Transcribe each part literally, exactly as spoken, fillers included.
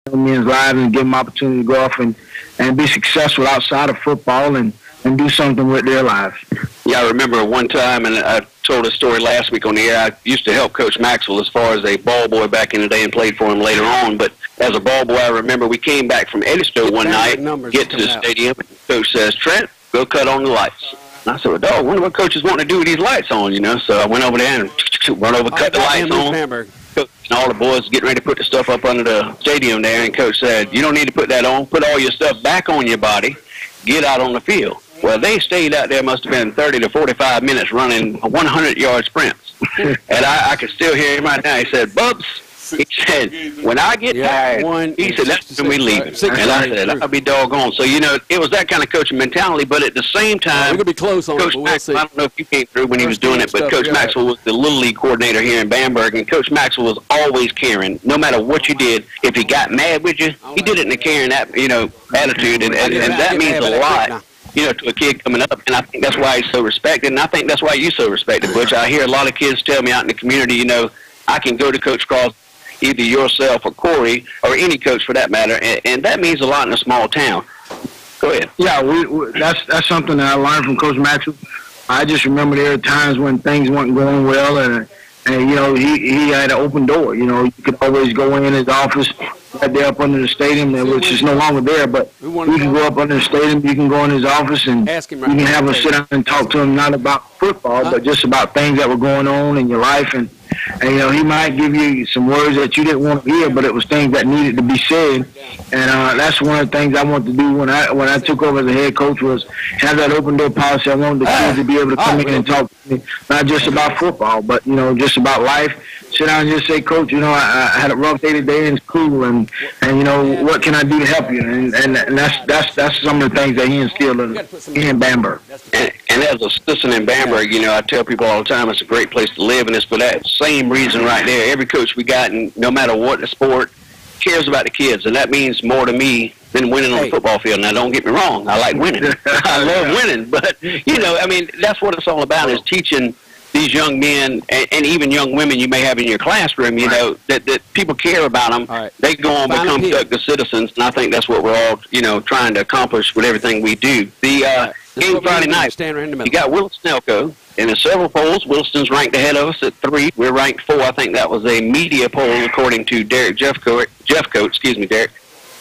young men's lives and give them opportunity to go off and, and be successful outside of football and, and do something with their lives. Yeah, I remember one time, and I told a story last week on the air, I used to help Coach Maxwell as far as a ball boy back in the day and played for him later on. But as a ball boy, I remember we came back from Eddystone one night, get to the stadium, and Coach says, "Trent, go cut on the lights." And I said, "Well, dog, I wonder what Coach is wanting to do with these lights on, you know?" So I went over there and run over, cut the lights on. And all the boys getting ready to put the stuff up under the stadium there, and Coach said, "You don't need to put that on. Put all your stuff back on your body. Get out on the field." Well, they stayed out there, must have been thirty to forty-five minutes running one hundred yard sprints. And I, I could still hear him right now. He said, "Bubs," he said, "when I get tired," one, he said, "that's when we leave." Right. And I said, "I'll be doggone." So, you know, it was that kind of coaching mentality, but at the same time, we're going to be close on Coach it, but we'll Maxwell, see. I don't know if you came through when he was doing it, but stuff, Coach yeah. Maxwell was the Little League coordinator here in Bamberg, and Coach Maxwell was always caring. No matter what you did, if he got mad with you, he did it in a caring, you know, attitude, and, and, and that means a lot, you know, to a kid coming up, and I think that's why he's so respected, and I think that's why you're so respected, Butch. I hear a lot of kids tell me out in the community, you know, I can go to Coach Cross, either yourself or Corey, or any coach for that matter, and, and that means a lot in a small town. Go ahead. Yeah, we, we, that's that's something that I learned from Coach Maxwell. I just remember there were times when things weren't going well, and, and you know, he, he had an open door. You know, you could always go in his office right there up under the stadium, which is no longer there, but you can go up under the stadium, you can go in his office, and you can have him sit down and talk to him, not about football, but just about things that were going on in your life. And, and you know, he might give you some words that you didn't want to hear, but it was things that needed to be said. And uh, that's one of the things I wanted to do when I when I took over as a head coach, was have that open door policy. I wanted the kids to be able to come in and talk to me, not just about football, but, you know, just about life. Sit down and just say, "Coach, you know, I, I had a rough day today in school, and, and you know, what can I do to help you?" And and, and that's that's that's some of the things that he instilled in, in Bamberg. And, and as a citizen in Bamberg, you know, I tell people all the time it's a great place to live, and it's for that same reason right there. Every coach we got, and no matter what the sport, cares about the kids, and that means more to me than winning on the football field. Now, don't get me wrong, I like winning. I love winning, but, you know, I mean, that's what it's all about, is teaching these young men and, and even young women you may have in your classroom, you know, that, that people care about them. Right. They go on and become productive citizens, and I think that's what we're all, you know, trying to accomplish with everything we do. The uh, game Friday night, you got Williston Elko, and there's several polls. Williston's ranked ahead of us at three. We're ranked four. I think that was a media poll, according to Derek Jeffcoat, Jeffcoat, excuse me, Derek.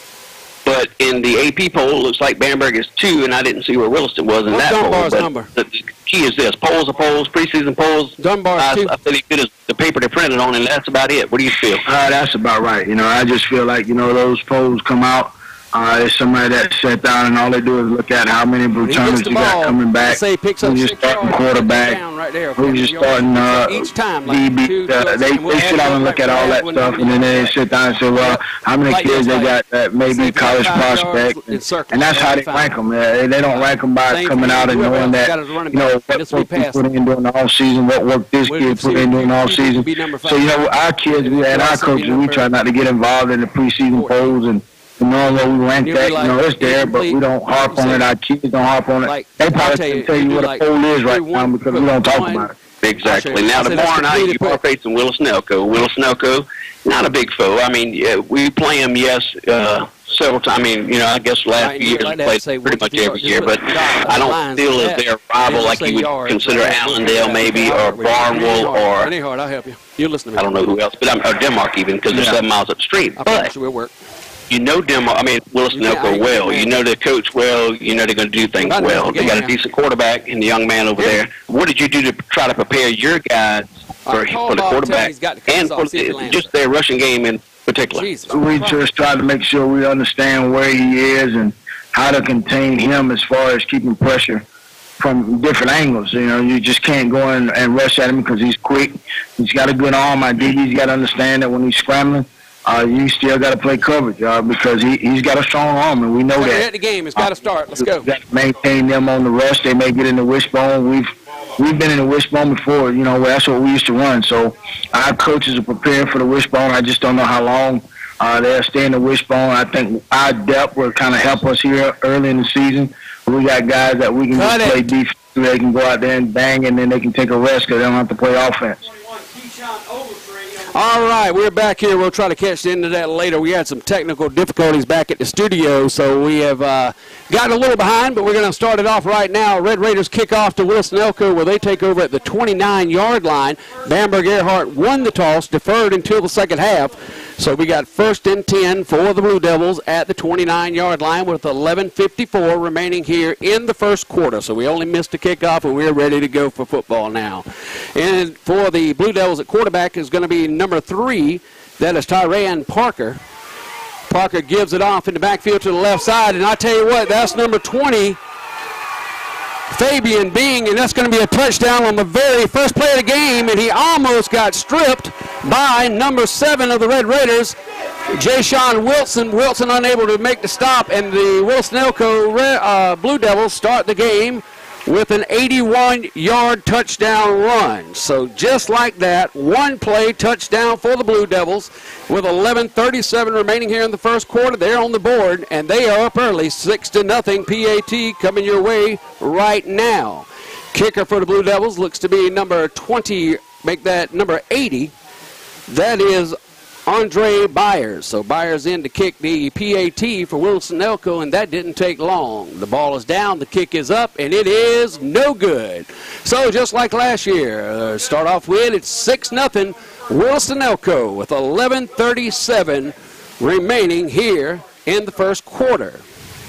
But in the A P poll, it looks like Bamberg is two, and I didn't see where Williston was in What's that Dunbar's poll. number? The key is this: polls are polls, preseason polls. Dunbar's I, two. I feel good as the paper they printed on, and that's about it. What do you feel? Uh, that's about right. You know, I just feel like, you know, those polls come out. Uh, it's somebody that sat down and all they do is look at how many returners you got coming back, say picks up who's your starting quarterback, right there, who's your starting uh, each time, like D B. two, Uh, they we'll they sit down and look at all that one stuff, and then they sit down and say, well, how many like kids this, they got that may be college prospects, and, and that's how they rank them. Uh, they don't rank them by coming out and knowing that, you know, what work they put in during the off season, what work this kid put in during the off season. So, you know, our kids we, and our coaches, we try not to get involved in the preseason polls and knowing where we rank that, you know, it's there, but we don't harp on it. Our kids don't harp on it. They probably can tell you what a poll is right now because we don't talk about it. Exactly. Now, tomorrow night, you are facing Williston Elko. Williston Elko, not a big foe. I mean, yeah, we play them, yes, uh, several times. I mean, you know, I guess the last few years we played pretty much every year, but I don't feel as they're a rival like you would consider Allendale maybe, or Barnwell, or I'll help you. You're listening. I don't know who else, but I'm, or Denmark even, because they're seven miles up the street. But you know Denmark, I mean, Williston Elko well. You know the coach well. You know they're going to do things well. They got a decent quarterback and the young man over there. What did you do to try to prepare your guys for, for the quarterback and for the, just their rushing game in particular? We just try to make sure we understand where he is and how to contain him as far as keeping pressure from different angles. You know, you just can't go in and rush at him because he's quick. He's got a good arm. My D B's got to understand that when he's scrambling, Uh, you still got to play coverage uh, because he, he's got a strong arm, and we know that. At the game, it's got to start. Let's go. Got to maintain them on the rush. They may get in the wishbone. We've we've been in the wishbone before. You know, that's what we used to run. So our coaches are prepared for the wishbone. I just don't know how long uh, they'll stay in the wishbone. I think our depth will kind of help us here early in the season. We got guys that we can Cut just it. play defense. They can go out there and bang, and then they can take a rest because they don't have to play offense. All right, we're back here. We'll try to catch the end of that later. We had some technical difficulties back at the studio, so we have uh, gotten a little behind, but we're going to start it off right now. Red Raiders kick off to Wilson Elko, where they take over at the twenty-nine yard line. Bamberg Earhart won the toss, deferred until the second half. So we got first and ten for the Blue Devils at the twenty-nine yard line with eleven fifty-four remaining here in the first quarter. So we only missed the kickoff, and we're ready to go for football now. And for the Blue Devils at quarterback is going to be number three. That is Tyran Parker. Parker gives it off in the backfield to the left side, and I tell you what, that's number twenty, Fabian Bing, and that's going to be a touchdown on the very first play of the game, and he almost got stripped by number seven of the Red Raiders, Jay-Sean Wilson. Wilson unable to make the stop, and the Wilson Elko uh, Blue Devils start the game with an eighty-one yard touchdown run. So just like that, one play touchdown for the Blue Devils with eleven thirty-seven remaining here in the first quarter. They're on the board, and they are up early, six to nothing. P A T coming your way right now. Kicker for the Blue Devils looks to be number twenty, make that number eighty. That is Andre Byers. So Byers in to kick the P A T for Wilson Elko, and that didn't take long. The ball is down, the kick is up, and it is no good. So just like last year, uh, start off with it's six nothing Wilson Elko with eleven thirty-seven remaining here in the first quarter.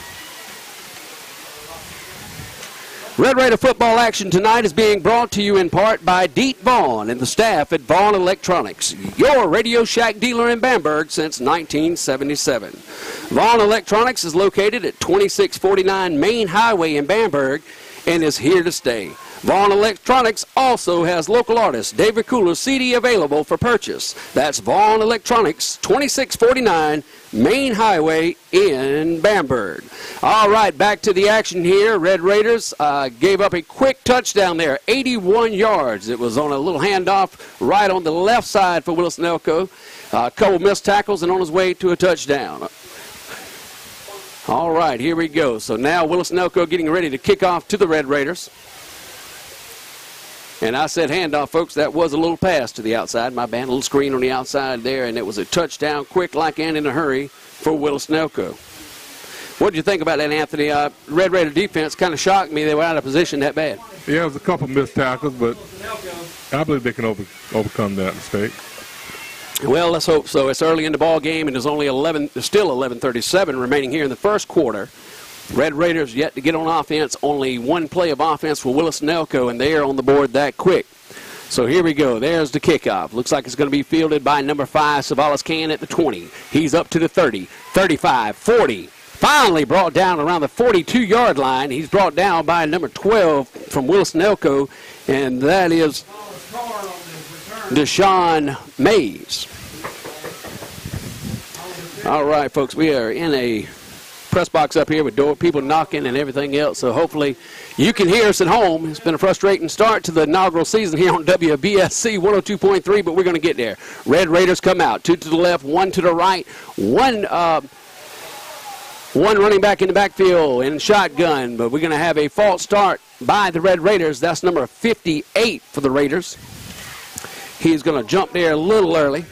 Red Raider football action tonight is being brought to you in part by Deet Vaughn and the staff at Vaughn Electronics, your Radio Shack dealer in Bamberg since nineteen seventy-seven. Vaughn Electronics is located at twenty-six forty-nine Main Highway in Bamberg and is here to stay. Vaughn Electronics also has local artist David Cooler's C D available for purchase. That's Vaughn Electronics, twenty-six forty-nine Main Highway in Bamberg. All right, back to the action here. Red Raiders uh, gave up a quick touchdown there, eighty-one yards. It was on a little handoff right on the left side for Wilson Elko. A uh, couple missed tackles and on his way to a touchdown. All right, here we go. So now Wilson Elko getting ready to kick off to the Red Raiders. And I said handoff, folks. That was a little pass to the outside. My bad, a little screen on the outside there, and it was a touchdown, quick like and in a hurry for Wilson Elko. What did you think about that, Anthony? Uh, Red Raider defense kind of shocked me. They were out of position that bad. Yeah, it was a couple missed tackles, but I believe they can over, overcome that mistake. Well, let's hope so. It's early in the ball game, and there's only eleven, there's still eleven thirty-seven remaining here in the first quarter. Red Raiders yet to get on offense. Only one play of offense for Wilson Elko, and they are on the board that quick. So here we go. There's the kickoff. Looks like it's going to be fielded by number five, Savalas Can at the twenty. He's up to the thirty, thirty-five, forty. Finally brought down around the forty-two yard line. He's brought down by number twelve from Wilson Elko, and that is Deshaun Mays. All right, folks, we are in a press box up here with door people knocking and everything else, so hopefully you can hear us at home. It's been a frustrating start to the inaugural season here on W B S C one oh two point three, but we're going to get there. Red Raiders come out, two to the left, one to the right, one uh, one running back in the backfield in shotgun, but we're going to have a false start by the Red Raiders. That's number fifty-eight for the Raiders. He's going to jump there a little early.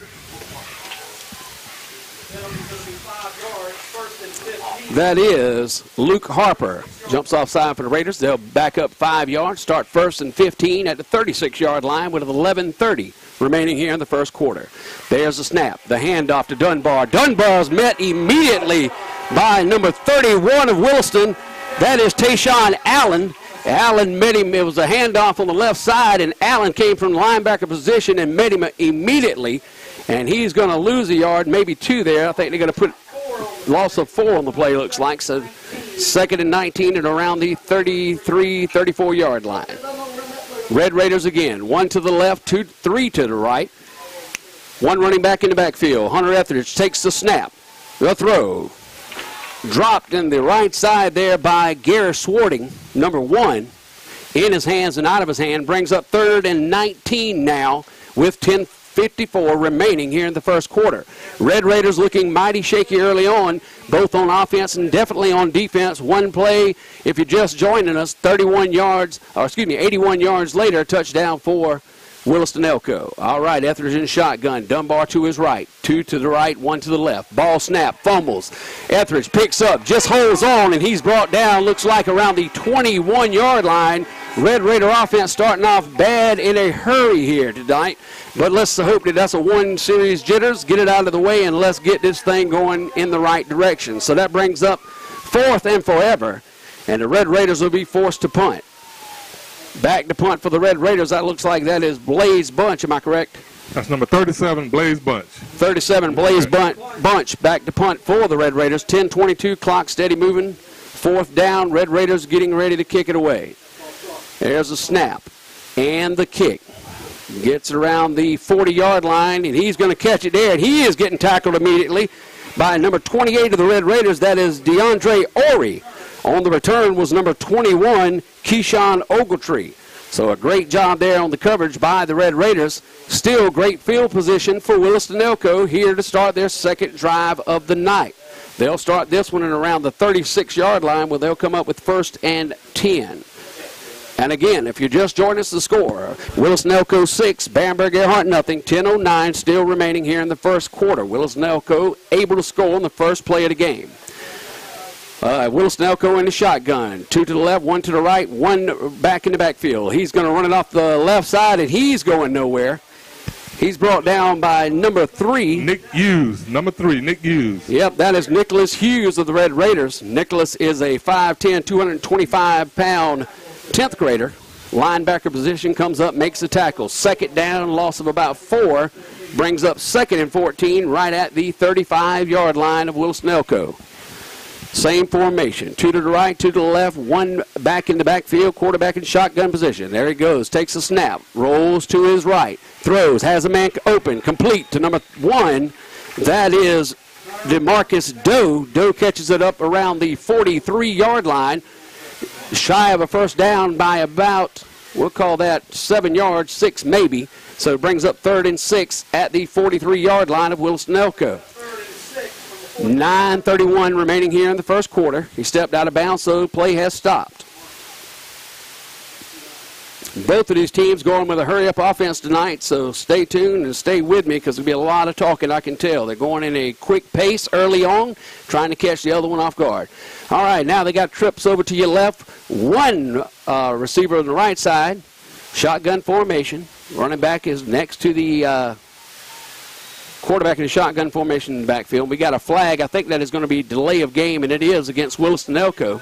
That is Luke Harper. Jumps offside for the Raiders. They'll back up five yards, start first and fifteen at the thirty-six yard line with eleven thirty remaining here in the first quarter. There's the snap, the handoff to Dunbar. Dunbar's met immediately by number thirty-one of Williston. That is Tayshawn Allen. Allen met him. It was a handoff on the left side, and Allen came from linebacker position and met him immediately. And he's going to lose a yard, maybe two there. I think they're going to put loss of four on the play, looks like. So second and nineteen and around the thirty-three, thirty-four yard line. Red Raiders again. One to the left, two, three to the right. One running back in the backfield. Hunter Etheridge takes the snap. The throw. Dropped in the right side there by Gary Swarting, number one. In his hands and out of his hand. Brings up third and nineteen now with ten fifty-four remaining here in the first quarter. Red Raiders looking mighty shaky early on, both on offense and definitely on defense. One play, if you're just joining us, thirty-one yards, or excuse me, eighty-one yards later, touchdown for Williston Elko. All right, Etheridge in shotgun. Dunbar to his right. Two to the right, one to the left. Ball snap, fumbles. Etheridge picks up, just holds on, and he's brought down, looks like around the twenty-one yard line. Red Raider offense starting off bad in a hurry here tonight. But let's hope that that's a one-series jitters. Get it out of the way, and let's get this thing going in the right direction. So that brings up fourth and forever, and the Red Raiders will be forced to punt. Back to punt for the Red Raiders. That looks like that is Blaze Bunch. Am I correct? That's number thirty-seven, Blaze Bunch. thirty-seven, Blaze Bunch. Bunch. Back to punt for the Red Raiders. ten twenty-two, clock steady moving. Fourth down, Red Raiders getting ready to kick it away. There's a snap and the kick. Gets around the forty yard line, and he's going to catch it there. And he is getting tackled immediately by number twenty-eight of the Red Raiders. That is DeAndre Ori. On the return was number twenty-one, Keyshawn Ogletree. So a great job there on the coverage by the Red Raiders. Still great field position for Williston Elko here to start their second drive of the night. They'll start this one at around the thirty-six yard line where they'll come up with first and ten. And again, if you're just joining us, the score, Williston Elko six, Bamberg Earhart nothing, ten oh nine still remaining here in the first quarter. Williston Elko able to score on the first play of the game. Uh, Williston Elko in the shotgun. Two to the left, one to the right, one back in the backfield. He's going to run it off the left side, and he's going nowhere. He's brought down by number three. Nick Hughes, number three, Nick Hughes. Yep, that is Nicholas Hughes of the Red Raiders. Nicholas is a five ten, two hundred twenty-five pound tenth grader. Linebacker position, comes up, makes the tackle. Second down, loss of about four. Brings up second and fourteen right at the thirty-five yard line of Williston Elko. Same formation, two to the right, two to the left, one back in the backfield, quarterback in shotgun position. There he goes, takes a snap, rolls to his right, throws, has a man open, complete to number one. That is DeMarcus Doe. Doe catches it up around the forty-three yard line, shy of a first down by about, we'll call that seven yards, six maybe. So it brings up third and six at the forty-three yard line of Williston Elko. nine thirty-one remaining here in the first quarter. He stepped out of bounds, so play has stopped. Both of these teams going with a hurry-up offense tonight, so stay tuned and stay with me because there'll be a lot of talking, I can tell. They're going in a quick pace early on, trying to catch the other one off guard. All right, now they got trips over to your left. One uh, receiver on the right side, shotgun formation. Running back is next to the uh, quarterback in the shotgun formation in the backfield. We got a flag. I think that is going to be delay of game, and it is against Williston Elko.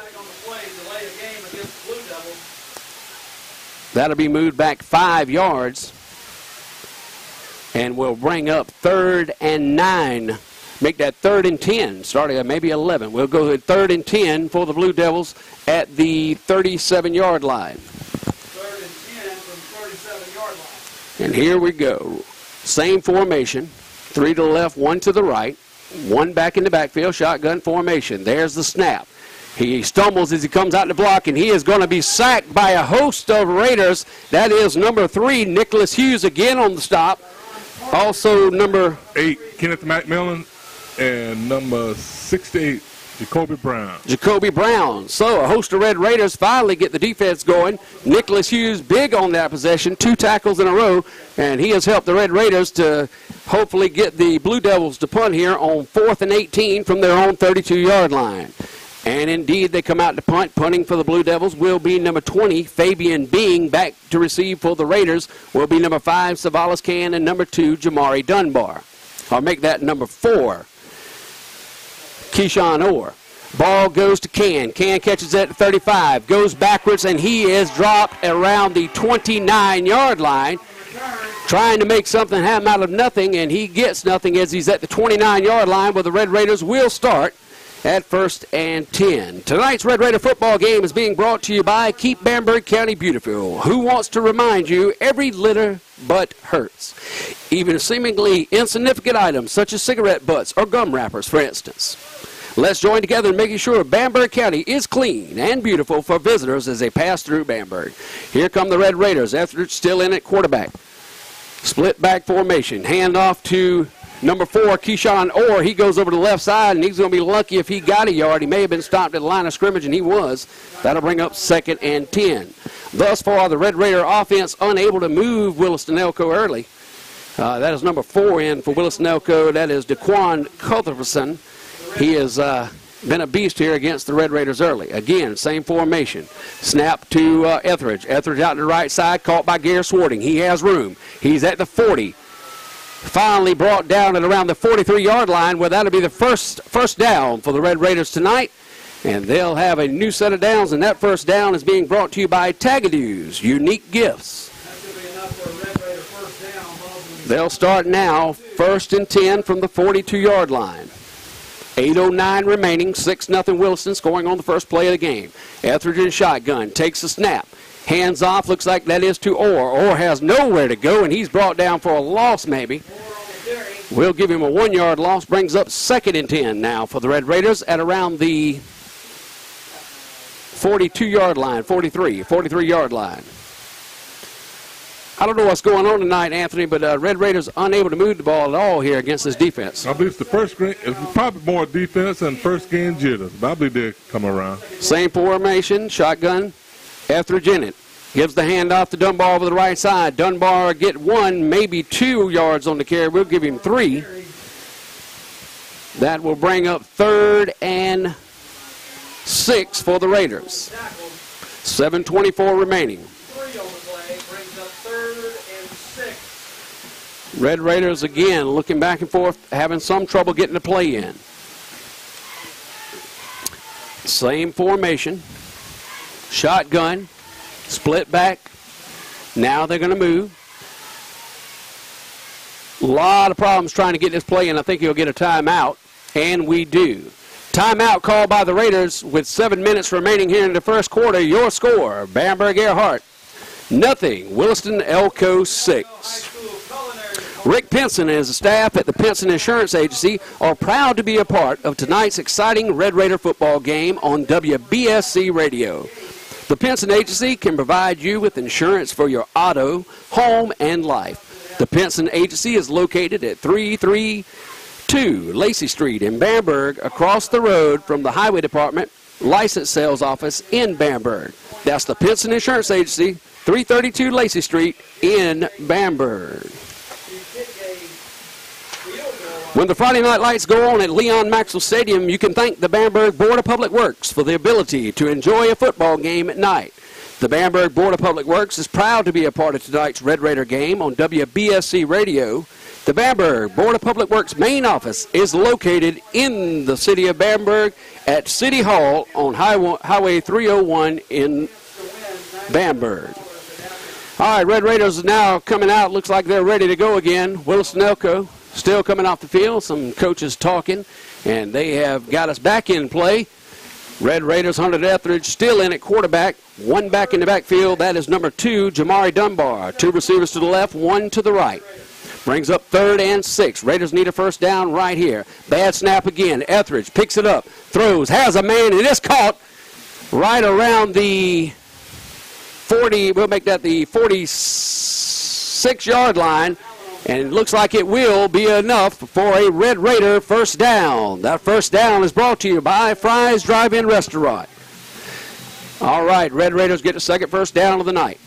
That'll be moved back five yards, and we'll bring up third and nine. Make that third and ten, starting at maybe eleven. We'll go with third and ten for the Blue Devils at the thirty-seven yard line. Third and ten from thirty-seven yard line. And here we go. Same formation. Three to the left, one to the right. One back in the backfield, shotgun formation. There's the snap. He stumbles as he comes out the block, and he is going to be sacked by a host of Raiders. That is number three, Nicholas Hughes, again on the stop. Also number eight, Kenneth McMillan, and number sixty-eight, Jacoby Brown. Jacoby Brown. So a host of Red Raiders finally get the defense going. Nicholas Hughes big on that possession, two tackles in a row, and he has helped the Red Raiders to hopefully get the Blue Devils to punt here on fourth and eighteen from their own thirty-two yard line. And indeed, they come out to punt. Punting for the Blue Devils will be number twenty, Fabian Being. Back to receive for the Raiders will be number five, Savalas Can, and number two, Jamari Dunbar. I'll make that number four, Keyshawn Orr. Ball goes to Can. Can catches it at thirty-five, goes backwards, and he is dropped around the twenty-nine yard line. Trying to make something happen out of nothing, and he gets nothing as he's at the twenty-nine yard line where the Red Raiders will start at first and ten. Tonight's Red Raider football game is being brought to you by Keep Bamberg County Beautiful, who wants to remind you every little butt hurts. Even seemingly insignificant items such as cigarette butts or gum wrappers, for instance. Let's join together in making sure Bamberg County is clean and beautiful for visitors as they pass through Bamberg. Here come the Red Raiders. Etheridge still in at quarterback. Split back formation. Hand off to Number four, Keyshawn Orr, he goes over to the left side, and he's going to be lucky if he got a yard. He may have been stopped at the line of scrimmage, and he was. That'll bring up second and ten. Thus far, the Red Raider offense unable to move Williston-Elko early. Uh, that is number four in for Williston-Elko. That is Daquan Cuthbertson. He has uh, been a beast here against the Red Raiders early. Again, same formation. Snap to uh, Etheridge. Etheridge out to the right side, caught by Gare Swarting. He has room. He's at the forty. Finally brought down at around the forty-three-yard line, where that'll be the first first down for the Red Raiders tonight. And they'll have a new set of downs, and that first down is being brought to you by Tagadoo's Unique Gifts. They'll start now, first and ten from the forty-two-yard line. eight oh nine remaining, six nothing Williston, scoring on the first play of the game. Etheridge in shotgun, takes the snap. Hands off, looks like that is to Orr. Orr has nowhere to go, and he's brought down for a loss maybe. We'll give him a one-yard loss, brings up second and ten now for the Red Raiders at around the forty-two-yard line, forty-three, forty-three-yard line. I don't know what's going on tonight, Anthony, but uh, Red Raiders unable to move the ball at all here against this defense. I believe it's the first game. It's probably more defense and first game jitters, but I believe they'll come around. Same formation, shotgun. Etheridge in it. Gives the handoff to Dunbar over the right side. Dunbar get one, maybe two yards on the carry. We'll give him three. That will bring up third and six for the Raiders. seven twenty-four remaining. Red Raiders again looking back and forth, having some trouble getting the play in. Same formation. Shotgun, split back. Now they're going to move. A lot of problems trying to get this play in. I think he'll get a timeout, and we do. Timeout called by the Raiders with seven minutes remaining here in the first quarter. Your score, Bamberg Earhart, nothing. Williston-Elko, six. Rick Pinson and his staff at the Pinson Insurance Agency are proud to be a part of tonight's exciting Red Raider football game on W B S C Radio. The Pinson Agency can provide you with insurance for your auto, home, and life. The Pinson Agency is located at three thirty-two Lacey Street in Bamberg, across the road from the Highway Department License Sales Office in Bamberg. That's the Pinson Insurance Agency, three thirty-two Lacey Street in Bamberg. When the Friday night lights go on at Leon Maxwell Stadium, you can thank the Bamberg Board of Public Works for the ability to enjoy a football game at night. The Bamberg Board of Public Works is proud to be a part of tonight's Red Raider game on W B S C Radio. The Bamberg Board of Public Works main office is located in the city of Bamberg at City Hall on Highway three oh one in Bamberg. All right, Red Raiders are now coming out. Looks like they're ready to go again. Williston-Elko still coming off the field. Some coaches talking, and they have got us back in play. Red Raiders, Hunter Etheridge still in at quarterback. One back in the backfield. That is number two, Jamari Dunbar. Two receivers to the left, one to the right. Brings up third and six. Raiders need a first down right here. Bad snap again. Etheridge picks it up, throws, has a man, and it's caught right around the forty. We'll make that the forty-six-yard line. And it looks like it will be enough for a Red Raider first down. That first down is brought to you by Fry's Drive-In Restaurant. All right, Red Raiders get the second first down of the night.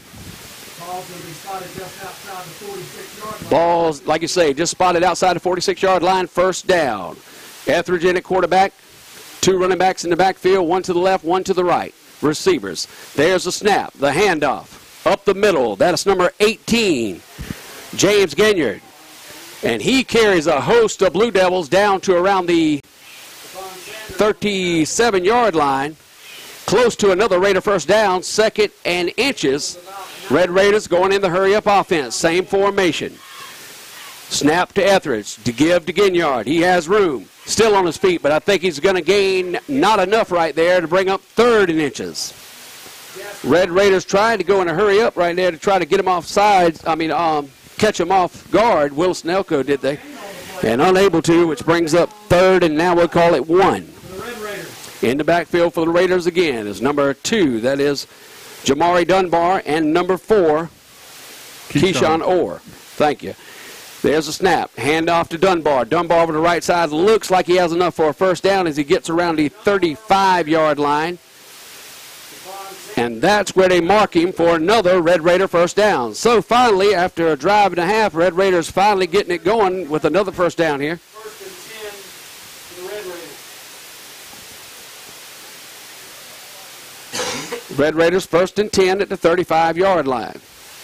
Ball's, like you say, just spotted outside the forty-six-yard line, first down. Etheridge in at quarterback. Two running backs in the backfield, one to the left, one to the right. Receivers. There's the snap, the handoff. Up the middle, that's number eighteen. James Ganyard, and he carries a host of Blue Devils down to around the thirty-seven-yard line, close to another Raider first down, second and inches. Red Raiders going in the hurry-up offense, same formation. Snap to Etheridge, to give to Ganyard. He has room, still on his feet, but I think he's going to gain not enough right there to bring up third and inches. Red Raiders trying to go in a hurry-up right there to try to get him off sides, I mean, um, catch him off guard. Williston-Elko did they, and unable to, which brings up third, and now we'll call it one. In the backfield for the Raiders again is number two, that is Jamari Dunbar, and number four, Keyshawn Orr. Thank you. There's a snap. Hand off to Dunbar. Dunbar over the right side. Looks like he has enough for a first down as he gets around the thirty-five-yard line. And that's where they mark him for another Red Raider first down. So finally, after a drive and a half, Red Raiders finally getting it going with another first down here. First and ten for the Red Raiders. Red Raiders first and ten at the thirty-five-yard line.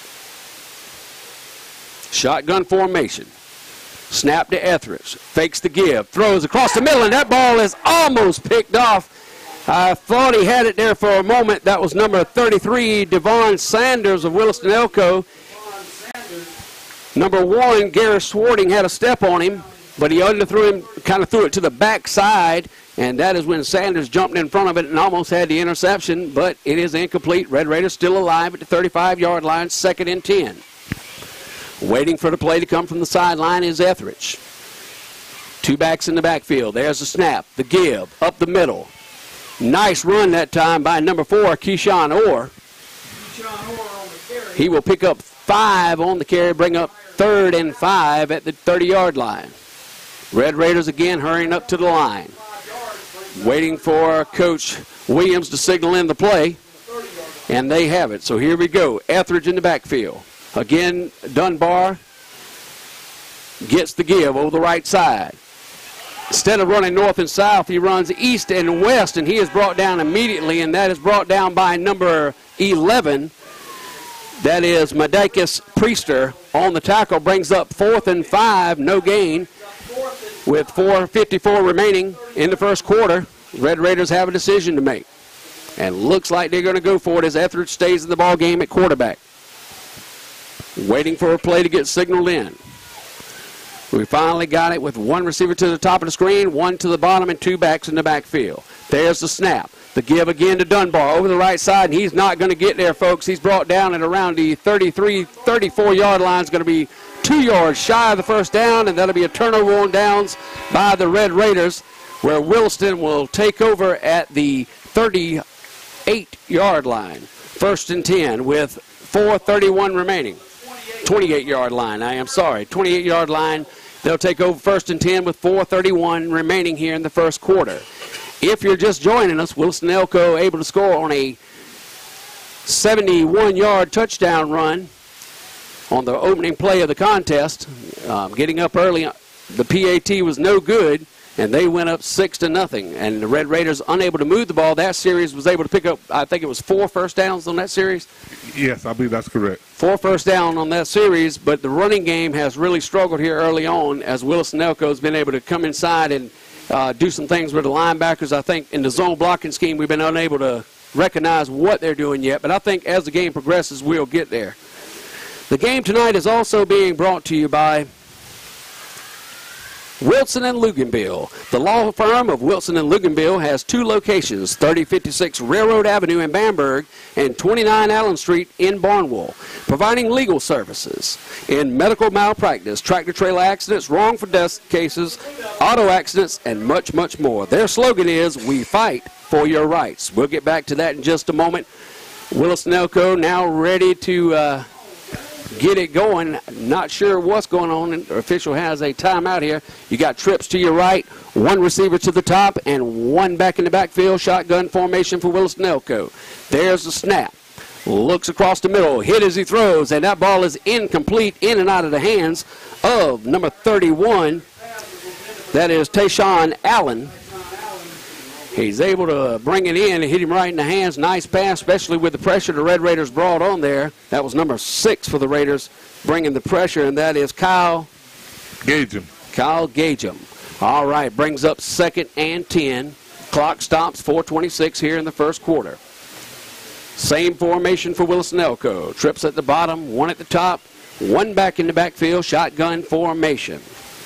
Shotgun formation. Snap to Etheridge. Fakes the give. Throws across the middle, and that ball is almost picked off. I thought he had it there for a moment. That was number thirty-three, Devon Sanders of Williston Elko. Number one, Gary Swarting had a step on him, but he underthrew him, kind of threw it to the backside, and that is when Sanders jumped in front of it and almost had the interception, but it is incomplete. Red Raiders still alive at the thirty-five-yard line, second and ten. Waiting for the play to come from the sideline is Etheridge. Two backs in the backfield. There's the snap, the give, up the middle. Nice run that time by number four, Keyshawn Orr. Keyshawn Orr on the carry. He will pick up five on the carry, bring up third and five at the thirty-yard line. Red Raiders again hurrying up to the line. Waiting for Coach Williams to signal in the play. And they have it. So here we go. Etheridge in the backfield. Again, Dunbar gets the give over the right side. Instead of running north and south, he runs east and west, and he is brought down immediately, and that is brought down by number eleven. That is Madakis Priester on the tackle, brings up fourth and five, no gain. With four fifty-four remaining in the first quarter, Red Raiders have a decision to make. And looks like they're going to go for it as Etheridge stays in the ball game at quarterback. Waiting for a play to get signaled in. We finally got it with one receiver to the top of the screen, one to the bottom, and two backs in the backfield. There's the snap. The give again to Dunbar over the right side, and he's not going to get there, folks. He's brought down at around the thirty-three, thirty-four-yard line. It's going to be two yards shy of the first down, and that'll be a turnover on downs by the Red Raiders, where Williston will take over at the thirty-eight-yard line. First and ten with four thirty-one remaining. twenty-eight-yard line, I am sorry. twenty-eight-yard line. They'll take over first and ten with four thirty-one remaining here in the first quarter. If you're just joining us, Williston Elko able to score on a seventy-one-yard touchdown run on the opening play of the contest. Um, getting up early, the P A T was no good, and they went up six to nothing. And the Red Raiders unable to move the ball. That series was able to pick up, I think it was four first downs on that series. Yes, I believe that's correct. Four first down on that series, but the running game has really struggled here early on as Williston Elko has been able to come inside and uh, do some things with the linebackers. I think in the zone blocking scheme we've been unable to recognize what they're doing yet, but I think as the game progresses we'll get there. The game tonight is also being brought to you by Wilson and Luganville. The law firm of Wilson and Luganville has two locations, thirty fifty-six Railroad Avenue in Bamberg and twenty-nine Allen Street in Barnwell, providing legal services in medical malpractice, tractor-trailer accidents, wrongful death cases, auto accidents, and much, much more. Their slogan is, "We fight for your rights." We'll get back to that in just a moment. Williston Elko now ready to uh, get it going. Not sure what's going on. The official has a timeout here. You got trips to your right, one receiver to the top, and one back in the backfield. Shotgun formation for Williston Elko. There's the snap. Looks across the middle, hit as he throws, and that ball is incomplete, in and out of the hands of number thirty-one. That is Tayshawn Allen. He's able to bring it in and hit him right in the hands. Nice pass, especially with the pressure the Red Raiders brought on there. That was number six for the Raiders, bringing the pressure, and that is Kyle Gagem. Kyle Gagem. All right, brings up second and ten. Clock stops, four twenty-six here in the first quarter. Same formation for Williston Elko. Trips at the bottom, one at the top, one back in the backfield, shotgun formation.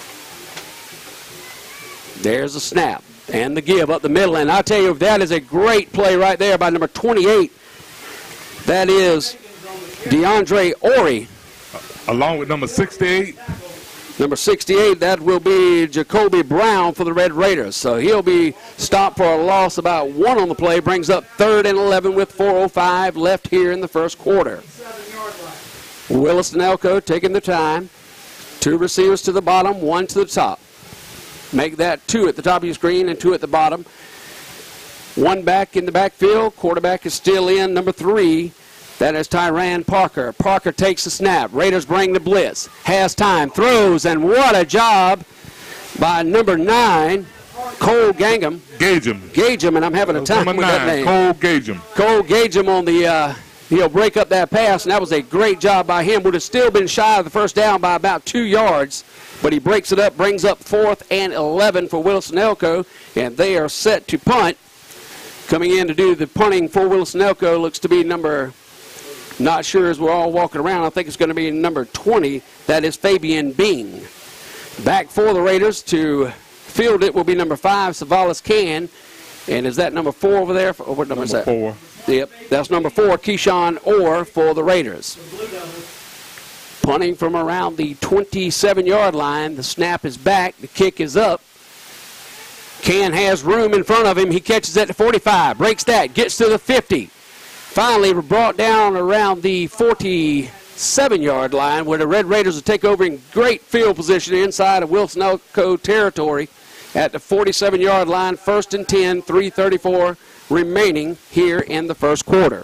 There's the snap and the give up the middle, and I tell you, that is a great play right there by number twenty-eight. That is DeAndre Ori. Along with number sixty-eight. Number sixty-eight, that will be Jacoby Brown for the Red Raiders. So he'll be stopped for a loss about one on the play. Brings up third and eleven with four oh five left here in the first quarter. Williston Elko taking the time. Two receivers to the bottom, one to the top. Make that two at the top of your screen and two at the bottom. One back in the backfield. Quarterback is still in, number three. That is Tyran Parker. Parker takes the snap. Raiders bring the blitz. Has time, throws, and what a job by number nine, Cole Gangam. Gageham. Gageham, and I'm having a time Number with nine, that name. Cole Gageham. Cole Gageham on the, uh, he'll break up that pass, and that was a great job by him. Would have still been shy of the first down by about two yards, but he breaks it up, brings up fourth and eleven for Wilson-Elko, and they are set to punt. Coming in to do the punting for Wilson-Elko looks to be number, not sure as we're all walking around, I think it's going to be number twenty. That is Fabian Bing. Back for the Raiders to field it will be number five, Savalas Can. And is that number four over there? Or what number, Number is that? four. Yep, that's number four, Keyshawn Orr for the Raiders. Punting from around the twenty-seven-yard line. The snap is back. The kick is up. Can has room in front of him. He catches at the forty-five. Breaks that. Gets to the fifty. Finally brought down around the forty-seven-yard line where the Red Raiders will take over in great field position inside of Wilson-Elko territory at the forty-seven-yard line. First and ten, three thirty-four remaining here in the first quarter.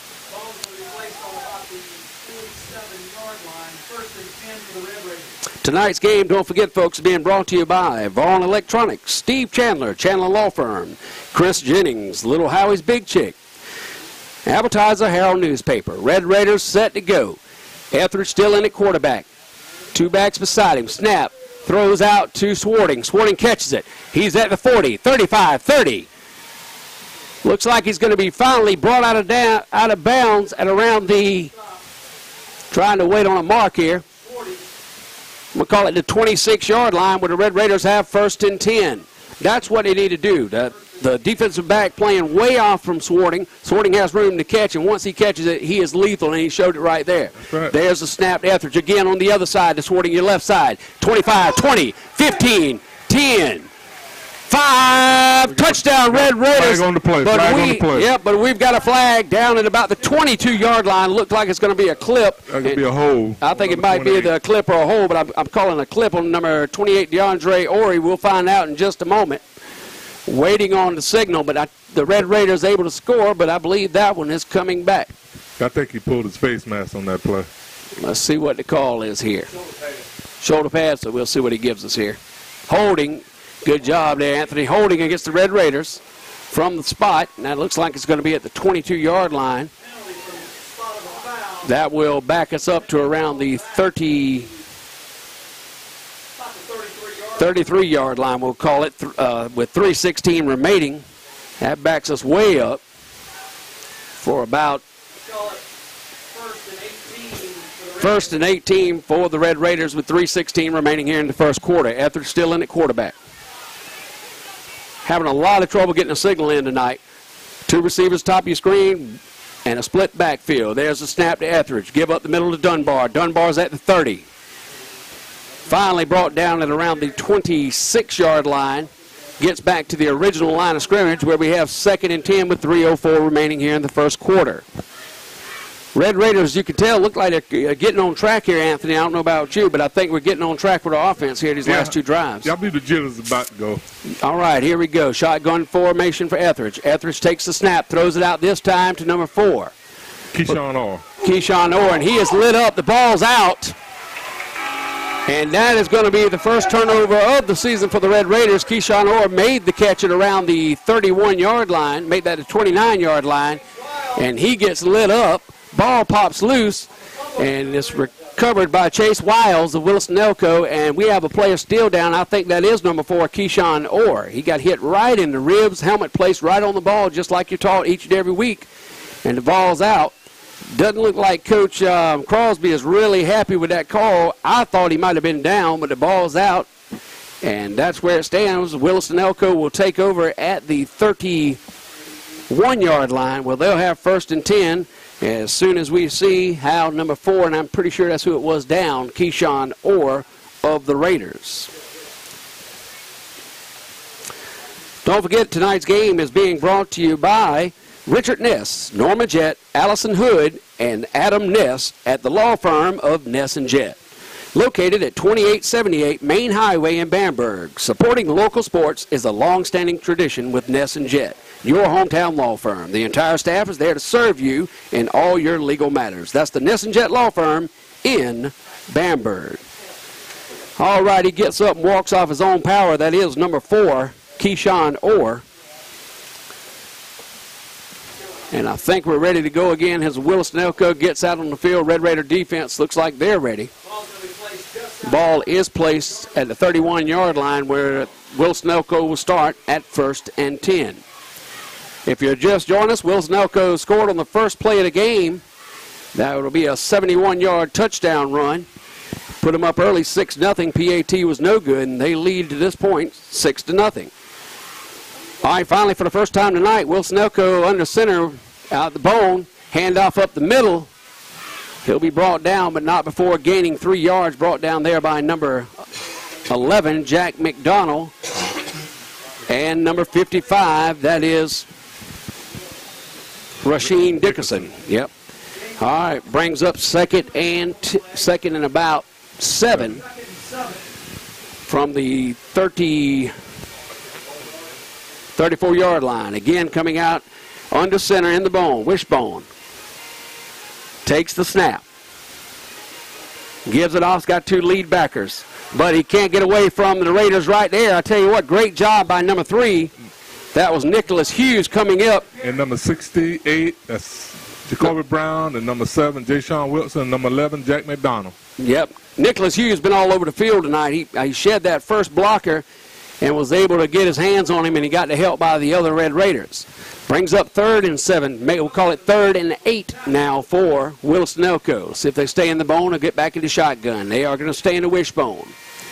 Tonight's game, don't forget, folks, is being brought to you by Vaughn Electronics, Steve Chandler, Chandler Law Firm, Chris Jennings, Little Howie's Big Chick, Advertiser Herald Newspaper. Red Raiders set to go. Etheridge still in at quarterback. Two backs beside him. Snap. Throws out to Swarting. Swarting catches it. He's at the forty, thirty-five, thirty. Looks like he's going to be finally brought out of, down, out of bounds at around the, trying to wait on a mark here. We'll call it the twenty-six-yard line where the Red Raiders have first and ten. That's what they need to do. The, the defensive back playing way off from Swarting. Swarting has room to catch, and once he catches it, he is lethal, and he showed it right there. Right. There's the snap to Etheridge again on the other side to Swarting, your left side. twenty-five, twenty, fifteen, ten. Five, touchdown Red Raiders. Flag on the play, But flag we, on the play. Yep, but we've got a flag down at about the twenty-two-yard line. Looked like it's going to be a clip. That could be a hole. I think it Number might be twenty-eight. the clip or a hole, but I'm, I'm calling a clip on number twenty-eight, DeAndre Ori. We'll find out in just a moment. Waiting on the signal, but I, the Red Raiders able to score, but I believe that one is coming back. I think he pulled his face mask on that play. Let's see what the call is here. Shoulder pad, so we'll see what he gives us here. Holding. Good job there, Anthony. Holding against the Red Raiders from the spot. And that looks like it's going to be at the twenty-two-yard line. That will back us up to around the thirty, thirty-three-yard line, we'll call it, uh, with three sixteen remaining. That backs us way up for about first and eighteen for the Red Raiders with three sixteen remaining here in the first quarter. Etheridge still in at quarterback. Having a lot of trouble getting a signal in tonight. Two receivers top of your screen and a split backfield. There's a snap to Etheridge. Give up the middle to Dunbar. Dunbar's at the thirty. Finally brought down at around the twenty-six-yard line. Gets back to the original line of scrimmage where we have second and ten with three oh four remaining here in the first quarter. Red Raiders, you can tell, look like they're getting on track here, Anthony. I don't know about you, but I think we're getting on track with our offense here these Yeah. last two drives. Y'all believe the jitters about to go. All right, here we go. Shotgun formation for Etheridge. Etheridge takes the snap, throws it out this time to number four, Keyshawn Orr. Keyshawn Orr, and he is lit up. The ball's out. And that is going to be the first turnover of the season for the Red Raiders. Keyshawn Orr made the catch at around the thirty-one-yard line, made that a twenty-nine-yard line, and he gets lit up. Ball pops loose, and it's recovered by Chase Wiles of Wilson-Elko, and we have a player still down. I think that is number four, Keyshawn Orr. He got hit right in the ribs, helmet placed right on the ball, just like you're taught each and every week, and the ball's out. Doesn't look like Coach um, Crosby is really happy with that call. I thought he might have been down, but the ball's out, and that's where it stands. Wilson-Elko will take over at the thirty-one-yard line. Well, they'll have first and ten. As soon as we see how number four, and I'm pretty sure that's who it was down, Keyshawn Orr of the Raiders. Don't forget, tonight's game is being brought to you by Richard Ness, Norma Jett, Allison Hood, and Adam Ness at the law firm of Ness and Jett. located at twenty-eight seventy-eight Main Highway in Bamberg. Supporting local sports is a long-standing tradition with Ness and Jett, your hometown law firm. The entire staff is there to serve you in all your legal matters. That's the Ness and Jett Law Firm in Bamberg. All right, he gets up and walks off his own power. That is number four, Keyshawn Orr. And I think we're ready to go again as Willis Nelco gets out on the field. Red Raider defense looks like they're ready. Ball is placed at the thirty-one yard line where Willis Nelco will start at first and ten. If you're just joining us, Willis Nelco scored on the first play of the game. That will be a seventy-one yard touchdown run. Put them up early six nothing. P A T was no good, and they lead to this point six to nothing. All right, finally for the first time tonight, Willis Nelco under center out the bone, handoff up the middle. He'll be brought down, but not before gaining three yards, brought down there by number eleven, Jack McDonald, and number fifty-five, that is Rasheen Dickerson. Yep. All right, brings up second and t second and about seven from the thirty, thirty-four yard line. Again, coming out under center in the bone, wishbone. Takes the snap. Gives it off. He's got two lead backers. But he can't get away from the Raiders right there. I tell you what, great job by number three. That was Nicholas Hughes coming up. And number sixty-eight, that's Jacoby Brown. And number seven, Ja'Shawn Wilson. And number eleven, Jack McDonald. Yep. Nicholas Hughes has been all over the field tonight. He, he shed that first blocker and was able to get his hands on him, and he got the help by the other Red Raiders. Brings up third and seven. We'll call it third and eight now for Willis Nelco. See if they stay in the bone or get back into shotgun. They are going to stay in the wishbone.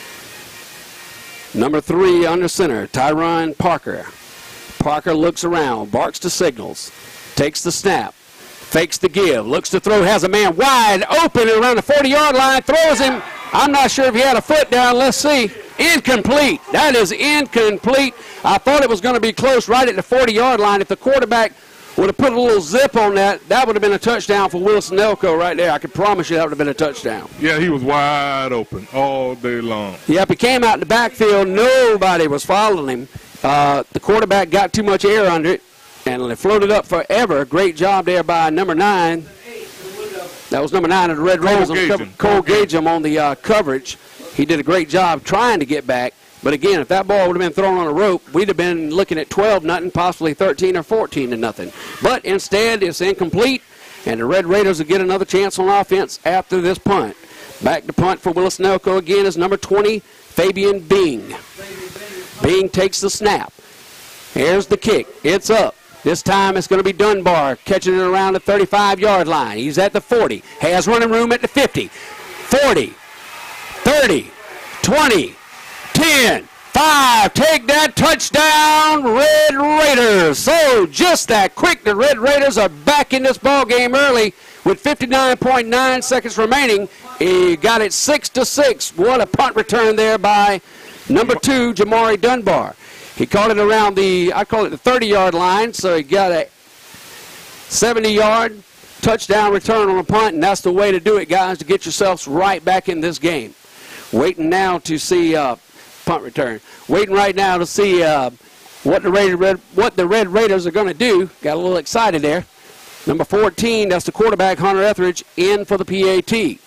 Number three under center, Tyron Parker. Parker looks around, barks to signals, takes the snap, fakes the give, looks to throw, has a man wide open around the forty yard line, throws him. I'm not sure if he had a foot down. Let's see. Incomplete. That is incomplete. I thought it was going to be close right at the forty yard line. If the quarterback would have put a little zip on that, that would have been a touchdown for Willis Nelco right there. I can promise you that would have been a touchdown. Yeah, he was wide open all day long. Yep, he came out in the backfield. Nobody was following him. Uh, the quarterback got too much air under it, and it floated up forever. Great job there by number nine. That was number nine of the Red Raiders. Cole Gageham on the uh, coverage. He did a great job trying to get back. But again, if that ball would have been thrown on a rope, we'd have been looking at twelve nothing, possibly thirteen or fourteen to nothing. But instead, it's incomplete, and the Red Raiders will get another chance on offense after this punt. Back to punt for Willis Nelco again is number twenty, Fabian Bing. Bing takes the snap. Here's the kick. It's up. This time it's going to be Dunbar catching it around the thirty-five yard line. He's at the forty. Has running room at the fifty. forty. thirty. twenty. ten. five. Take that touchdown, Red Raiders. So just that quick, the Red Raiders are back in this ball game early with fifty-nine point nine seconds remaining. He got it six to six. What a punt return there by number two, Jamari Dunbar. He caught it around the, I call it the thirty yard line, so he got a seventy yard touchdown return on a punt, and that's the way to do it, guys, to get yourselves right back in this game. Waiting now to see uh, punt return. Waiting right now to see uh, what the Red, what the Red Raiders are going to do. Got a little excited there. Number fourteen, that's the quarterback, Hunter Etheridge, in for the P A T.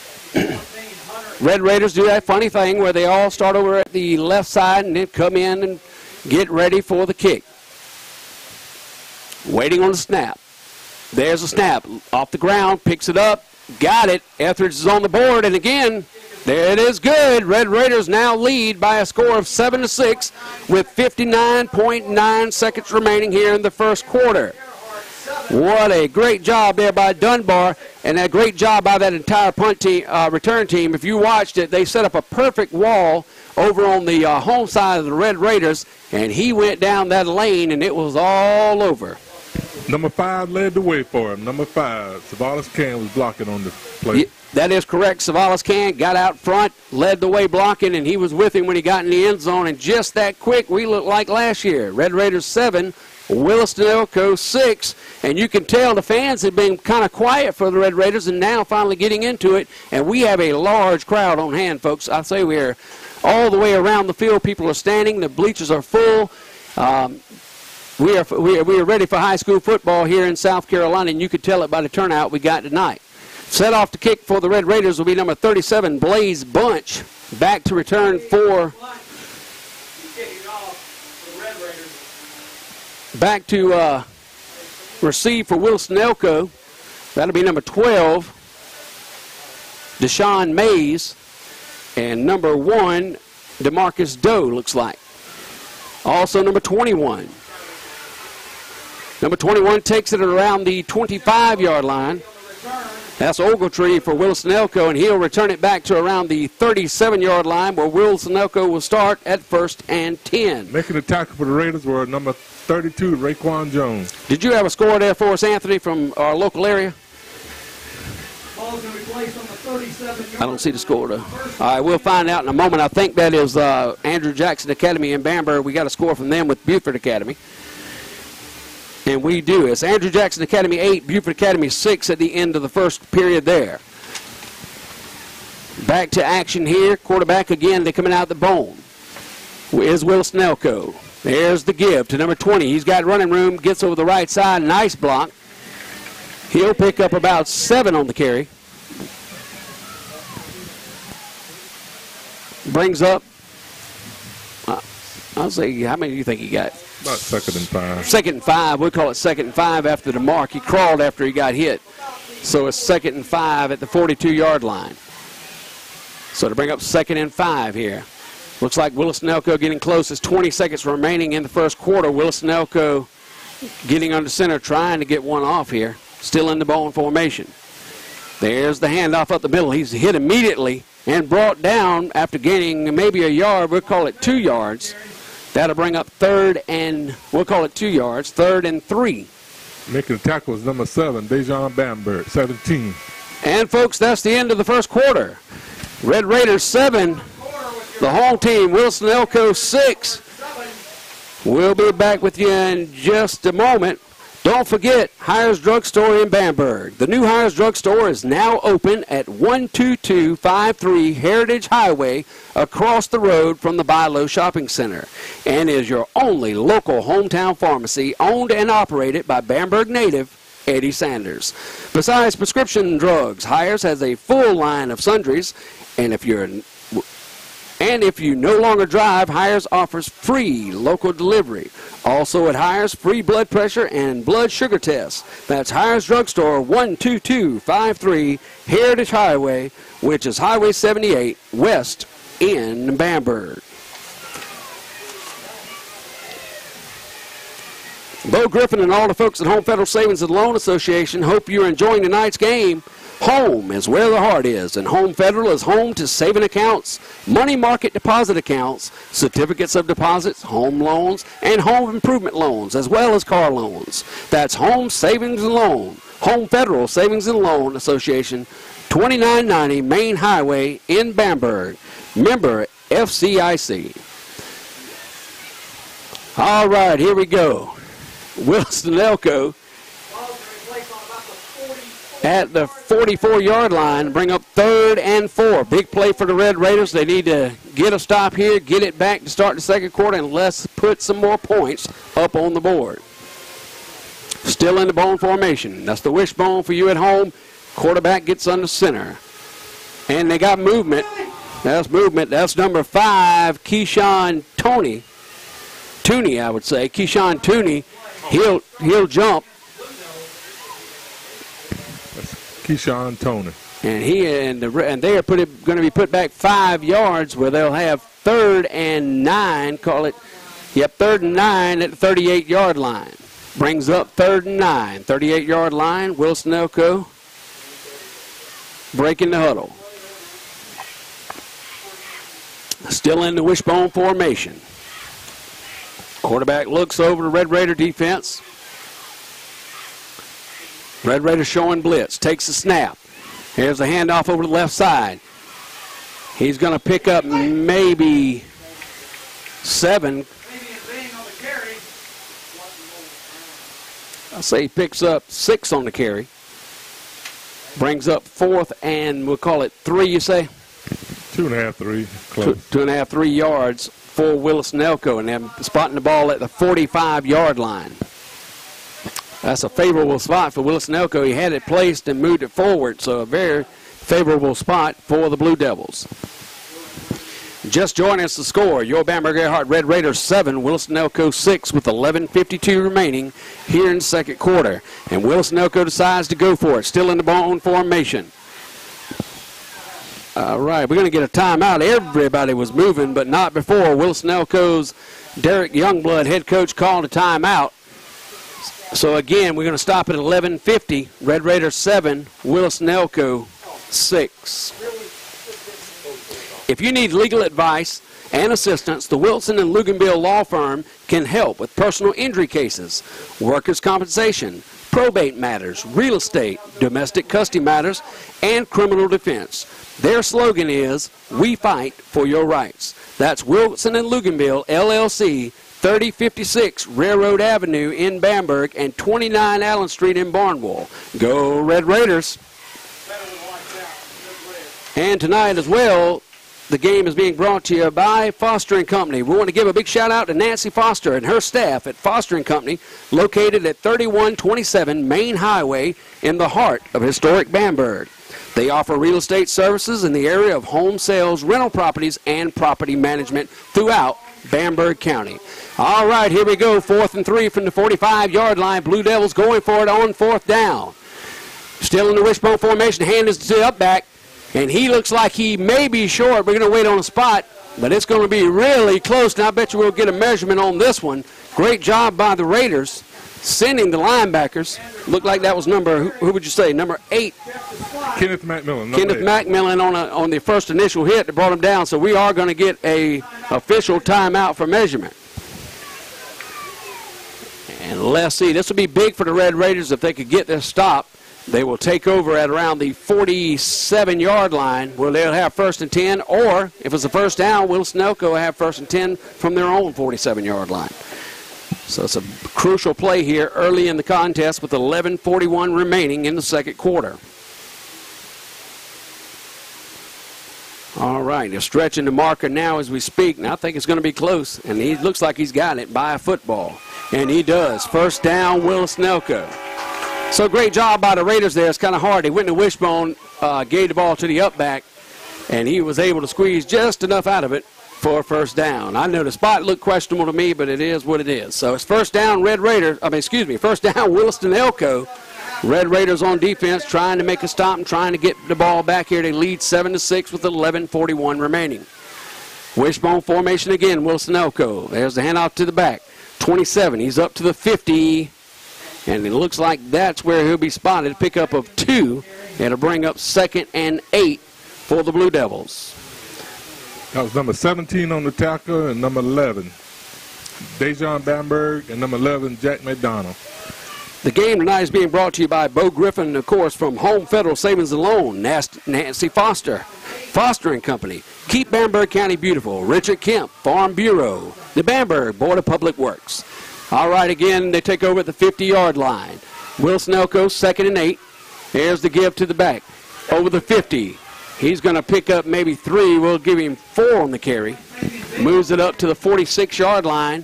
Red Raiders do that funny thing where they all start over at the left side and then come in and get ready for the kick. Waiting on the snap. There's a snap. Off the ground, picks it up, got it. Etheridge is on the board, and again, there it is good. Red Raiders now lead by a score of seven to six with fifty-nine point nine seconds remaining here in the first quarter. What a great job there by Dunbar, and a great job by that entire punt team, uh, return team. If you watched it, they set up a perfect wall over on the uh, home side of the Red Raiders, and he went down that lane, and it was all over. Number five led the way for him. Number five, Savalas Can was blocking on the play. Yeah, that is correct. Savalas Can got out front, led the way blocking, and he was with him when he got in the end zone. And just that quick, we look like last year. Red Raiders seven, Williston Elko six. And you can tell the fans have been kind of quiet for the Red Raiders and now finally getting into it. And we have a large crowd on hand, folks. I say we're all the way around the field. People are standing. The bleachers are full. Um, we, are, we, are, we are ready for high school football here in South Carolina, and you could tell it by the turnout we got tonight. Set off to kick for the Red Raiders will be number thirty-seven, Blaze Bunch. Back to return for... Back to uh, receive for Williston Elko. That'll be number twelve, Deshaun Mays. And number one, DeMarcus Doe, looks like. Also number twenty-one. Number twenty-one takes it around the twenty-five-yard line. That's Ogletree for Williston Elko, and he'll return it back to around the thirty-seven-yard line where Williston Elko will start at first and ten. Making the tackle for the Raiders were number thirty-two, Raekwon Jones. Did you have a score there for us, Anthony, from our local area? I don't see the score, though. All right, we'll find out in a moment. I think that is uh, Andrew Jackson Academy in Bamberg. We got a score from them with Buford Academy. And we do. It's Andrew Jackson Academy eight, Buford Academy six at the end of the first period there. Back to action here. Quarterback again, they're coming out the bone. Is Williston Elko. There's the give to number twenty. He's got running room, gets over the right side. Nice block. He'll pick up about seven on the carry. Brings up, uh, I'll say, how many do you think he got? About second and five. Second and five. We'll call it second and five after the mark. He crawled after he got hit. So it's second and five at the forty-two-yard line. So to bring up second and five here. Looks like Williston Elko getting close. There's twenty seconds remaining in the first quarter. Williston Elko getting under center, trying to get one off here. Still in the bone formation. There's the handoff up the middle. He's hit immediately and brought down after gaining maybe a yard. We'll call it two yards. That'll bring up third and, we'll call it two yards, third and three. Making the tackle is number seven, Dejon Bamberg, seventeen. And, folks, that's the end of the first quarter. Red Raiders seven, the home team, Williston Elko six. We'll be back with you in just a moment. Don't forget, Hires Drug Store in Bamberg. The new Hires Drug Store is now open at one two two five three Heritage Highway across the road from the Bi-Lo Shopping Center and is your only local hometown pharmacy owned and operated by Bamberg native Eddie Sanders. Besides prescription drugs, Hires has a full line of sundries, and if you're And if you no longer drive, Hires offers free local delivery. Also at Hires, free blood pressure and blood sugar tests. That's Hires Drug Store, one two two five three Heritage Highway, which is Highway seventy-eight west in Bamberg. Bo Griffin and all the folks at Home Federal Savings and Loan Association hope you're enjoying tonight's game. Home is where the heart is, and Home Federal is home to saving accounts, money market deposit accounts, certificates of deposits, home loans, and home improvement loans, as well as car loans. That's Home Savings and Loan, Home Federal Savings and Loan Association, twenty-nine ninety Main Highway in Bamberg. Member F C I C. All right, here we go. Williston Elko at the forty-four-yard line, bring up third and four. Big play for the Red Raiders. They need to get a stop here, get it back to start the second quarter, and let's put some more points up on the board. Still in the bone formation. That's the wishbone for you at home. Quarterback gets under center. And they got movement. That's movement. That's number five, Keyshawn Toney. Tooney, I would say. Keyshawn Tooney. He'll, he'll jump. Keyshawn Toney. And he and the and they are put it, going to be put back five yards where they'll have third and nine. Call it, yep, third and nine at the thirty-eight-yard line. Brings up third and nine, thirty-eight-yard line. Williston Elko breaking the huddle. Still in the wishbone formation. Quarterback looks over the Red Raider defense. Red Raider showing blitz, takes the snap. Here's the handoff over to the left side. He's going to pick up maybe seven. I'll say he picks up six on the carry. Brings up fourth and we'll call it three, you say? Two and a half, three. Close. Two, two and a half, three yards for Williston Elko, and they're spotting the ball at the forty-five yard line. That's a favorable spot for Williston Elko. He had it placed and moved it forward, so a very favorable spot for the Blue Devils. Just joining us to score, your Bamberg Earhart Red Raiders seven, Williston Elko six with eleven fifty-two remaining here in the second quarter. And Williston Elko decides to go for it, still in the bone formation. All right, we're going to get a timeout. Everybody was moving, but not before Williston Elko's Derek Youngblood, head coach, called a timeout. So again, we're going to stop at eleven fifty. Red Raiders seven, Williston Elko six. If you need legal advice and assistance, the Wilson and Luganville Law Firm can help with personal injury cases, workers' compensation, probate matters, real estate, domestic custody matters, and criminal defense. Their slogan is, "We fight for your rights." That's Wilson and Luganville, L L C, thirty fifty-six Railroad Avenue in Bamberg and twenty-nine Allen Street in Barnwell. Go Red Raiders. And tonight as well, the game is being brought to you by Foster and Company. We want to give a big shout out to Nancy Foster and her staff at Foster and Company, located at thirty-one twenty-seven Main Highway in the heart of historic Bamberg. They offer real estate services in the area of home sales, rental properties, and property management throughout Bamberg County. All right, here we go. Fourth and three from the forty-five yard line. Blue Devils going for it on fourth down. Still in the wishbone formation. Hand is to the up back. And he looks like he may be short. We're going to wait on a spot, but it's going to be really close. And I bet you we'll get a measurement on this one. Great job by the Raiders sending the linebackers. Looked like that was number, who, who would you say, number eight? Kenneth McMillan. Kenneth McMillan on, a, on the first initial hit that brought him down. So we are going to get a official timeout for measurement. And let's see, this will be big for the Red Raiders if they could get this stop. They will take over at around the forty-seven yard line where they'll have first and ten, or if it's a first down, Williston Elko will have first and ten from their own forty-seven yard line. So it's a crucial play here early in the contest with eleven forty-one remaining in the second quarter. All right, they're stretching the marker now as we speak. Now I think it's going to be close, and he looks like he's got it by a football. And he does. First down, Williston Elko. So great job by the Raiders there. It's kind of hard. He went to wishbone, uh, gave the ball to the up back, and he was able to squeeze just enough out of it for a first down. I know the spot looked questionable to me, but it is what it is. So it's first down, Red Raiders. I mean, excuse me, first down, Williston Elko. Red Raiders on defense, trying to make a stop and trying to get the ball back here. They lead seven to six with eleven forty-one remaining. Wishbone formation again, Williston Elko. There's the handoff to the back. twenty-seven. He's up to the fifty. And it looks like that's where he'll be spotted. A pickup of two. It'll bring up second and eight for the Blue Devils. That was number seventeen on the tackle and number eleven, Dejon Bamberg, and number eleven, Jack McDonald. The game tonight is being brought to you by Bo Griffin, of course, from Home Federal Savings and Loan, Nancy Foster, Foster and Company, Keep Bamberg County Beautiful, Richard Kemp, Farm Bureau, the Bamberg Board of Public Works. All right, again, they take over at the fifty yard line. Williston Elko, second and eight. Here's the give to the back. Over the fifty. He's going to pick up maybe three. We'll give him four on the carry. Moves it up to the forty-six yard line.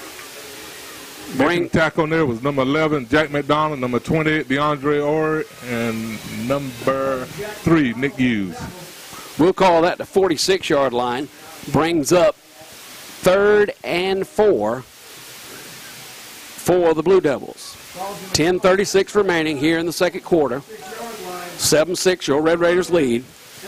Bring tackle on there was number eleven, Jack McDonald, number twenty-eight, DeAndre Orr, and number three, Nick Hughes. We'll call that the forty-six yard line. Brings up third and four for the Blue Devils. ten thirty-six remaining here in the second quarter. seven six, your Red Raiders lead.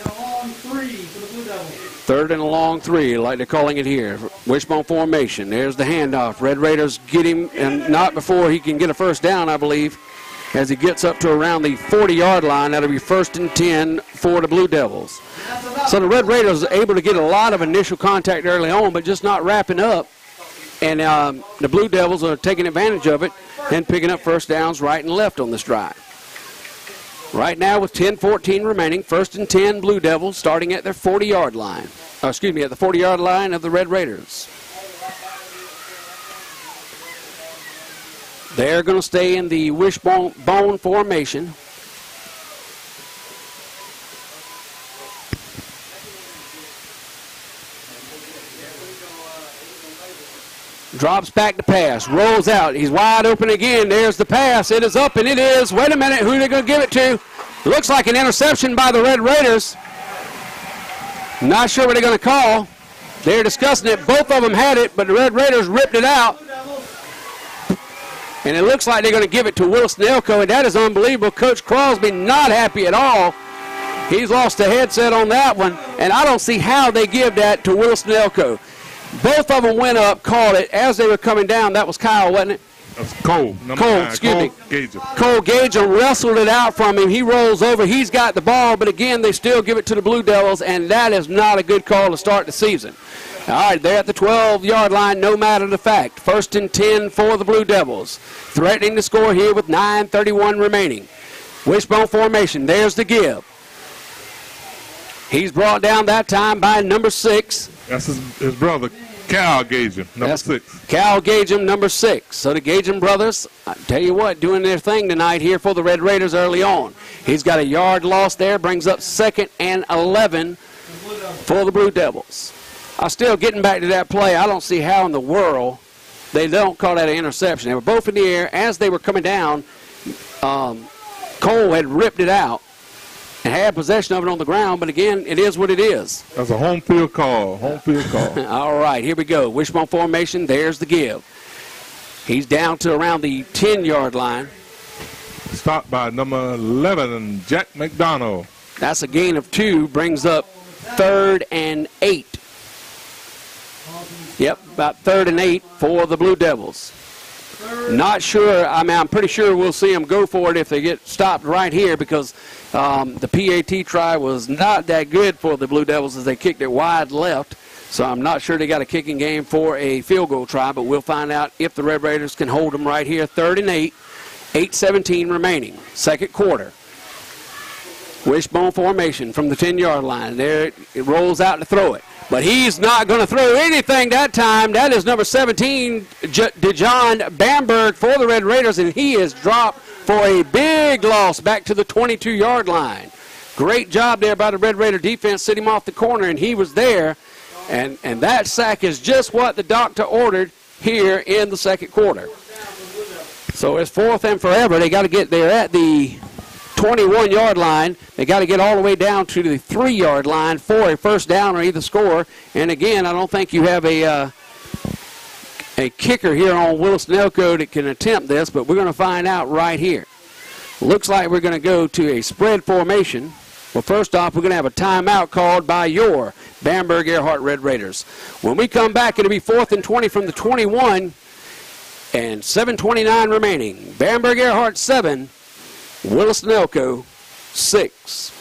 Third and a long three, like they're calling it here. Wishbone formation. There's the handoff. Red Raiders get him, and not before he can get a first down, I believe, as he gets up to around the forty yard line. That'll be first and ten for the Blue Devils. So the Red Raiders are able to get a lot of initial contact early on, but just not wrapping up. And um, the Blue Devils are taking advantage of it and picking up first downs right and left on this drive. Right now with ten fourteen remaining, first and ten Blue Devils starting at their forty yard line. Oh, excuse me, at the forty yard line of the Red Raiders. They're going to stay in the wishbone bone formation. Drops back to pass, rolls out. He's wide open again. There's the pass. It is up, and it is. Wait a minute. Who are they going to give it to? Looks like an interception by the Red Raiders. Not sure what they're going to call. They're discussing it. Both of them had it, but the Red Raiders ripped it out. And it looks like they're going to give it to Wilson Elko, and that is unbelievable. Coach Crosby not happy at all. He's lost the headset on that one, and I don't see how they give that to Wilson Elko. Both of them went up, called it. As they were coming down, that was Kyle, wasn't it? That's Cole. Cole, nine, excuse Cole me. Gagem. Cole Gagem wrestled it out from him. He rolls over. He's got the ball, but again, they still give it to the Blue Devils, and that is not a good call to start the season. All right, they're at the twelve-yard line, no matter the fact. First and ten for the Blue Devils. Threatening to score here with nine thirty-one remaining. Wishbone formation. There's the give. He's brought down that time by number six. That's his, his brother, Cal Gagem, number That's six. Cal Gagem, number six. So the Gagem brothers, I tell you what, doing their thing tonight here for the Red Raiders early on. He's got a yard loss there, brings up second and eleven for the Blue Devils. I'm still getting back to that play. I don't see how in the world they don't call that an interception. They were both in the air. As they were coming down, um, Cole had ripped it out and had possession of it on the ground, but again, it is what it is. That's a home field call, home field call. All right, here we go. Wishbone formation, there's the give. He's down to around the ten-yard line. Stopped by number eleven, Jack McDonald. That's a gain of two, brings up third and eight. Yep, about third and eight for the Blue Devils. Not sure, I mean, I'm pretty sure we'll see them go for it if they get stopped right here because um, the P A T try was not that good for the Blue Devils as they kicked it wide left. So I'm not sure they got a kicking game for a field goal try, but we'll find out if the Red Raiders can hold them right here. Third and eight, eight seventeen remaining, second quarter. Wishbone formation from the ten-yard line. There it, it rolls out to throw it. But he's not going to throw anything that time. That is number seventeen, J- DeJohn Bamberg for the Red Raiders, and he is dropped for a big loss back to the twenty-two-yard line. Great job there by the Red Raider defense, sitting him off the corner, and he was there. And, and that sack is just what the doctor ordered here in the second quarter. So it's fourth and forever. They got to get there at the twenty-one-yard line. They got to get all the way down to the three-yard line for a first down or either score. And again, I don't think you have a uh, a kicker here on Wilson Elko that can attempt this, but we're going to find out right here. Looks like we're going to go to a spread formation. Well, first off, we're going to have a timeout called by your Bamberg Earhart Red Raiders. When we come back, it'll be fourth and twenty from the twenty-one and seven twenty-nine remaining. Bamberg Earhart seven, Wilson Elko six.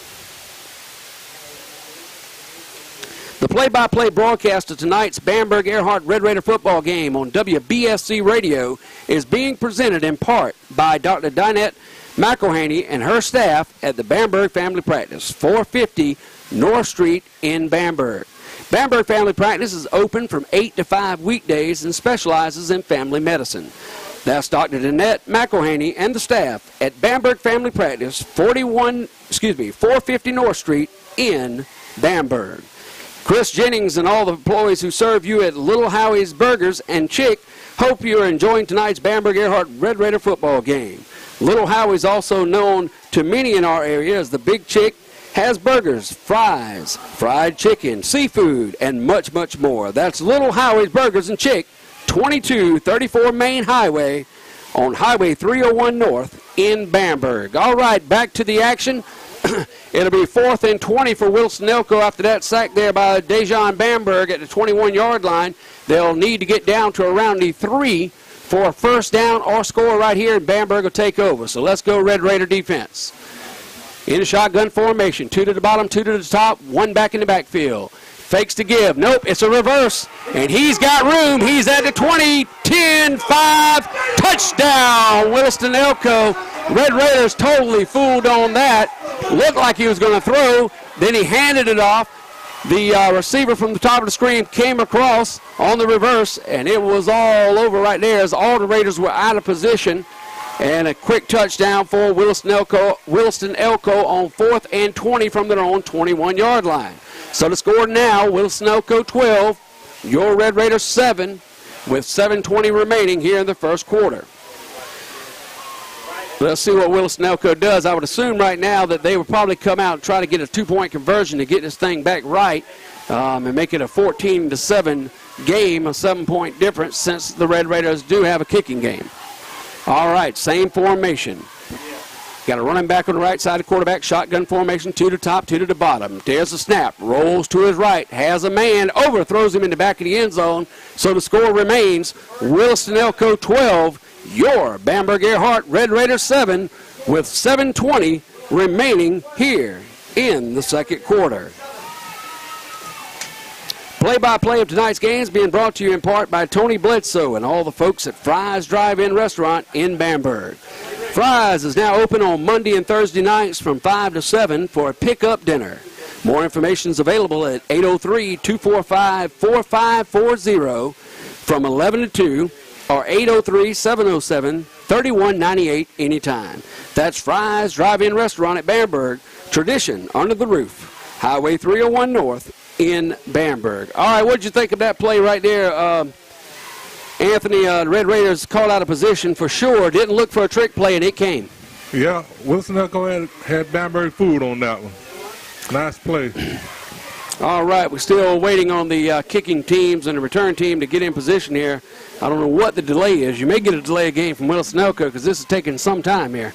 The play-by-play broadcast of tonight's Bamberg Earhart Red Raider football game on W B S C Radio is being presented in part by Doctor Dinette McElhaney and her staff at the Bamberg Family Practice, four fifty North Street in Bamberg. Bamberg Family Practice is open from eight to five weekdays and specializes in family medicine. That's Doctor Dinette McElhaney and the staff at Bamberg Family Practice, forty-one, excuse me, four fifty North Street in Bamberg. Chris Jennings and all the employees who serve you at Little Howie's Burgers and Chick hope you are enjoying tonight's Bamberg Earhart Red Raider football game. Little Howie's, also known to many in our area as the Big Chick, has burgers, fries, fried chicken, seafood, and much, much more. That's Little Howie's Burgers and Chick, twenty-two thirty-four Main Highway on Highway three oh one North in Bamberg. All right, back to the action. It'll be fourth and twenty for Wilson Elko after that sack there by DeJohn Bamberg at the twenty-one-yard line. They'll need to get down to around the three for a first down or score right here, and Bamberg will take over. So let's go Red Raider defense. In a shotgun formation, two to the bottom, two to the top, one back in the backfield. Fakes to give. Nope, it's a reverse. And he's got room. He's at the twenty, ten, five, touchdown, Wilson Elko. Red Raiders totally fooled on that. Looked like he was going to throw. Then he handed it off. The uh, receiver from the top of the screen came across on the reverse, and it was all over right there as all the Raiders were out of position. And a quick touchdown for Williston Elko, Williston Elko on fourth and twenty from their own twenty-one-yard line. So the score now, Williston Elko twelve, your Red Raiders seven, with seven twenty remaining here in the first quarter. Let's see what Williston Elko does. I would assume right now that they would probably come out and try to get a two-point conversion to get this thing back right um, and make it a fourteen to seven game, a seven-point difference, since the Red Raiders do have a kicking game. All right, same formation. Got a running back on the right side of quarterback, shotgun formation, two to top, two to the bottom. There's the snap, rolls to his right, has a man, overthrows him in the back of the end zone. So the score remains Williston Elko twelve, your Bamberg Earhart Red Raiders seven, with seven twenty remaining here in the second quarter. Play-by-play of tonight's games being brought to you in part by Tony Bledsoe and all the folks at Fry's Drive-In Restaurant in Bamberg. Fry's is now open on Monday and Thursday nights from five to seven for a pick-up dinner. More information is available at eight oh three, two four five, four five four zero from eleven to two or eight oh three, seven oh seven, three one nine eight anytime. That's Fry's Drive-In Restaurant at Bamberg, tradition under the roof. Highway three oh one North in Bamberg. All right, what did you think of that play right there? Um, Anthony, uh, Red Raiders called out of position for sure. Didn't look for a trick play, and it came. Yeah, Wilson Elko had, had Bamberg food on that one. Nice play. All right, we're still waiting on the uh, kicking teams and the return team to get in position here. I don't know what the delay is. You may get a delay of game from Wilson Elko because this is taking some time here.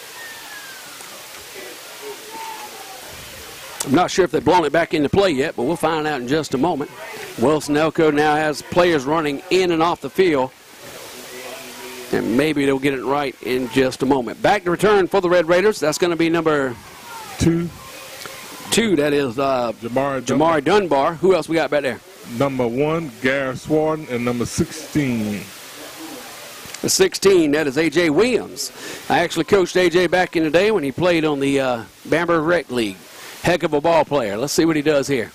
I'm not sure if they've blown it back into play yet, but we'll find out in just a moment. Wilson Elko now has players running in and off the field, and maybe they'll get it right in just a moment. Back to return for the Red Raiders. That's going to be number two. Two, that is uh, Jamari, Jamari Dunbar. Who else we got back there? Number one, Garrett Swarton, and number sixteen. The sixteen, that is A J Williams. I actually coached A J back in the day when he played on the uh, Bamberg Rec League. Heck of a ball player. Let's see what he does here.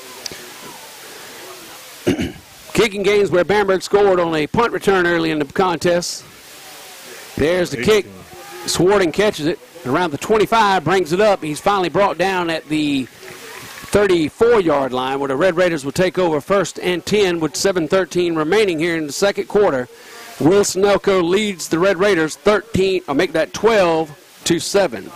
Kicking games where Bamberg scored on a punt return early in the contest. There's the kick. Swarting catches it around the twenty-five, brings it up. He's finally brought down at the thirty-four-yard line where the Red Raiders will take over first and ten with seven thirteen remaining here in the second quarter. Wilson Elko leads the Red Raiders thirteen, or make that twelve to seven.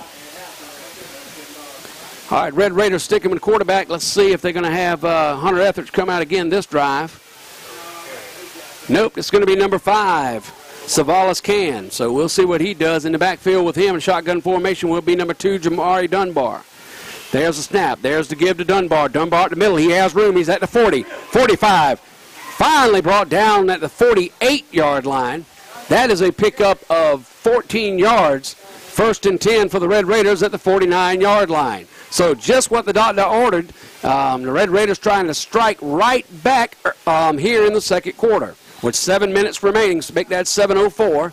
All right, Red Raiders stick him in quarterback. Let's see if they're going to have uh, Hunter Etheridge come out again this drive. Nope, it's going to be number five, Savalas Can. So we'll see what he does in the backfield with him. In shotgun formation will be number two, Jamari Dunbar. There's the snap. There's the give to Dunbar. Dunbar at the middle. He has room. He's at the forty, forty-five. Finally brought down at the forty-eight-yard line. That is a pickup of fourteen yards. First and ten for the Red Raiders at the forty-nine-yard line. So just what the doctor ordered. Um, the Red Raiders trying to strike right back um, here in the second quarter with seven minutes remaining, so make that seven oh four.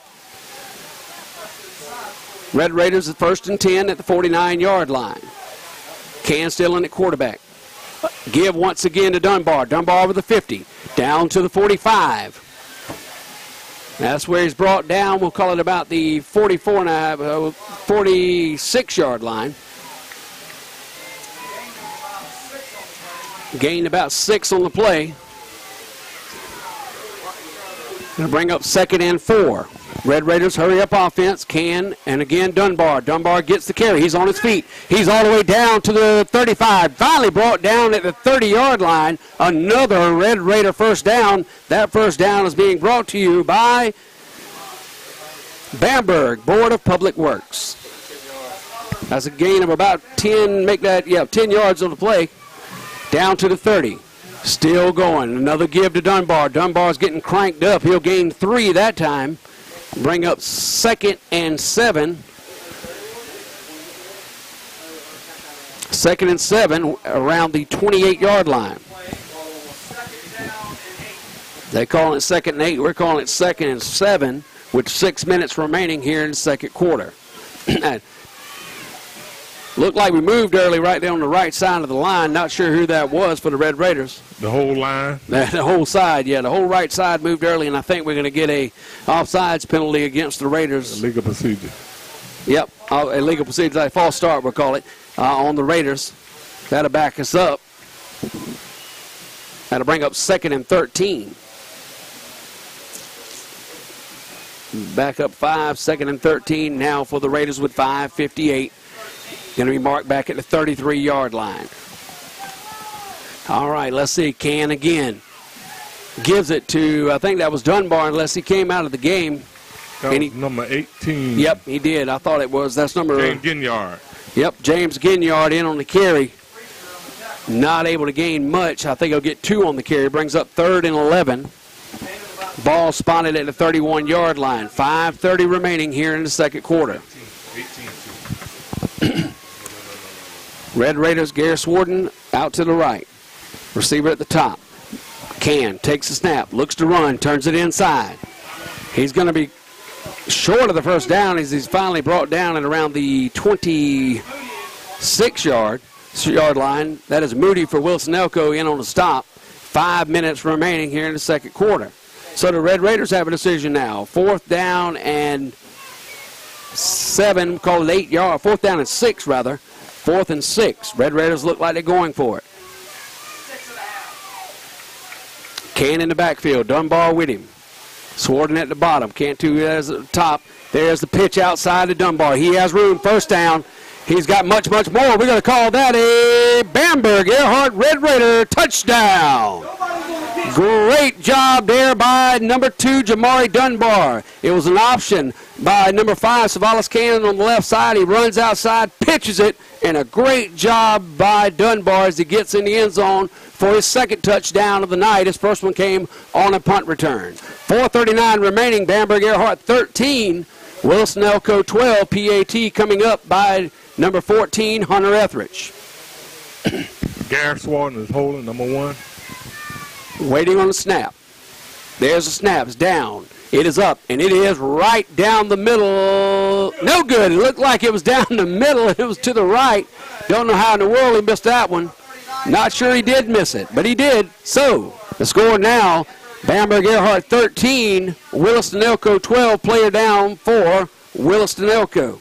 Red Raiders at first and ten at the forty-nine-yard line. Can still in at quarterback. Give once again to Dunbar. Dunbar over the fifty. Down to the forty-five. That's where he's brought down. We'll call it about the forty-four and a half, uh, forty-six-yard line. Gained about six on the play. Going to bring up second and four. Red Raiders hurry up offense. Can, and again Dunbar. Dunbar gets the carry. He's on his feet. He's all the way down to the thirty-five. Finally brought down at the thirty-yard line. Another Red Raider first down. That first down is being brought to you by Bamberg Board of Public Works. That's a gain of about ten, make that, yeah, ten yards on the play. Down to the thirty. Still going. Another give to Dunbar. Dunbar's getting cranked up. He'll gain three that time. Bring up second and seven. Second and seven around the twenty-eight-yard line. They call it second and eight. We're calling it second and seven with six minutes remaining here in the second quarter. Looked like we moved early right there on the right side of the line. Not sure who that was for the Red Raiders. The whole line? The, the whole side, yeah. The whole right side moved early, and I think we're going to get a offsides penalty against the Raiders. Legal procedure. Yep, uh, a legal procedure, like false start, we'll call it, uh, on the Raiders. That'll back us up. That'll bring up second and thirteen. Back up five, second and thirteen now for the Raiders with five fifty-eight. Going to be marked back at the thirty-three-yard line. All right, let's see. Can again. Gives it to, I think that was Dunbar, unless he came out of the game. That was he, number eighteen. Yep, he did. I thought it was. That's number. James Ginyard. Yep, James Ginyard in on the carry. Not able to gain much. I think he'll get two on the carry. Brings up third and eleven. Ball spotted at the thirty-one-yard line. five thirty remaining here in the second quarter. Red Raiders, Garris Warden out to the right. Receiver at the top. Can takes the snap, looks to run, turns it inside. He's going to be short of the first down as he's finally brought down at around the twenty-six-yard yard line. That is Moody for Wilson Elko in on the stop. Five minutes remaining here in the second quarter. So the Red Raiders have a decision now. Fourth down and seven, call it eight yard. Fourth down and six, rather. Fourth and six. Red Raiders look like they're going for it. Can in the backfield. Dunbar with him. Swarden at the bottom. Cantu is at the top. There's the pitch outside to Dunbar. He has room. First down. He's got much, much more. We're going to call that a Bamberg Earhart Red Raider touchdown. Great job there by number two, Jamari Dunbar. It was an option by number five, Savalas Cannon on the left side. He runs outside, pitches it, and a great job by Dunbar as he gets in the end zone for his second touchdown of the night. His first one came on a punt return. four thirty-nine remaining, Bamberg Earhart thirteen, Wilson Elko twelve. P A T coming up by number fourteen, Hunter Etheridge. Garris Warden is holding number one. Waiting on the snap. There's the snap. It's down. It is up, and it is right down the middle. No good. It looked like it was down the middle. It was to the right. Don't know how in the world he missed that one. Not sure he did miss it, but he did. So the score now, Bamberg Earhart thirteen, Williston Elko twelve. Player down for Williston Elko.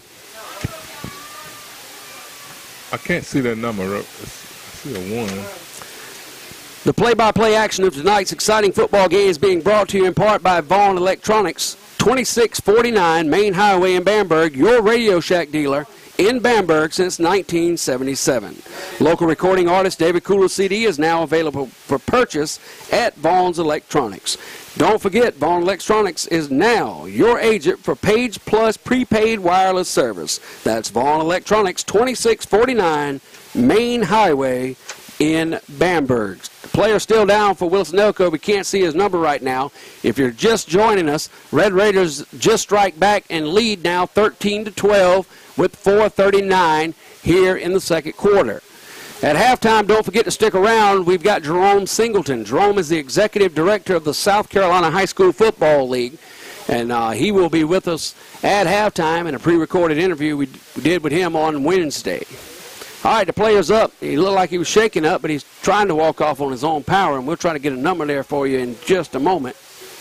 I can't see that number up. I see a one. The play-by-play action of tonight's exciting football game is being brought to you in part by Vaughn Electronics, twenty-six forty-nine Main Highway in Bamberg, your Radio Shack dealer in Bamberg since nineteen seventy-seven. Local recording artist David Kula C D is now available for purchase at Vaughn's Electronics. Don't forget, Vaughn Electronics is now your agent for Page Plus prepaid wireless service. That's Vaughn Electronics, twenty-six forty-nine Main Highway in Bamberg. The player still down for Wilson Elko. We can't see his number right now. If you're just joining us, Red Raiders just strike back and lead now thirteen to twelve with four thirty-nine here in the second quarter. At halftime, don't forget to stick around. We've got Jerome Singleton. Jerome is the executive director of the South Carolina High School Football League, and uh, he will be with us at halftime in a pre-recorded interview we did with him on Wednesday. All right, the player's up. He looked like he was shaking up, but he's trying to walk off on his own power, and we'll try to get a number there for you in just a moment.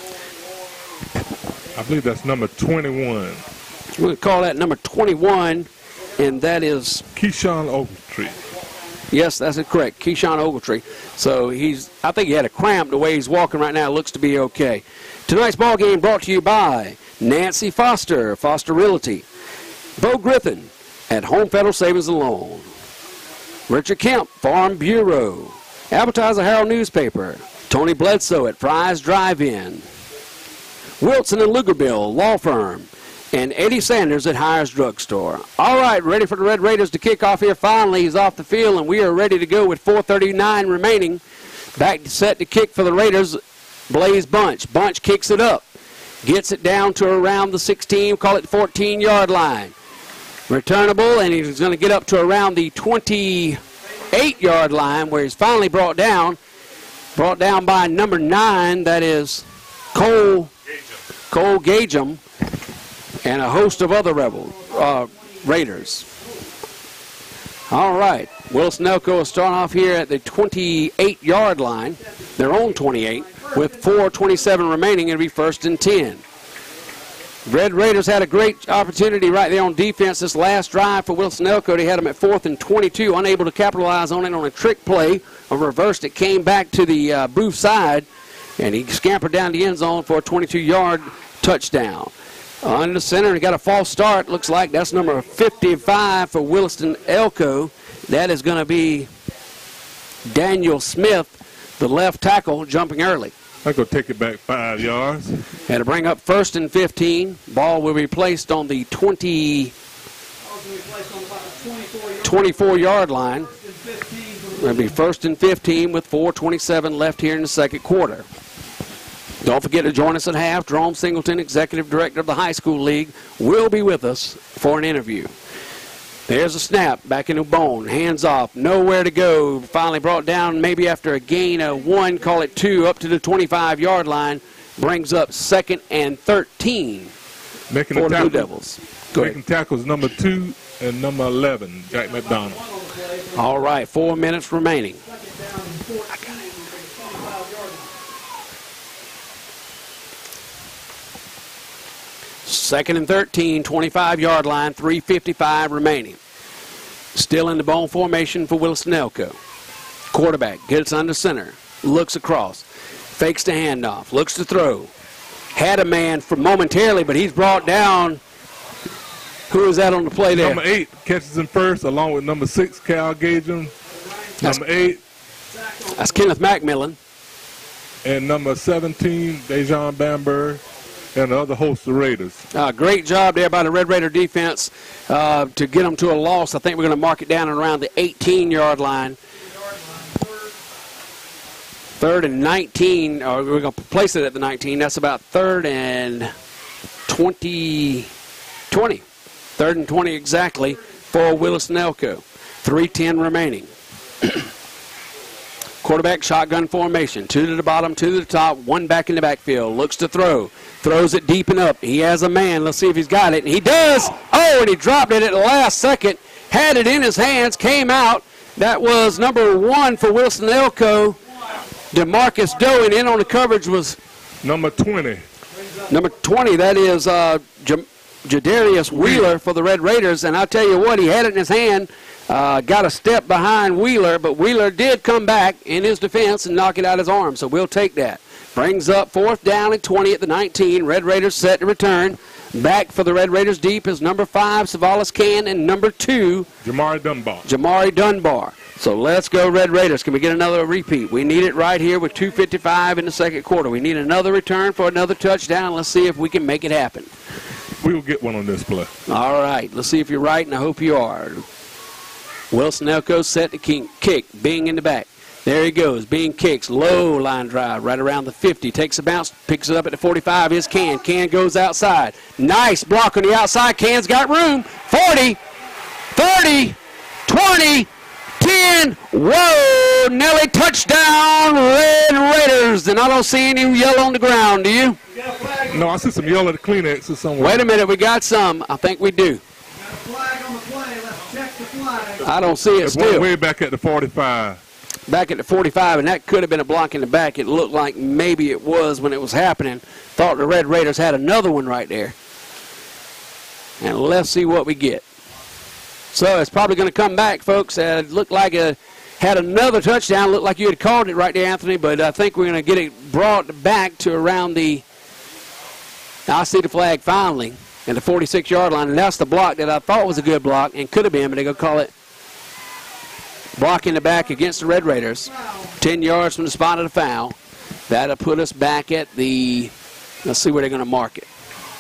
I believe that's number twenty-one. We're going to call that number twenty-one, and that is Keyshawn Ogletree. Yes, that's it, correct. Keyshawn Ogletree. So he's, I think he had a cramp the way he's walking right now. It looks to be okay. Tonight's ball game brought to you by Nancy Foster, Foster Realty, Bo Griffin at Home Federal Savings and Loan, Richard Kemp, Farm Bureau, Advertiser Herald Newspaper, Tony Bledsoe at Fry's Drive-In, Wilson and Lugerbill Law Firm, and Eddie Sanders at Hires Drugstore. All right, ready for the Red Raiders to kick off here. Finally, he's off the field, and we are ready to go with four thirty-nine remaining. Back to set to kick for the Raiders, Blaze Bunch. Bunch kicks it up, gets it down to around the sixteen, call it the fourteen-yard line. Returnable, and he's going to get up to around the twenty-eight-yard line where he's finally brought down. Brought down by number nine, that is Cole, Cole Gagem, and a host of other rebel uh, Raiders. All right. Wilson Elko will start off here at the twenty-eight yard line, their own twenty-eight, with four twenty-seven remaining. It'll be first and ten. Red Raiders had a great opportunity right there on defense this last drive for Wilson Elko. They had them at fourth and twenty-two, unable to capitalize on it on a trick play, a reverse that came back to the uh, Booth side, and he scampered down the end zone for a twenty-two yard touchdown. On the center, he got a false start. Looks like that's number fifty-five for Wilson Elko. That is going to be Daniel Smith, the left tackle, jumping early. I'm going to take it back five yards. Had to bring up first and fifteen. Ball will be placed on the twenty, twenty-four yard line. It'll be first and fifteen with four twenty-seven left here in the second quarter. Don't forget to join us at half. Jerome Singleton, Executive Director of the High School League, will be with us for an interview. There's a snap back into Bone. Hands off. Nowhere to go. Finally brought down maybe after a gain of one, call it two, up to the twenty-five yard line. Brings up second and thirteen Making for the tackle, Blue Devils. Go making ahead. tackles number two and number eleven, Jack McDonald. All right, four minutes remaining. Second and thirteen, twenty-five yard line, three fifty-five remaining. Still in the bone formation for Wilson Elko. Quarterback gets under center, looks across, fakes the handoff, looks to throw. Had a man for momentarily, but he's brought down. Who is that on the play there? Number eight catches him first, along with number six, Cal Gagem. That's- Number eight That's Kenneth Macmillan. and number seventeen, Dejan Bamberg, and the other host of Raiders. Uh, great job there by the Red Raider defense uh, to get them to a loss. I think we're going to mark it down around the eighteen yard line. Third and nineteen, or we're going to place it at the nineteen. That's about third and twenty, twenty. Third and twenty exactly for Wilson Elko. three ten remaining. Quarterback shotgun formation. Two to the bottom, two to the top, one back in the backfield. Looks to throw. Throws it deep and up. He has a man. Let's see if he's got it. And he does. Oh, and he dropped it at the last second. Had it in his hands. Came out. That was number one for Wilson Elko. DeMarcus Doe, and in on the coverage was Number twenty. number twenty. That is uh, J- Jadarius Wheeler for the Red Raiders. And I'll tell you what, he had it in his hand. Uh, got a step behind Wheeler, but Wheeler did come back in his defense and knock it out his arm, so we'll take that. Brings up fourth down and twenty at the nineteen. Red Raiders set to return. Back for the Red Raiders deep is number five, Savalas Can, and number two, Jamari Dunbar. Jamari Dunbar. So let's go Red Raiders. Can we get another repeat? We need it right here with two fifty-five in the second quarter. We need another return for another touchdown. Let's see if we can make it happen. We will get one on this play. All right, let's see if you're right, and I hope you are. Wilson Elko set to kick. Bing in the back. There he goes. Bing kicks. Low line drive right around the fifty. Takes a bounce. Picks it up at the forty-five. Is Can. Can goes outside. Nice block on the outside. Can's got room. forty, thirty, twenty, ten. Whoa! Nelly touchdown, Red Raiders. And I don't see any yellow on the ground. Do you? No, I see some yellow at the Kleenex somewhere. Wait a minute. We got some. I think we do. I don't see it It's still. way back at the forty-five. Back at the forty-five, and that could have been a block in the back. It looked like maybe it was when it was happening. Thought the Red Raiders had another one right there. And let's see what we get. So it's probably going to come back, folks. Uh, it looked like it had another touchdown. Looked like you had called it right there, Anthony, but I think we're going to get it brought back to around the, I see the flag finally, at the forty-six yard line, and that's the block that I thought was a good block and could have been, but they're going to call it block in the back against the Red Raiders. ten yards from the spot of the foul. That'll put us back at the, let's see where they're going to mark it.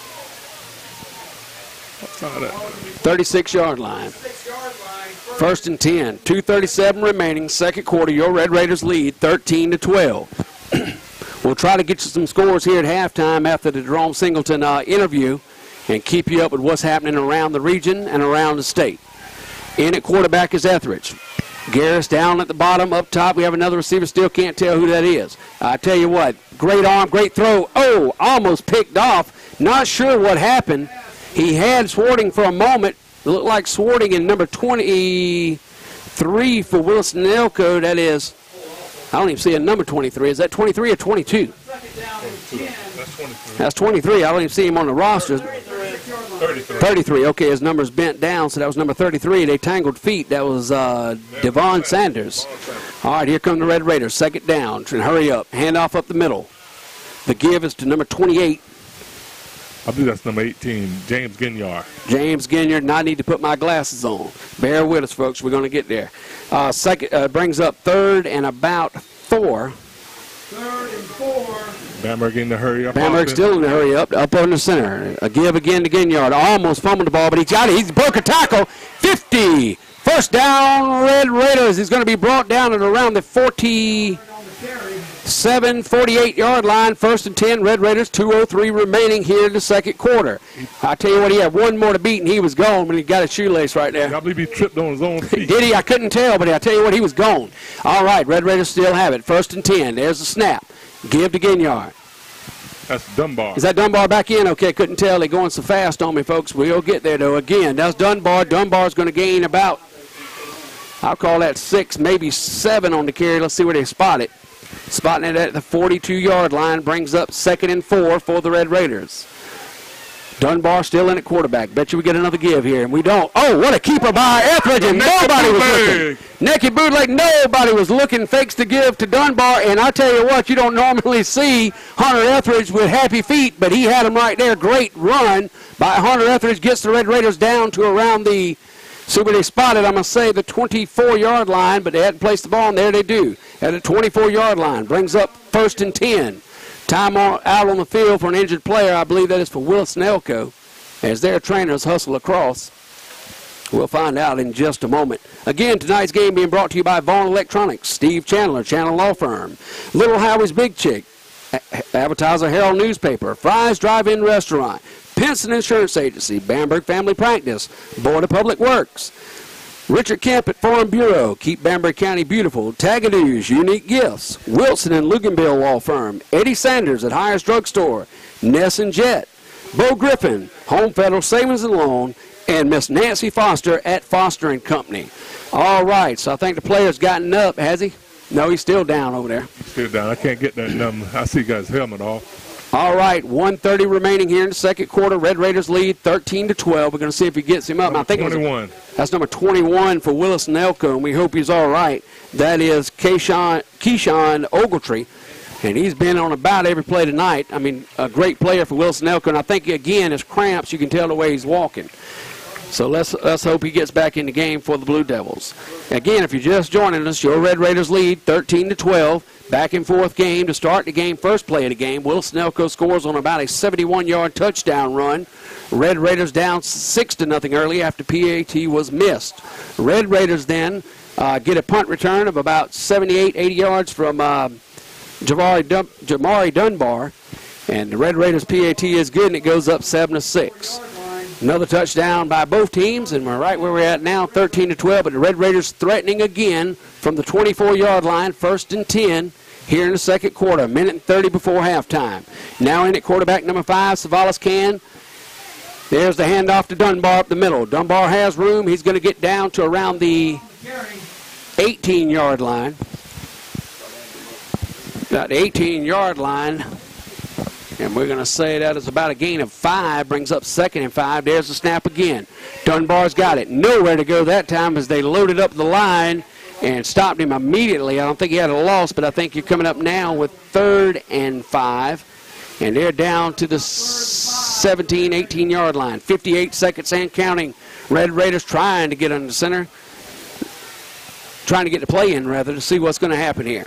thirty-six yard line. First and ten. two thirty-seven remaining. Second quarter. Your Red Raiders lead thirteen to twelve. We'll try to get you some scores here at halftime after the Jerome Singleton uh, interview and keep you up with what's happening around the region and around the state. In at quarterback is Etheridge. Garris down at the bottom. Up top, we have another receiver. Still can't tell who that is. I tell you what, great arm, great throw. Oh, almost picked off. Not sure what happened. He had Swarting for a moment. It looked like Swarting in number twenty, three for Wilson Elko. That is, I don't even see a number twenty-three. Is that twenty-three or twenty-two? Second down and ten. That's twenty-three. That's twenty-three. I don't even see him on the roster. thirty-three. thirty-three. Okay, his number's bent down, so that was number thirty-three. They tangled feet. That was uh, Devon Sanders. All right, here come the Red Raiders. Second down. Trying to hurry up. Handoff up the middle. The give is to number twenty-eight. I believe that's number eighteen, James Ginyard. James Ginyard, and I need to put my glasses on. Bear with us, folks. We're going to get there. Uh, second uh, brings up third and about four. Third and four. Bamberg in the hurry up. Bamberg offense. still in the hurry up, up on the center. A give again to Ginyard. Almost fumbled the ball, but he got it. He's broke a tackle. fifty. First down, Red Raiders. He's going to be brought down at around the forty. seven, forty-eight yard line, first and ten, Red Raiders, two oh three remaining here in the second quarter. I tell you what, he had one more to beat and he was gone when he got a shoelace right there. I believe he tripped on his own feet. Did he? I couldn't tell, but I tell you what, he was gone. All right, Red Raiders still have it, first and ten. There's the snap. Give to Ginyard. That's Dunbar. Is that Dunbar back in? Okay, couldn't tell. They're going so fast on me, folks. We'll get there, though. Again, that's Dunbar. Dunbar's going to gain about, I'll call that six, maybe seven on the carry. Let's see where they spot it. Spotting it at the forty-two yard line, brings up second and four for the Red Raiders. Dunbar still in at quarterback. Bet you we get another give here, and we don't. Oh, what a keeper by Etheridge, and nobody was looking. Necky bootleg, nobody was looking. Fakes to give to Dunbar, and I tell you what, you don't normally see Hunter Etheridge with happy feet, but he had him right there. Great run by Hunter Etheridge. Gets the Red Raiders down to around the, see where they spotted, I'm going to say the twenty-four yard line, but they hadn't placed the ball, and there they do. At the twenty-four yard line, brings up first and ten. Time on, out on the field for an injured player. I believe that is for Wilson Elko, as their trainers hustle across. We'll find out in just a moment. Again, tonight's game being brought to you by Vaughn Electronics, Steve Chandler, Chandler Law Firm, Little Howie's Big Chick, Advertiser Herald Newspaper, Fry's Drive-In Restaurant, Pinson Insurance Agency, Bamberg Family Practice, Board of Public Works, Richard Kemp at Farm Bureau, Keep Bamberg County Beautiful, Tagadoos, Unique Gifts, Wilson and Luganville Law Firm, Eddie Sanders at Hires Drugstore, Ness and Jet, Bo Griffin, Home Federal Savings and Loan, and Miss Nancy Foster at Foster and Company. All right, so I think the player's gotten up, has he? No, he's still down over there. Still down. I can't get that number. I see he got his helmet off. All right, one thirty remaining here in the second quarter. Red Raiders lead thirteen to twelve. We're going to see if he gets him up. Number I think twenty-one. It was, that's number twenty-one for Wilson Elko, and we hope he's all right. That is Keyshawn, Keyshawn Ogletree, and he's been on about every play tonight. I mean, a great player for Wilson Elko, and I think, again, his cramps, you can tell the way he's walking. So let's, let's hope he gets back in the game for the Blue Devils. Again, if you're just joining us, your Red Raiders lead thirteen to twelve. Back and forth game to start the game. First play of the game. Wilson Elko scores on about a seventy-one yard touchdown run. Red Raiders down six to nothing early after P A T was missed. Red Raiders then uh, get a punt return of about seventy-eight, eighty yards from uh, Jamari, Dun- Jamari Dunbar. And the Red Raiders P A T is good, and it goes up seven to six. Another touchdown by both teams, and we're right where we're at now, thirteen to twelve. But the Red Raiders threatening again from the twenty-four yard line, first and ten here in the second quarter, a minute and thirty before halftime. Now in at quarterback number five, Savalas Can. There's the handoff to Dunbar up the middle. Dunbar has room. He's going to get down to around the eighteen yard line. Got the eighteen yard line. And we're going to say that is about a gain of five, brings up second and five. There's the snap again. Dunbar's got it. Nowhere to go that time as they loaded up the line and stopped him immediately. I don't think he had a loss, but I think you're coming up now with third and five. And they're down to the seventeen, eighteen yard line. fifty-eight seconds and counting. Red Raiders trying to get under center. Trying to get the play in, rather, to see what's going to happen here.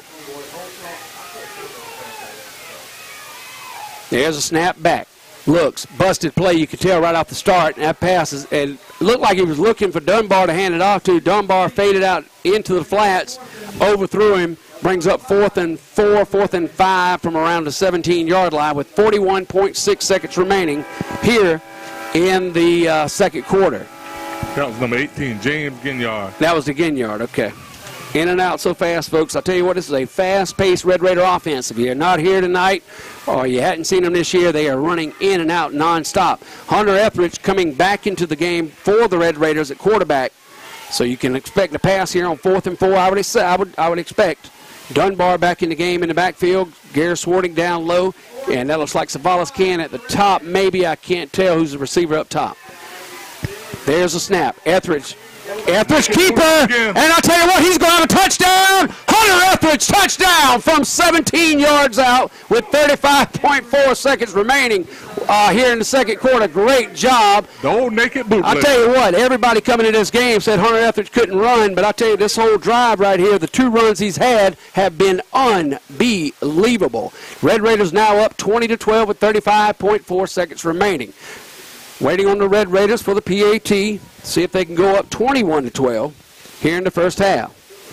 There's a snap back. Looks, busted play. You could tell right off the start. And that pass is, it looked like he was looking for Dunbar to hand it off to. Dunbar faded out into the flats, overthrew him, brings up fourth and four, fourth and five from around the seventeen yard line with forty-one point six seconds remaining here in the uh, second quarter. That was number eighteen, James Ginyard. That was the Ginyard, okay. In and out so fast, folks. I'll tell you what, this is a fast-paced Red Raider offense. If you're not here tonight or you hadn't seen them this year, they are running in and out nonstop. Hunter Etheridge coming back into the game for the Red Raiders at quarterback. So you can expect a pass here on fourth and four. I would, I would, I would expect Dunbar back in the game in the backfield. Garrett Swarting down low. And that looks like Savalas Can at the top. Maybe I can't tell who's the receiver up top. There's a snap. Etheridge. Etheridge keeper. And I'll tell you what, he's going to have a touchdown. Hunter Etheridge touchdown from seventeen yards out with thirty-five point four seconds remaining uh, here in the second quarter. Great job. The old naked bootleg. I'll tell you what, everybody coming to this game said Hunter Etheridge couldn't run, but I'll tell you this whole drive right here, the two runs he's had have been unbelievable. Red Raiders now up twenty to twelve with thirty-five point four seconds remaining. Waiting on the Red Raiders for the P A T. See if they can go up twenty-one to twelve here in the first half.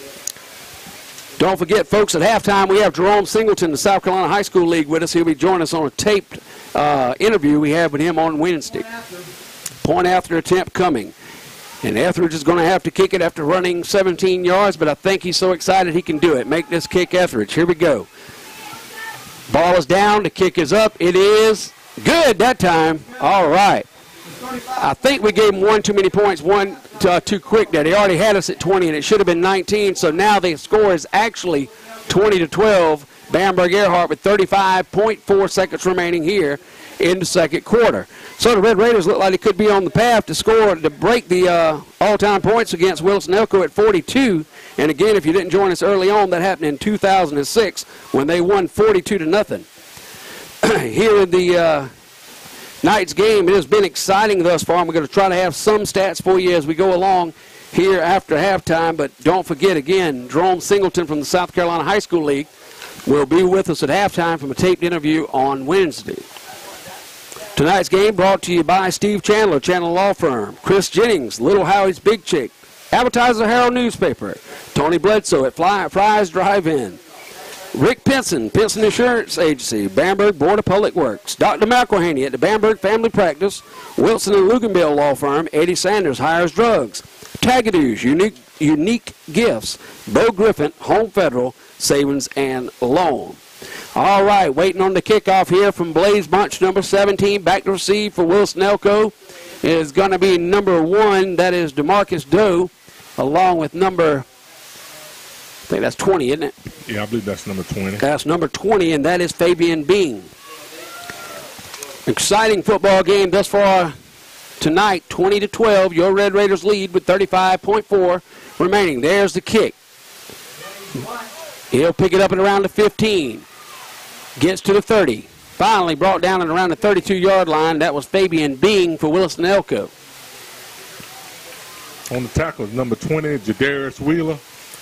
Don't forget, folks, at halftime we have Jerome Singleton, the South Carolina High School League, with us. He'll be joining us on a taped uh, interview we have with him on Wednesday. Point after attempt coming. And Etheridge is going to have to kick it after running seventeen yards, but I think he's so excited he can do it. Make this kick, Etheridge. Here we go. Ball is down. The kick is up. It is good that time. All right. I think we gave him one too many points, one uh, too quick there. He already had us at twenty, and it should have been nineteen, so now the score is actually twenty to twelve. Bamberg Earhart with thirty-five point four seconds remaining here in the second quarter. So the Red Raiders look like they could be on the path to score, to break the uh, all-time points against Wilson-Elko at forty-two. And again, if you didn't join us early on, that happened in two thousand six when they won forty-two to nothing. Here in the uh, night's game, it has been exciting thus far. I'm going to try to have some stats for you as we go along here after halftime. But don't forget, again, Jerome Singleton from the South Carolina High School League will be with us at halftime from a taped interview on Wednesday. Tonight's game brought to you by Steve Chandler, Chandler Law Firm, Chris Jennings, Little Howie's Big Chick, Advertiser Herald Newspaper, Tony Bledsoe at Fly, Fry's Drive-In, Rick Pinson, Pinson Insurance Agency, Bamberg Board of Public Works, Doctor McElhaney at the Bamberg Family Practice, Wilson and Luganbill Law Firm, Eddie Sanders Hires Drugs, Tagadoos, Unique, Unique Gifts, Bo Griffin, Home Federal, Savings and Loan. All right, waiting on the kickoff here from Blaze Bunch, number seventeen, back to receive for Wilson-Elko is going to be number one. That is DeMarcus Doe, along with number, I think that's twenty, isn't it? Yeah, I believe that's number twenty. That's number twenty, and that is Fabian Bean. Exciting football game thus far tonight, twenty to twelve. Your Red Raiders lead with thirty-five point four remaining. There's the kick. He'll pick it up at around the fifteen. Gets to the thirty. Finally brought down at around the thirty-two yard line. That was Fabian Bean for Wilson-Elko. On the tackle is number twenty, Jadarius Wheeler.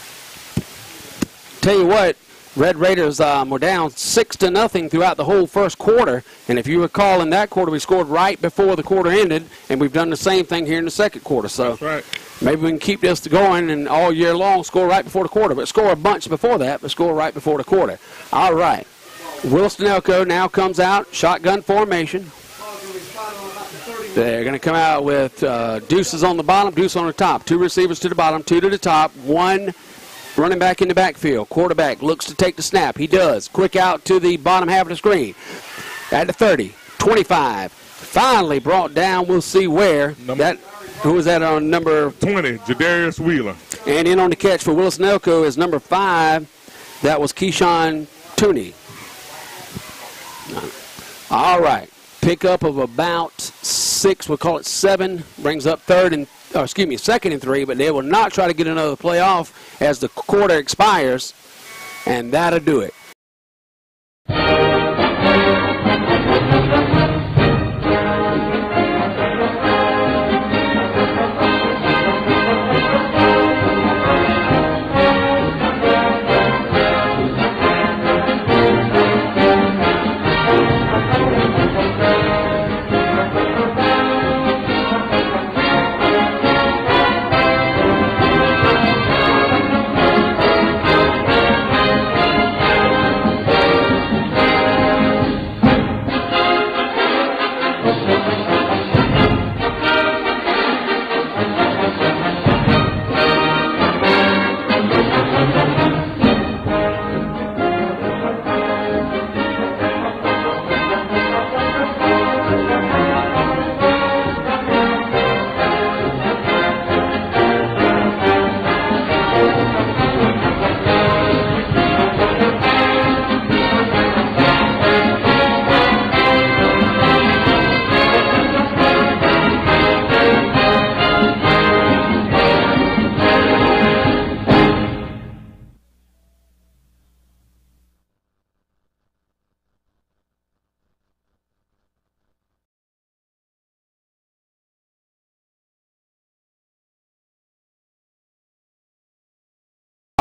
Tell you what, Red Raiders um, were down six to nothing throughout the whole first quarter. And if you recall, in that quarter, we scored right before the quarter ended, and we've done the same thing here in the second quarter. So that's right. Maybe we can keep this going and all year long score right before the quarter. But score a bunch before that, but score right before the quarter. All right. Wilson-Elko now comes out, shotgun formation. They're going to come out with uh, deuces on the bottom, deuce on the top. Two receivers to the bottom, two to the top, one running back in the backfield. Quarterback looks to take the snap. He does. Quick out to the bottom half of the screen. At the thirty, twenty-five. Finally brought down, we'll see where. Number that, who was that on number? twenty, Jadarius Wheeler. And in on the catch for Wilson-Elko is number five. That was Keyshawn Tooney. All right. Pickup of about six, we'll call it seven. Brings up third and, or excuse me, second and three, but they will not try to get another play off as the quarter expires, and that'll do it.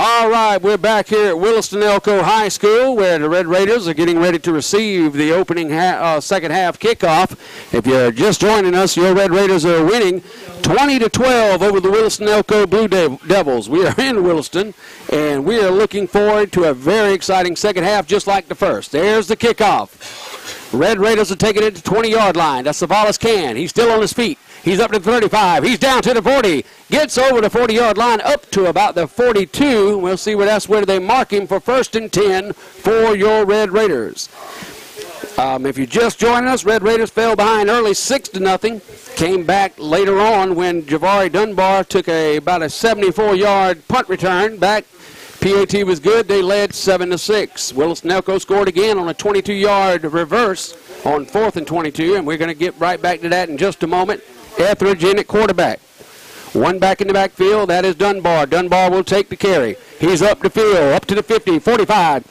All right, we're back here at Williston Elko High School where the Red Raiders are getting ready to receive the opening ha uh, second half kickoff. If you're just joining us, your Red Raiders are winning twenty to twelve over the Williston Elko Blue De Devils. We are in Williston, and we are looking forward to a very exciting second half just like the first. There's the kickoff. Red Raiders are taking it to the twenty-yard line. That's Savalas Can. He's still on his feet. He's up to the thirty-five. He's down to the forty. Gets over the forty-yard line up to about the forty-two. We'll see where that's where they mark him for first and ten for your Red Raiders. Um, if you're just joining us, Red Raiders fell behind early six to nothing. Came back later on when Javari Dunbar took a about a seventy-four yard punt return back. P A T was good. They led seven to six. Williston Elko scored again on a twenty-two yard reverse on fourth and twenty-two, and we're going to get right back to that in just a moment. Etheridge in at quarterback. One back in the backfield, that is Dunbar. Dunbar will take the carry. He's up the field, up to the fifty, forty-five,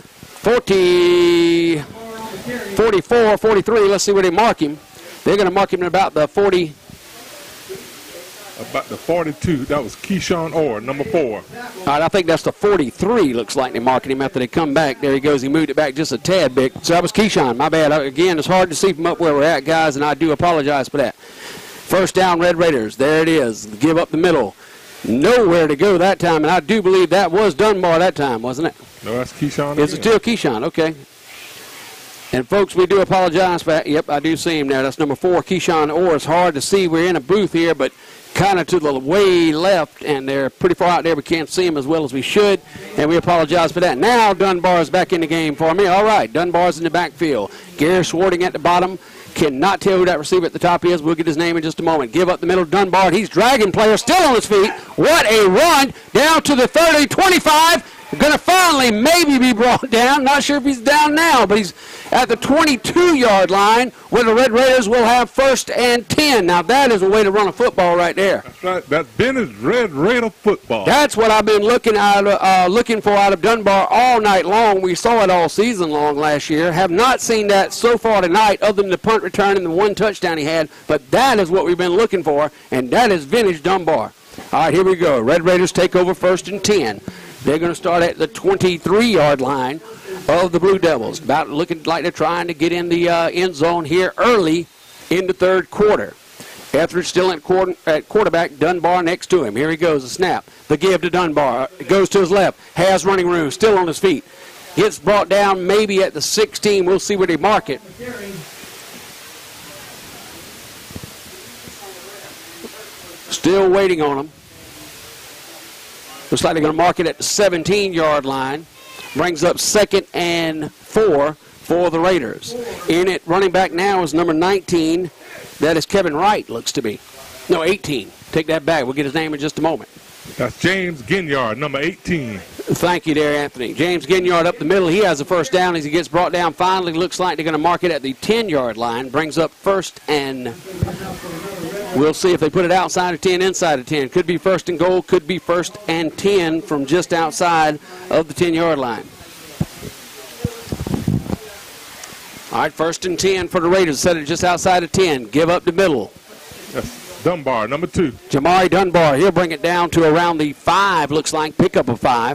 forty, forty-four, forty-three. Let's see where they mark him. They're going to mark him at about the forty. About the forty-two. That was Keyshawn Orr, number four. All right, I think that's the forty-three, looks like they're marking him after they come back. There he goes. He moved it back just a tad bit. So that was Keyshawn. My bad. Again, it's hard to see from up where we're at, guys, and I do apologize for that. First down, Red Raiders. There it is. Give up the middle. Nowhere to go that time, and I do believe that was Dunbar that time, wasn't it? No, that's Keyshawn. It's still Keyshawn. Okay. And, folks, we do apologize for that. Yep, I do see him there. That's number four, Keyshawn Orr. It's hard to see. We're in a booth here, but kind of to the way left, and they're pretty far out there. We can't see him as well as we should, and we apologize for that. Now Dunbar's back in the game for me. All right, Dunbar's in the backfield. Gary Swarting at the bottom. Cannot tell who that receiver at the top is. We'll get his name in just a moment. Give up the middle. Dunbar. He's dragging players still on his feet. What a run down to the thirty, twenty-five. Going to finally maybe be brought down. Not sure if he's down now, but he's at the twenty-two yard line where the Red Raiders will have first and ten. Now, that is a way to run a football right there. That's right. That's been his Red Raider football. That's what I've been looking out of, uh, looking for out of Dunbar all night long. We saw it all season long last year. Have not seen that so far tonight other than the punt return and the one touchdown he had. But that is what we've been looking for, and that is vintage Dunbar. All right, here we go. Red Raiders take over first and ten. They're going to start at the twenty-three yard line of the Blue Devils. About looking like they're trying to get in the uh, end zone here early in the third quarter. Etheridge still at, quarter, at quarterback, Dunbar next to him. Here he goes, the snap. The give to Dunbar. It goes to his left. Has running room, still on his feet. Gets brought down maybe at the sixteen. We'll see where they mark it. Still waiting on him. Looks like they're going to mark it at the seventeen yard line. Brings up second and four for the Raiders. In it, running back now is number nineteen. That is Kevin Wright, looks to be. No, eighteen. Take that back. We'll get his name in just a moment. That's James Ginyard, number eighteen. Thank you there, Anthony. James Ginyard up the middle. He has the first down as he gets brought down. Finally, looks like they're going to mark it at the ten yard line. Brings up first and we'll see if they put it outside of ten, inside of ten. Could be first and goal, could be first and ten from just outside of the ten yard line. All right, first and ten for the Raiders. Set it just outside of ten. Give up the middle. That's Dunbar, number two. Jamari Dunbar. He'll bring it down to around the five, looks like. Pickup of five.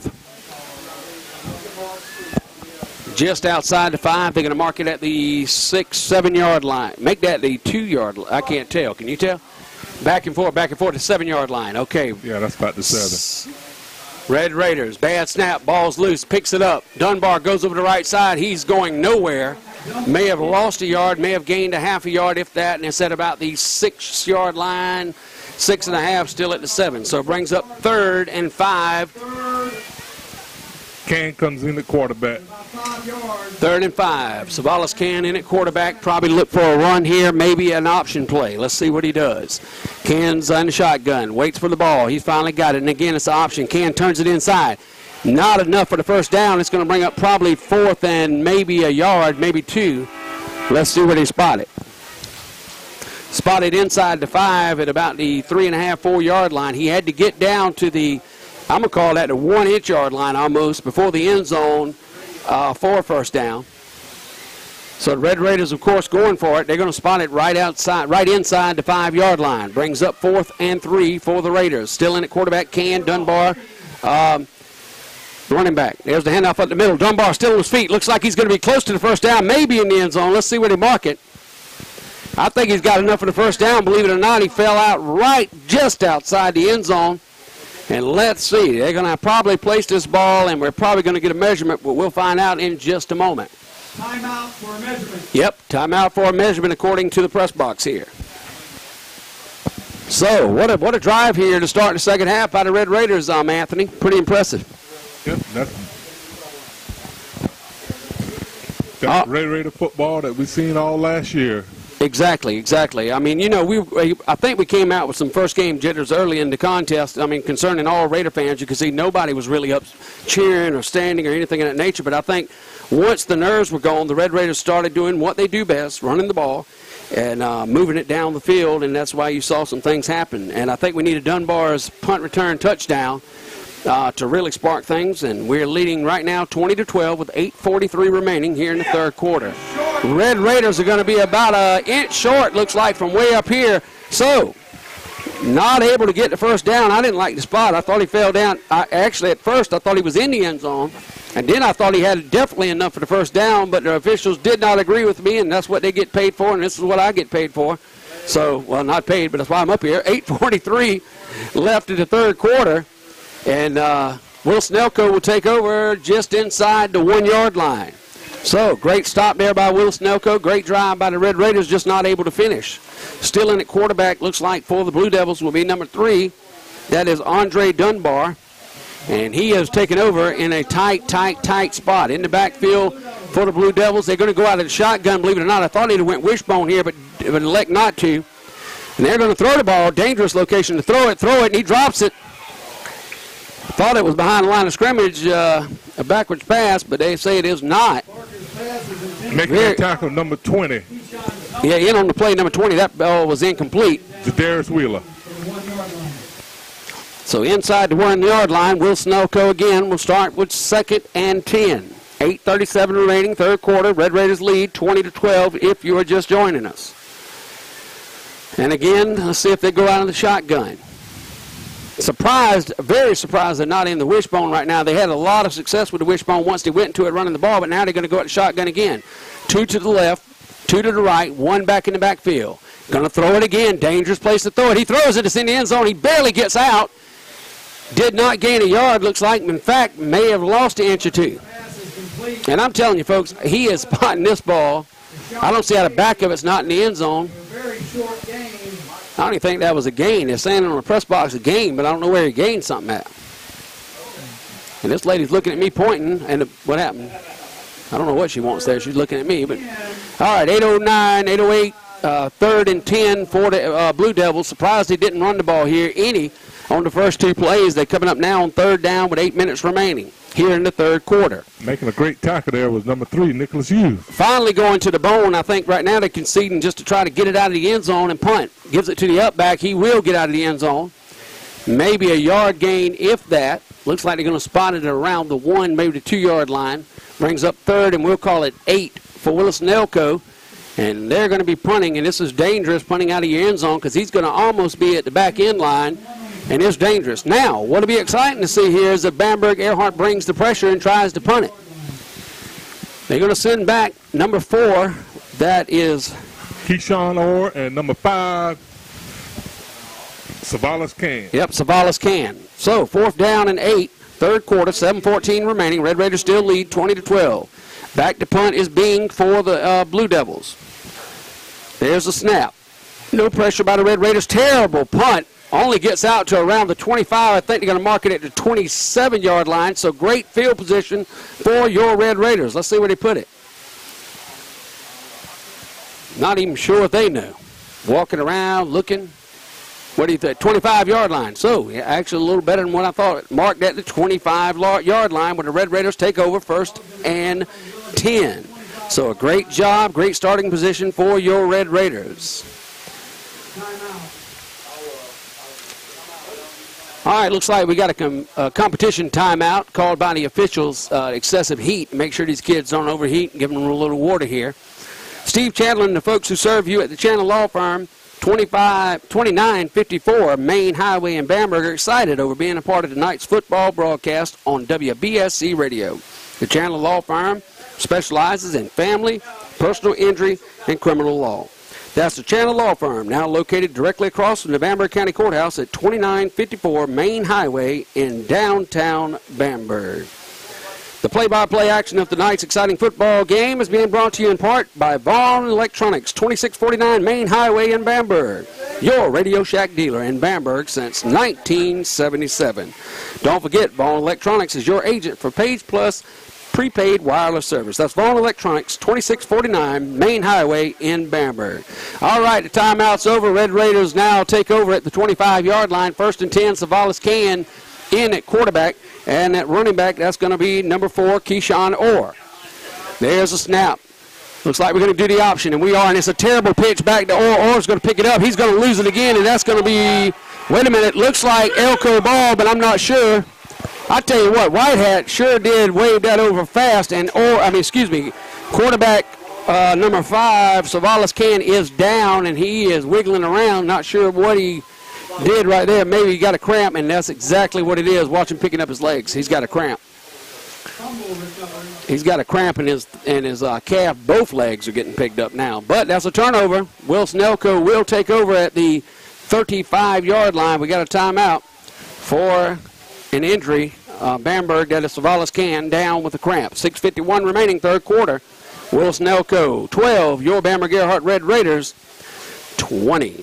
Just outside the five. They're going to mark it at the six, seven yard line. Make that the two yard line. I can't tell. Can you tell? Back and forth, back and forth to seven yard line. Okay. Yeah, that's about the seven. Red Raiders. Bad snap. Ball's loose. Picks it up. Dunbar goes over the right side. He's going nowhere. May have lost a yard, may have gained a half a yard, if that, and it's at about the six yard line, six and a half, still at the seven. So it brings up third and five. Can comes in at quarterback. Third and five. Savalas Can in at quarterback. Probably look for a run here, maybe an option play. Let's see what he does. Can's on the shotgun, waits for the ball. He's finally got it, and again, it's an option. Can turns it inside. Not enough for the first down. It's going to bring up probably fourth and maybe a yard, maybe two. Let's see where they spot it. Spotted inside the five at about the three and a half, four yard line. He had to get down to the, I'm going to call that the one inch yard line almost, before the end zone uh, for first down. So the Red Raiders, of course, going for it. They're going to spot it right outside, right inside the five yard line. Brings up fourth and three for the Raiders. Still in at quarterback, Can, Dunbar. Um, running back. There's the handoff up the middle. Dunbar still on his feet. Looks like he's going to be close to the first down, maybe in the end zone. Let's see where they mark it. I think he's got enough for the first down. Believe it or not, he fell out right just outside the end zone. And let's see. They're going to probably place this ball, and we're probably going to get a measurement, but we'll find out in just a moment. Timeout for a measurement. Yep, timeout for a measurement according to the press box here. So, what a, what a drive here to start the second half by the Red Raiders, um, Anthony. Pretty impressive. Yep, that's, that's uh, Red Raider football that we've seen all last year. Exactly, exactly. I mean, you know, we I think we came out with some first game jitters early in the contest. I mean, concerning all Raider fans, you could see nobody was really up cheering or standing or anything of that nature. But I think once the nerves were gone, the Red Raiders started doing what they do best, running the ball and uh, moving it down the field, and that's why you saw some things happen. And I think we needed Dunbar's punt return touchdown uh, to really spark things, and we're leading right now twenty to twelve with eight forty-three remaining here in the third quarter. Red Raiders are going to be about an inch short, looks like, from way up here. So, not able to get the first down. I didn't like the spot. I thought he fell down. I, actually, at first, I thought he was in the end zone. And then I thought he had definitely enough for the first down, but the officials did not agree with me, and that's what they get paid for, and this is what I get paid for. So, well, not paid, but that's why I'm up here. eight forty-three left in the third quarter, and uh, Will Snelko will take over just inside the one-yard line. So, great stop there by Will Snelko. Great drive by the Red Raiders, just not able to finish. Still in at quarterback, looks like, for the Blue Devils will be number three. That is Andre Dunbar. And he has taken over in a tight, tight, tight spot. In the backfield for the Blue Devils. They're going to go out of the shotgun, believe it or not. I thought he'd have went wishbone here, but, but elect not to. And they're going to throw the ball. Dangerous location to throw it. Throw it, and he drops it. Thought it was behind the line of scrimmage, uh, a backwards pass, but they say it is not. Making that tackle, number twenty. Yeah, in on the play, number twenty. That ball was incomplete. To Darius Wheeler. So inside the one-yard line, Will Snelko again will start with second and ten. eight thirty-seven remaining, third quarter. Red Raiders lead twenty to twelve if you are just joining us. And again, let's see if they go out of the shotgun. Surprised, very surprised they're not in the wishbone right now. They had a lot of success with the wishbone once they went into it running the ball, but now they're going to go at the shotgun again. Two to the left, two to the right, one back in the backfield. Going to throw it again. Dangerous place to throw it. He throws it. It's in the end zone. He barely gets out. Did not gain a yard, looks like. In fact, may have lost an inch or two. And I'm telling you, folks, he is spotting this ball. I don't see how the back of it's not in the end zone. I don't even think that was a gain. They're saying on the press box a gain, but I don't know where he gained something at. And this lady's looking at me pointing, and what happened? I don't know what she wants there. She's looking at me. But all right, eight oh nine, eight oh eight, uh, third and ten for the uh, Blue Devils. Surprised they didn't run the ball here any on the first two plays. They're coming up now on third down with eight minutes remaining here in the third quarter. Making a great tackle there was number three, Nicholas Hughes. Finally going to the bone. I think right now they're conceding just to try to get it out of the end zone and punt. Gives it to the up back. He will get out of the end zone. Maybe a yard gain, if that. Looks like they're going to spot it around the one, maybe the two-yard line. Brings up third, and we'll call it eight for Willis Nelco. And they're going to be punting, and this is dangerous, punting out of your end zone, because he's going to almost be at the back end line. And it's dangerous. Now, what'll be exciting to see here is that Bamberg Earhart brings the pressure and tries to punt it. They're going to send back number four. That is Keyshawn Orr, and number five, Savalas Can. Yep, Savalas Can. So, fourth down and eight, third quarter, seven fourteen remaining. Red Raiders still lead twenty to twelve. Back to punt is Bing for the uh, Blue Devils. There's the snap. No pressure by the Red Raiders. Terrible punt. Only gets out to around the twenty-five. I think they're going to mark it at the twenty-seven-yard line. So great field position for your Red Raiders. Let's see where they put it. Not even sure what they know. Walking around, looking. What do you think? twenty-five-yard line. So yeah, actually a little better than what I thought. Marked at the twenty-five-yard line when the Red Raiders take over first and ten. So a great job, great starting position for your Red Raiders. All right, looks like we got a, com a competition timeout called by the officials, uh, excessive heat. Make sure these kids don't overheat and give them a little water here. Steve Chandler and the folks who serve you at the Chandler Law Firm, twenty-five, twenty-nine fifty-four Main Highway in Bamberg are excited over being a part of tonight's football broadcast on W B S C Radio. The Chandler Law Firm specializes in family, personal injury, and criminal law. That's the Chandler Law Firm, now located directly across from the Bamberg County Courthouse at twenty-nine fifty-four Main Highway in downtown Bamberg. The play-by-play action of tonight's exciting football game is being brought to you in part by Vaughn Electronics, twenty-six forty-nine Main Highway in Bamberg, your Radio Shack dealer in Bamberg since nineteen seventy-seven. Don't forget, Vaughn Electronics is your agent for Page Plus prepaid wireless service. That's Vaughn Electronics, twenty-six forty-nine Main Highway in Bamberg. All right, the timeout's over. Red Raiders now take over at the twenty-five yard line. First and ten, Savalas Can in at quarterback. And at running back, that's going to be number four, Keyshawn Orr. There's a snap. Looks like we're going to do the option, and we are. And it's a terrible pitch back to Orr. Orr's going to pick it up. He's going to lose it again, and that's going to be, wait a minute, looks like Elko ball, but I'm not sure. I tell you what, White Hat sure did wave that over fast, and Orr, I mean, excuse me, quarterback uh, number five, Savalas Can, is down, and he is wiggling around, not sure what he did right there. Maybe he got a cramp, and that's exactly what it is. Watch him picking up his legs. He's got a cramp. He's got a cramp in his in his uh, calf. Both legs are getting picked up now. But that's a turnover. Wilson Elko will take over at the thirty-five yard line. We got a timeout for an injury. Uh, Bamberg, that is Savalas Can, down with a cramp. six fifty-one remaining, third quarter. Wilson Elko, twelve. Your Bamberg Earhart Red Raiders, twenty.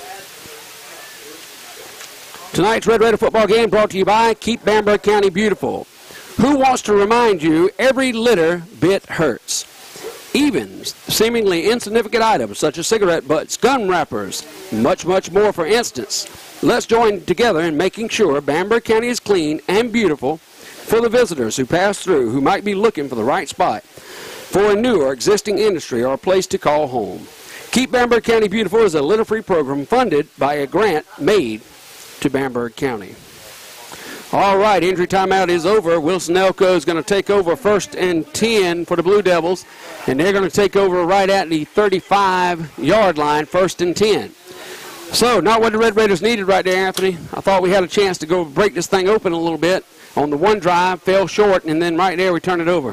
Tonight's Red Raider football game brought to you by Keep Bamberg County Beautiful. Who wants to remind you every little bit hurts? Even seemingly insignificant items such as cigarette butts, gun wrappers, much, much more, for instance. Let's join together in making sure Bamberg County is clean and beautiful for the visitors who pass through who might be looking for the right spot for a new or existing industry or a place to call home. Keep Bamberg County Beautiful is a litter-free program funded by a grant made to Bamberg County. All right, injury timeout is over. Wilson Elko is going to take over first and ten for the Blue Devils, and they're going to take over right at the thirty-five yard line, first and ten. So, not what the Red Raiders needed right there, Anthony. I thought we had a chance to go break this thing open a little bit. On the one drive, fell short, and then right there we turn it over.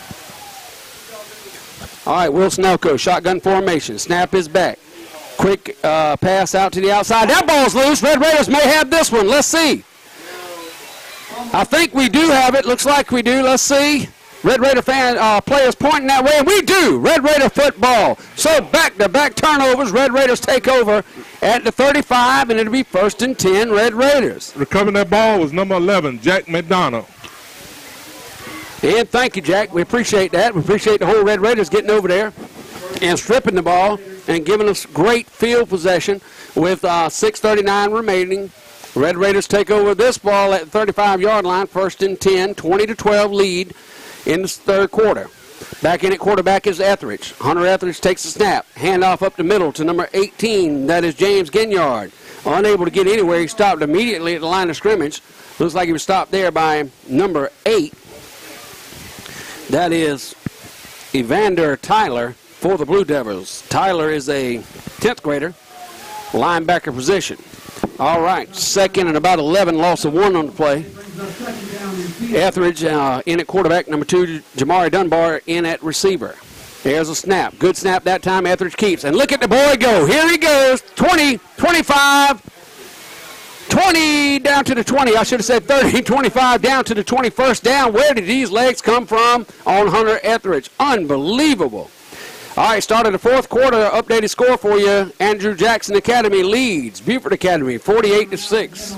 All right, Wilson Elko, shotgun formation. Snap is back. Quick uh, pass out to the outside. That ball's loose. Red Raiders may have this one. Let's see. I think we do have it. Looks like we do. Let's see. Red Raider fan uh, players pointing that way. We do. Red Raider football. So back-to-back turnovers. Red Raiders take over at the thirty-five, and it'll be first and ten Red Raiders. Recovering that ball was number eleven, Jack McDonough. And thank you, Jack. We appreciate that. We appreciate the whole Red Raiders getting over there and stripping the ball and giving us great field possession with uh, six thirty-nine remaining. Red Raiders take over this ball at the thirty-five yard line, first and ten, twenty to twelve lead in the third quarter. Back in at quarterback is Etheridge. Hunter Etheridge takes the snap. Handoff up the middle to number eighteen. That is James Ginyard. Unable to get anywhere, he stopped immediately at the line of scrimmage. Looks like he was stopped there by number eight. That is Evander Tyler for the Blue Devils. Tyler is a tenth grader, linebacker position. All right, second and about eleven, loss of one on the play. Etheridge uh, in at quarterback, number two, Jamari Dunbar in at receiver. There's a snap. Good snap that time. Etheridge keeps. And look at the boy go. Here he goes. twenty, twenty-five, twenty, down to the twenty. I should have said thirty, twenty-five, down to the twenty-first down. Where did these legs come from on Hunter Etheridge? Unbelievable. All right, start of the fourth quarter. Updated score for you. Andrew Jackson Academy leads Beaufort Academy forty-eight to six.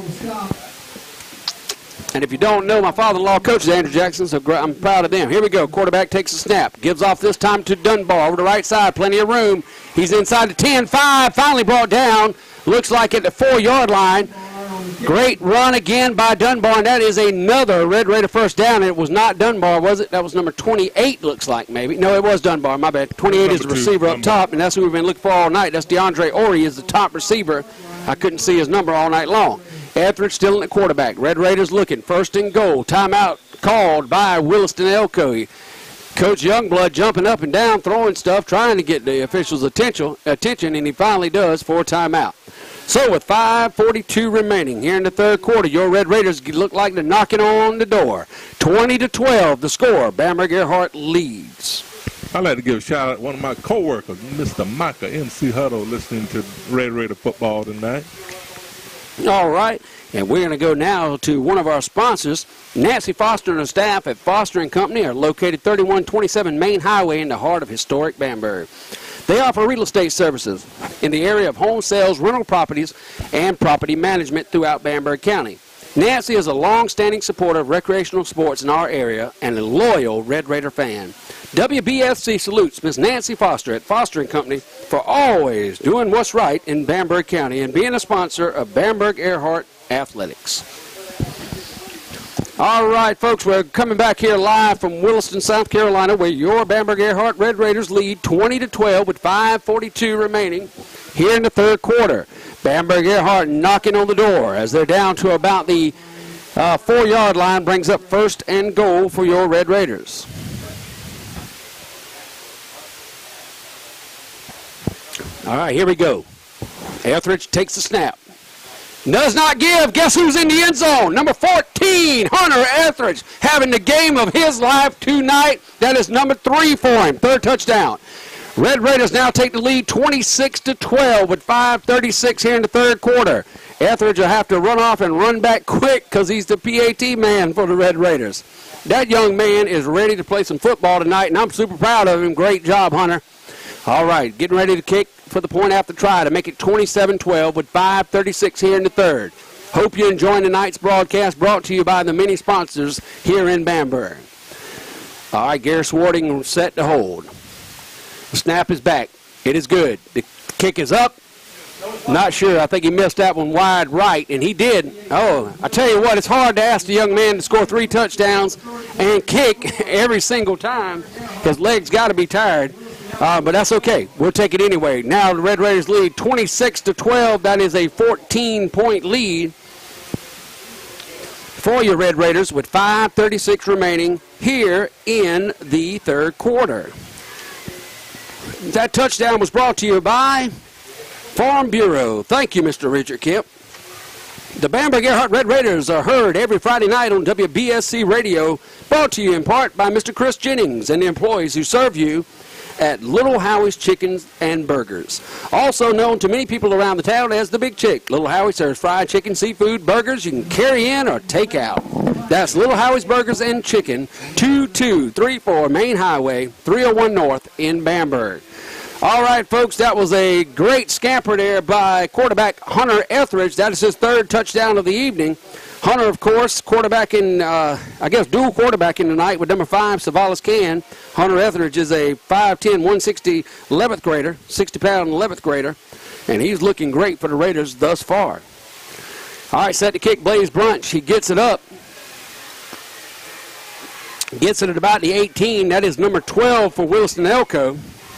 And if you don't know, my father-in-law coaches Andrew Jackson, so I'm proud of them. Here we go. Quarterback takes a snap. Gives off this time to Dunbar over the right side. Plenty of room. He's inside the ten five. Finally brought down. Looks like at the four yard line. Great run again by Dunbar, and that is another Red Raider first down. And it was not Dunbar, was it? That was number twenty-eight, looks like, maybe. No, it was Dunbar, my bad. twenty-eight is the receiver up top, and that's who we've been looking for all night. That's DeAndre Ori is the top receiver. I couldn't see his number all night long. Etheridge still in the quarterback. Red Raiders looking. First and goal. Timeout called by Williston Elko. Coach Youngblood jumping up and down, throwing stuff, trying to get the officials' attention, attention, and he finally does for a timeout. So with five forty-two remaining here in the third quarter, your Red Raiders look like they're knocking on the door. twenty to twelve, the score. Bamberg Earhart leads. I'd like to give a shout out to one of my co-workers, Mister Micah, M C Huddle, listening to Red Raider football tonight. All right, and we're going to go now to one of our sponsors. Nancy Foster and her staff at Foster and Company are located thirty-one twenty-seven Main Highway in the heart of historic Bamberg. They offer real estate services in the area of home sales, rental properties, and property management throughout Bamberg County. Nancy is a long-standing supporter of recreational sports in our area and a loyal Red Raider fan. W B F C salutes Miss Nancy Foster at Foster and Company for always doing what's right in Bamberg County and being a sponsor of Bamberg Earhart Athletics. All right, folks, we're coming back here live from Williston, South Carolina, where your Bamberg Earhart Red Raiders lead twenty to twelve with five forty-two remaining here in the third quarter. Bamberg Earhart knocking on the door as they're down to about the uh, four-yard line, brings up first and goal for your Red Raiders. All right, here we go. Etheridge takes the snap. Does not give. Guess who's in the end zone? Number fourteen, Hunter Etheridge, having the game of his life tonight. That is number three for him. Third touchdown. Red Raiders now take the lead twenty-six to twelve with five thirty-six here in the third quarter. Etheridge will have to run off and run back quick because he's the P A T man for the Red Raiders. That young man is ready to play some football tonight, and I'm super proud of him. Great job, Hunter. All right, getting ready to kick for the point after try to make it twenty-seven twelve with five thirty-six here in the third. Hope you're enjoying tonight's broadcast, brought to you by the many sponsors here in Bamberg. All right, Garrett Swarding set to hold. The snap is back. It is good. The kick is up. Not sure. I think he missed that one wide right, and he did. Oh, I tell you what, it's hard to ask the young man to score three touchdowns and kick every single time. His legs got to be tired. Uh, but that's okay. We'll take it anyway. Now the Red Raiders lead twenty-six to twelve. That is a fourteen-point lead for your Red Raiders with five thirty-six remaining here in the third quarter. That touchdown was brought to you by Farm Bureau. Thank you, Mister Richard Kemp. The Bamberg Earhart Red Raiders are heard every Friday night on W B S C Radio, brought to you in part by Mister Chris Jennings and the employees who serve you at Little Howie's Chickens and Burgers. Also known to many people around the town as the Big Chick. Little Howie serves fried chicken, seafood, burgers you can carry in or take out. That's Little Howie's Burgers and Chicken, two two three four Main Highway, three oh one North in Bamberg. All right, folks, that was a great scamper there by quarterback Hunter Etheridge. That is his third touchdown of the evening. Hunter, of course, quarterbacking, uh, I guess dual quarterbacking tonight with number five, Savalas Can. Hunter Etheridge is a five ten, one sixty eleventh grader, sixty pound eleventh grader, and he's looking great for the Raiders thus far. All right, set to kick, Blaze Brunch. He gets it up. Gets it at about the eighteen. That is number twelve for Wilson Elko.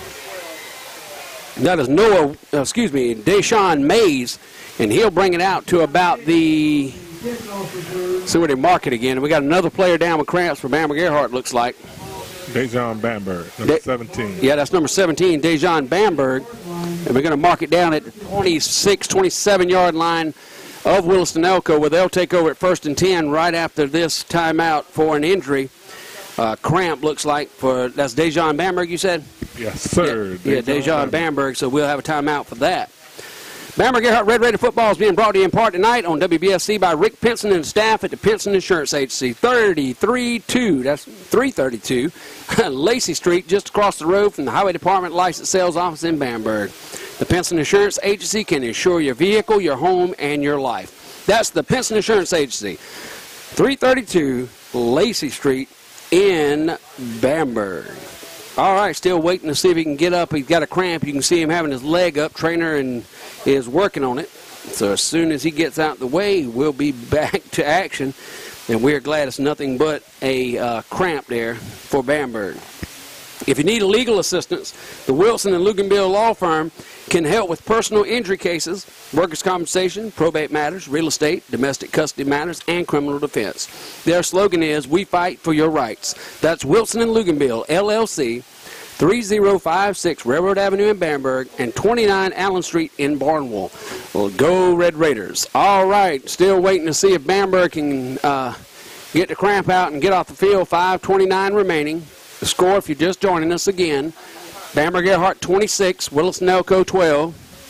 That is Noah, uh, excuse me, Deshaun Mays, and he'll bring it out to about the, see where they mark it again. And we got another player down with cramps for Bamberg Earhart, looks like. Dejon Bamberg, number De seventeen. Yeah, that's number seventeen, Dejon Bamberg. And we're going to mark it down at the twenty-six, twenty-seven yard line of Wilson Elko, where they'll take over at first and ten right after this timeout for an injury. Uh, cramp looks like for, that's Dejon Bamberg, you said? Yes, sir. Yeah, yeah, Dejon Bamberg, so we'll have a timeout for that. Bamberg Earhart Red Raider football is being brought to you in part tonight on W B S C by Rick Pinson and staff at the Pinson Insurance Agency, thirty-three two, that's three thirty-two, Lacey Street, just across the road from the Highway Department License Sales Office in Bamberg. The Pinson Insurance Agency can insure your vehicle, your home, and your life. That's the Pinson Insurance Agency, three thirty-two Lacey Street in Bamberg. All right, still waiting to see if he can get up. He's got a cramp. You can see him having his leg up. Trainer and is working on it. So as soon as he gets out the way, we'll be back to action. And we're glad it's nothing but a uh, cramp there for Bamberg. If you need legal assistance, the Wilson and Luganville Law Firm can help with personal injury cases, workers' compensation, probate matters, real estate, domestic custody matters, and criminal defense. Their slogan is, we fight for your rights. That's Wilson and Luganville, L L C, three oh five six Railroad Avenue in Bamberg, and twenty-nine Allen Street in Barnwell. Well, go Red Raiders. All right, still waiting to see if Bamberg can uh, get the cramp out and get off the field. five twenty-nine remaining. The score, if you're just joining us again, Bamberg Earhart twenty-six, Willis-Nelco twelve.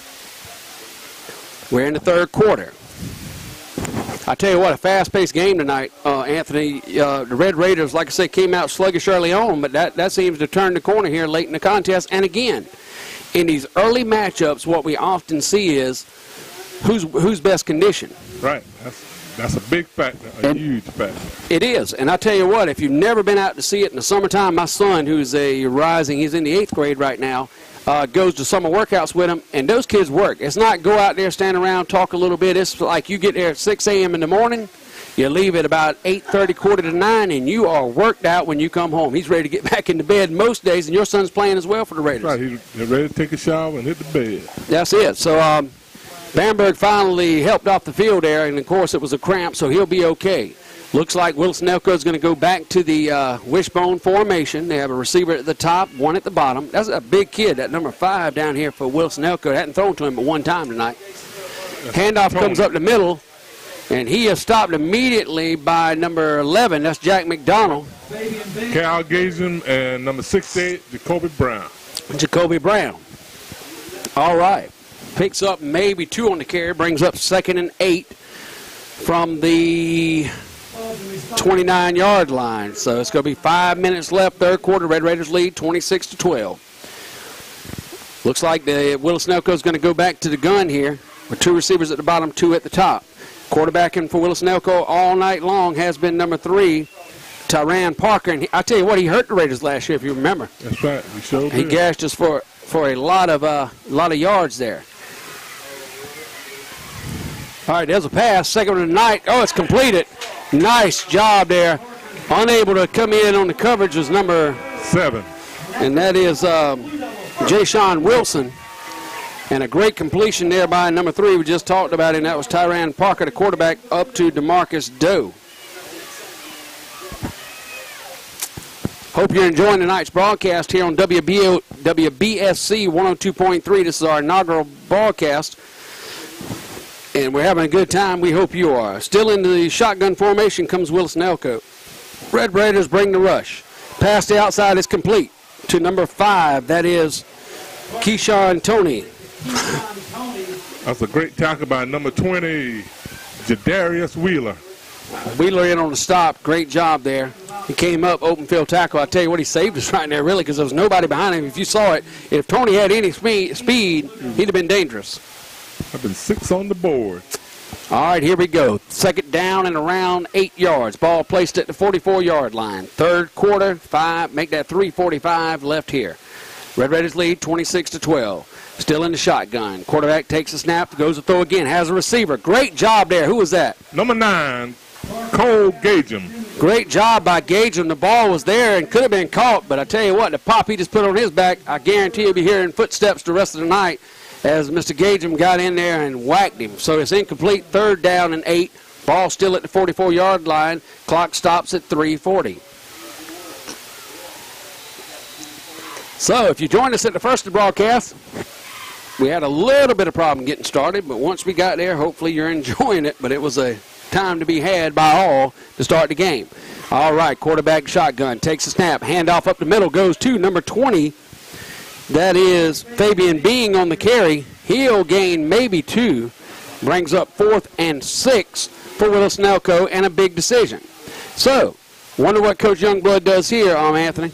We're in the third quarter. I tell you what, a fast-paced game tonight, uh, Anthony. Uh, the Red Raiders, like I say, came out sluggish early on, but that, that seems to turn the corner here late in the contest. And again, in these early matchups, what we often see is who's who's best condition. Right. That's that's a big factor, a And huge factor. It is. And I tell you what, if you've never been out to see it in the summertime, my son, who's a rising, he's in the eighth grade right now, uh, goes to summer workouts with him, and those kids work. It's not go out there, stand around, talk a little bit. It's like you get there at six a m in the morning, you leave at about eight thirty, quarter to nine, and you are worked out when you come home. He's ready to get back into bed most days, and your son's playing as well for the Raiders. That's right. He's ready to take a shower and hit the bed. That's it. So um, Bamberg finally helped off the field there, and of course it was a cramp, so he'll be okay. Looks like Willis-Nelco is going to go back to the uh, wishbone formation. They have a receiver at the top, one at the bottom. That's a big kid, that number five down here for Willis-Nelco. Hadn't thrown to him but one time tonight. Handoff comes up the middle, and he is stopped immediately by number eleven. That's Jack McDonald. Cal Gazem and number sixty-eight, Jacoby Brown. Jacoby Brown. All right. Picks up maybe two on the carry, brings up second and eight from the twenty-nine yard line. So it's going to be five minutes left, third quarter. Red Raiders lead twenty-six to twelve. Looks like the Willis-Nelco is going to go back to the gun here with two receivers at the bottom, two at the top. Quarterbacking for Willis-Nelco all night long has been number three, Tyran Parker. And he, I tell you what, he hurt the Raiders last year, if you remember. That's right. We showed He gashed us for, for a lot of uh, lot of yards there. All right, there's a pass, second of the night. Oh, it's completed. Nice job there. Unable to come in on the coverage was number seven. And that is um, Jay-Sean Wilson. And a great completion there by number three we just talked about, and that was Tyran Parker, the quarterback, up to DeMarcus Doe. Hope you're enjoying tonight's broadcast here on W B S C one oh two point three. This is our inaugural broadcast. And we're having a good time. We hope you are. Still in the shotgun formation comes Willis-Nelco. Red Raiders bring the rush. Pass to outside is complete to number five. That is Keyshawn Toney. That's a great tackle by number twenty, Jadarius Wheeler. Wheeler in on the stop. Great job there. He came up, open field tackle. I tell you what, he saved us right there, really, because there was nobody behind him. If you saw it, if Toney had any speed, speed he'd have been dangerous. I've been six on the board. All right, here we go. Second down and around eight yards. Ball placed at the forty-four yard line. Third quarter, five, make that three forty-five left here. Red Raiders lead twenty-six to twelve. Still in the shotgun. Quarterback takes a snap, goes to throw again, has a receiver. Great job there. Who was that? Number nine, Cole Gagem. Great job by Gagem. The ball was there and could have been caught, but I tell you what, the pop he just put on his back, I guarantee you'll be hearing footsteps the rest of the night as Mister Gagem got in there and whacked him. So it's incomplete, third down and eight. Ball still at the forty-four yard line. Clock stops at three forty. So if you joined us at the first of the broadcast, we had a little bit of problem getting started, but once we got there, hopefully you're enjoying it. But it was a time to be had by all to start the game. All right, quarterback shotgun, takes a snap, handoff up the middle, goes to number twenty. That is Fabian Being on the carry. He'll gain maybe two. Brings up fourth and six for Willis-Nelco and a big decision. So, wonder what Coach Youngblood does here, um, Anthony.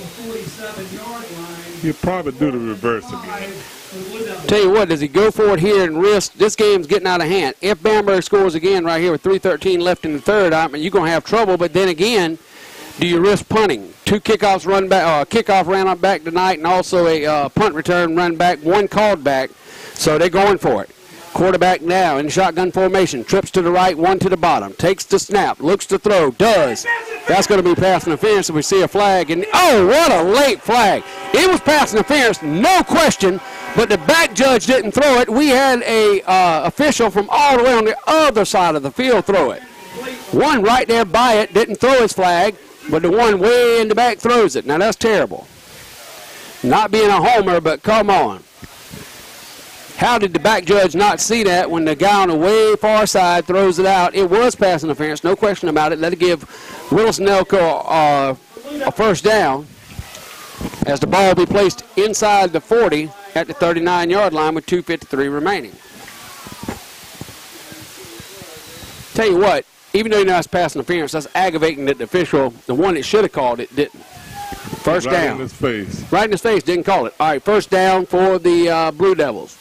He'll probably do the reverse again. Tell you what, does he go for it here and risk? This game's getting out of hand. If Bamberg scores again right here with three thirteen left in the third, I mean, you're going to have trouble. But then again, do you risk punting? Two kickoffs run back, uh, kickoff ran up back tonight, and also a uh, punt return run back, one called back. So they're going for it. Quarterback now in shotgun formation, trips to the right, one to the bottom, takes the snap, looks to throw, does. That's going to be pass interference if we see a flag. And oh, what a late flag. It was pass interference, no question, but the back judge didn't throw it. We had a uh, official from all the way on the other side of the field throw it. One right there by it didn't throw his flag, but the one way in the back throws it. Now, that's terrible. Not being a homer, but come on. How did the back judge not see that when the guy on the way far side throws it out? It was pass interference, no question about it. Let it give Wilson Elko uh, a first down as the ball will be placed inside the forty at the thirty-nine yard line with two fifty-three remaining. Tell you what, even though you know it's pass interference, that's aggravating that the official, the one that should have called it, didn't. First right down. in his face. Right in his face, didn't call it. All right, first down for the uh, Blue Devils.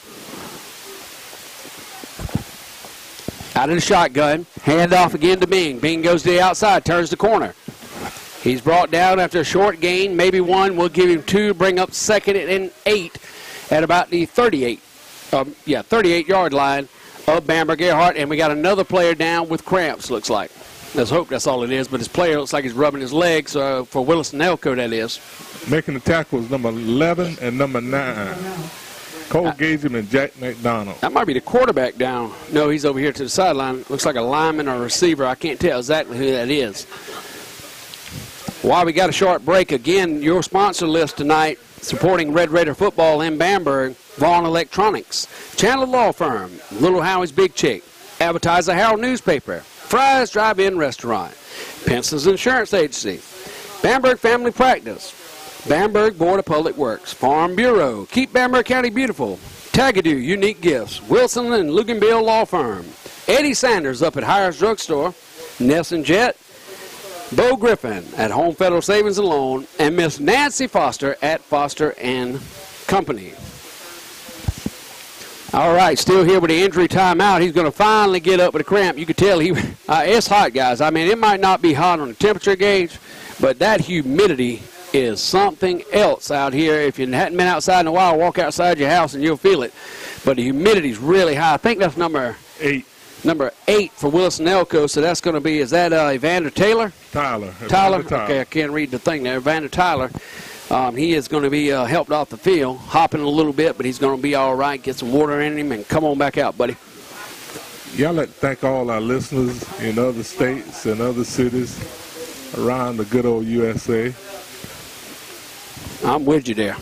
Out of the shotgun, hand off again to Bing. Bing goes to the outside, turns the corner. He's brought down after a short gain, maybe one. We'll give him two, bring up second and eight at about the thirty-eight, um, yeah, thirty-eight yard line of Bamberg Earhart. And we got another player down with cramps, looks like. Let's hope that's all it is, but his player looks like he's rubbing his legs, uh, for Wilson Elko, that is. Making the tackles number eleven and number nine. Cole Gagem and Jack McDonald. That might be the quarterback down. No, he's over here to the sideline. Looks like a lineman or a receiver. I can't tell exactly who that is. While we got a short break, again, your sponsor list tonight supporting Red Raider football in Bamberg, Vaughn Electronics, Chandler Law Firm, Little Howie's Big Chick, Advertiser Herald Newspaper, Fry's Drive-In Restaurant, Penson's Insurance Agency, Bamberg Family Practice, Bamberg Board of Public Works, Farm Bureau, Keep Bamberg County Beautiful, Tagadoo Unique Gifts, Wilson and Luganbill Law Firm, Eddie Sanders up at Hires Drugstore, Nelson Jet, Bo Griffin at Home Federal Savings and Loan, and Miss Nancy Foster at Foster and Company. All right, still here with the injury timeout. He's going to finally get up with a cramp. You could tell he, uh, it's hot, guys. I mean, it might not be hot on the temperature gauge, but that humidity is something else out here. If you hadn't been outside in a while, walk outside your house and you'll feel it. But the humidity's really high. I think that's number eight. Number eight for Wilson Elko. So that's going to be, is that uh, Evander Taylor? Tyler. Tyler? Tyler. Okay, I can't read the thing there. Evander Tyler. Um, he is going to be uh, helped off the field, hopping a little bit, but he's going to be all right. Get some water in him and come on back out, buddy. Y'all like to thank all our listeners in other states and other cities around the good old U S A. I'm with you there.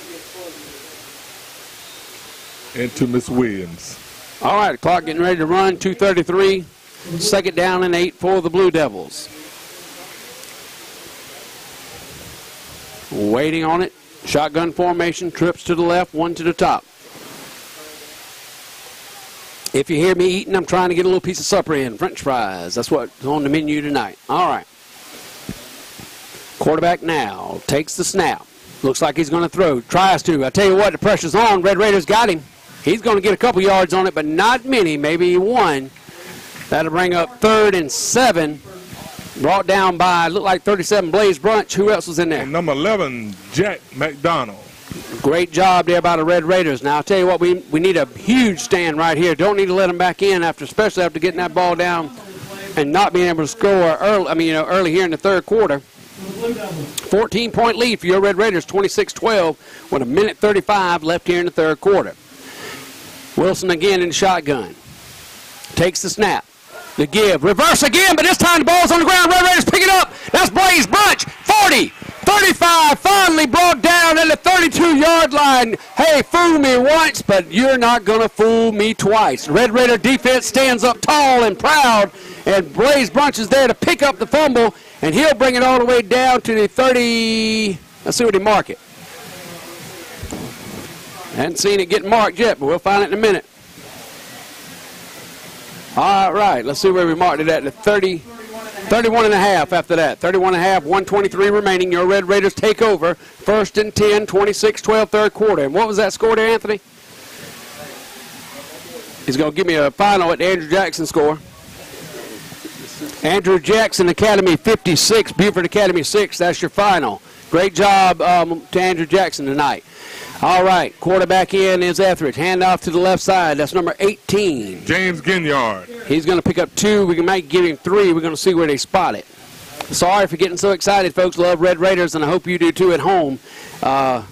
And to Miss Williams. All right, clock getting ready to run, two thirty-three. Second down and eight for the Blue Devils. Waiting on it. Shotgun formation, trips to the left, one to the top. If you hear me eating, I'm trying to get a little piece of supper in, French fries. That's what's on the menu tonight. All right. Quarterback now takes the snap. Looks like he's going to throw. Tries to. I tell you what, the pressure's on. Red Raiders got him. He's going to get a couple yards on it, but not many. Maybe one. That'll bring up third and seven. Brought down by, looked like thirty-seven Blaze Brunch. Who else was in there? And number eleven, Jack McDonald. Great job there by the Red Raiders. Now, I'll tell you what, we, we need a huge stand right here. Don't need to let them back in, after, especially after getting that ball down and not being able to score early, I mean, you know, early here in the third quarter. fourteen point lead for your Red Raiders, twenty-six twelve, with a minute thirty-five left here in the third quarter. Wilson again in the shotgun. Takes the snap. The give. Reverse again, but this time the ball's on the ground. Red Raiders pick it up. That's Blaze Brunch. forty, thirty-five, finally brought down at the thirty-two yard line. Hey, fool me once, but you're not going to fool me twice. Red Raider defense stands up tall and proud, and Blaze Brunch is there to pick up the fumble, and he'll bring it all the way down to the thirty. Let's see what he mark it. Hadn't seen it get marked yet, but we'll find it in a minute. All right, let's see where we marked it at. The thirty, thirty-one and a half after that. thirty-one and a half, one twenty-three remaining. Your Red Raiders take over. First and ten, twenty-six twelve, third quarter. And what was that score there, Anthony? He's going to give me a final at the Andrew Jackson score. Andrew Jackson Academy fifty-six, Buford Academy six. That's your final. Great job um, to Andrew Jackson tonight. All right, quarterback in is Etheridge. Hand off to the left side. That's number eighteen. James Ginyard. He's going to pick up two. We can might give him three. We're going to see where they spot it. Sorry for getting so excited, folks. Love Red Raiders, and I hope you do too at home. Uh,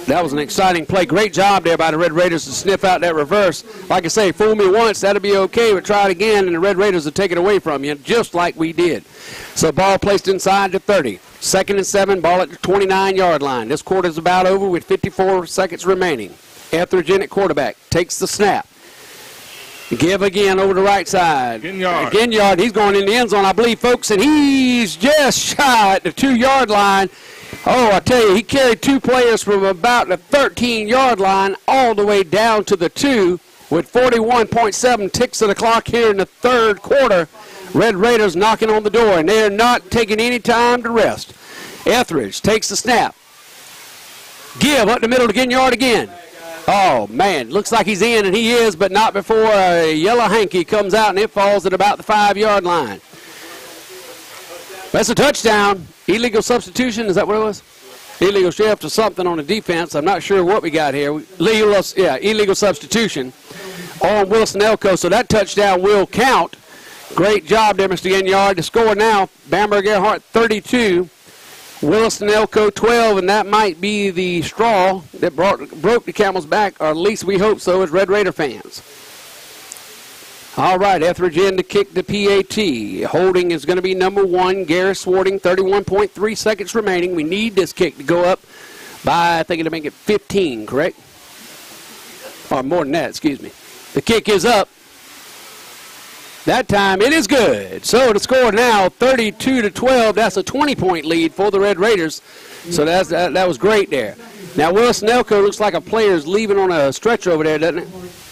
That was an exciting play. Great job there by the Red Raiders to sniff out that reverse. Like I say, fool me once, that'll be okay, but try it again, and the Red Raiders will take it away from you, just like we did. So ball placed inside the thirty. Second and seven, ball at the twenty-nine-yard line. This quarter's about over with fifty-four seconds remaining. Etheridge in at quarterback, takes the snap. Give again over the right side. Ginyard. Ginyard, he's going in the end zone, I believe, folks, and he's just shy at the two-yard line. Oh, I tell you, he carried two players from about the thirteen-yard line all the way down to the two with forty-one point seven ticks of the clock here in the third quarter. Red Raiders knocking on the door, and they're not taking any time to rest. Etheridge takes the snap. Give up the middle to Ginyard again. Oh, man, looks like he's in, and he is, but not before a yellow hanky comes out, and it falls at about the five-yard line. That's a touchdown. Illegal substitution, is that what it was? Illegal shift or something on the defense. I'm not sure what we got here. Legal, yeah, illegal substitution on Wilson Elko, so that touchdown will count. Great job there, Mister Ginyard. The score now, Bamberg Earhart thirty-two, Wilson Elko twelve, and that might be the straw that brought, broke the camel's back, or at least we hope so as Red Raider fans. All right, Etheridge in to kick the P A T. Holding is going to be number one, Gary Swarting, thirty-one point three seconds remaining. We need this kick to go up by, I think it'll make it fifteen, correct? Or more than that, excuse me. The kick is up. That time it is good. So the score now thirty-two to twelve. That's a twenty-point lead for the Red Raiders. So that's, that, that was great there. Now Wilson Elko looks like a player's leaving on a stretcher over there, doesn't it?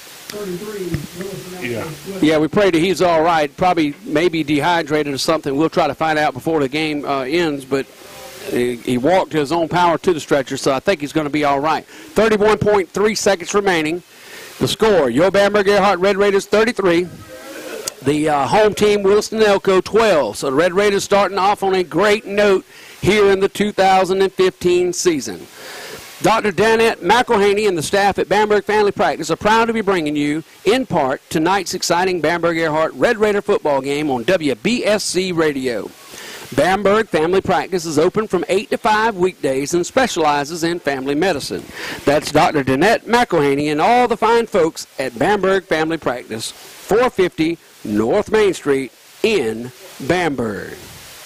Yeah. Yeah, we pray that he's all right. Probably maybe dehydrated or something. We'll try to find out before the game uh, ends, but he, he walked his own power to the stretcher, so I think he's going to be all right. thirty-one point three seconds remaining. The score, Yo Bamberg Earhart Red Raiders thirty-three. The uh, home team, Wilson Elko, twelve. So the Red Raiders starting off on a great note here in the two thousand fifteen season. Doctor Danette McElhaney and the staff at Bamberg Family Practice are proud to be bringing you, in part, tonight's exciting Bamberg Earhart Red Raider football game on W B S C Radio. Bamberg Family Practice is open from eight to five weekdays and specializes in family medicine. That's Doctor Danette McElhaney and all the fine folks at Bamberg Family Practice, four fifty North Main Street in Bamberg.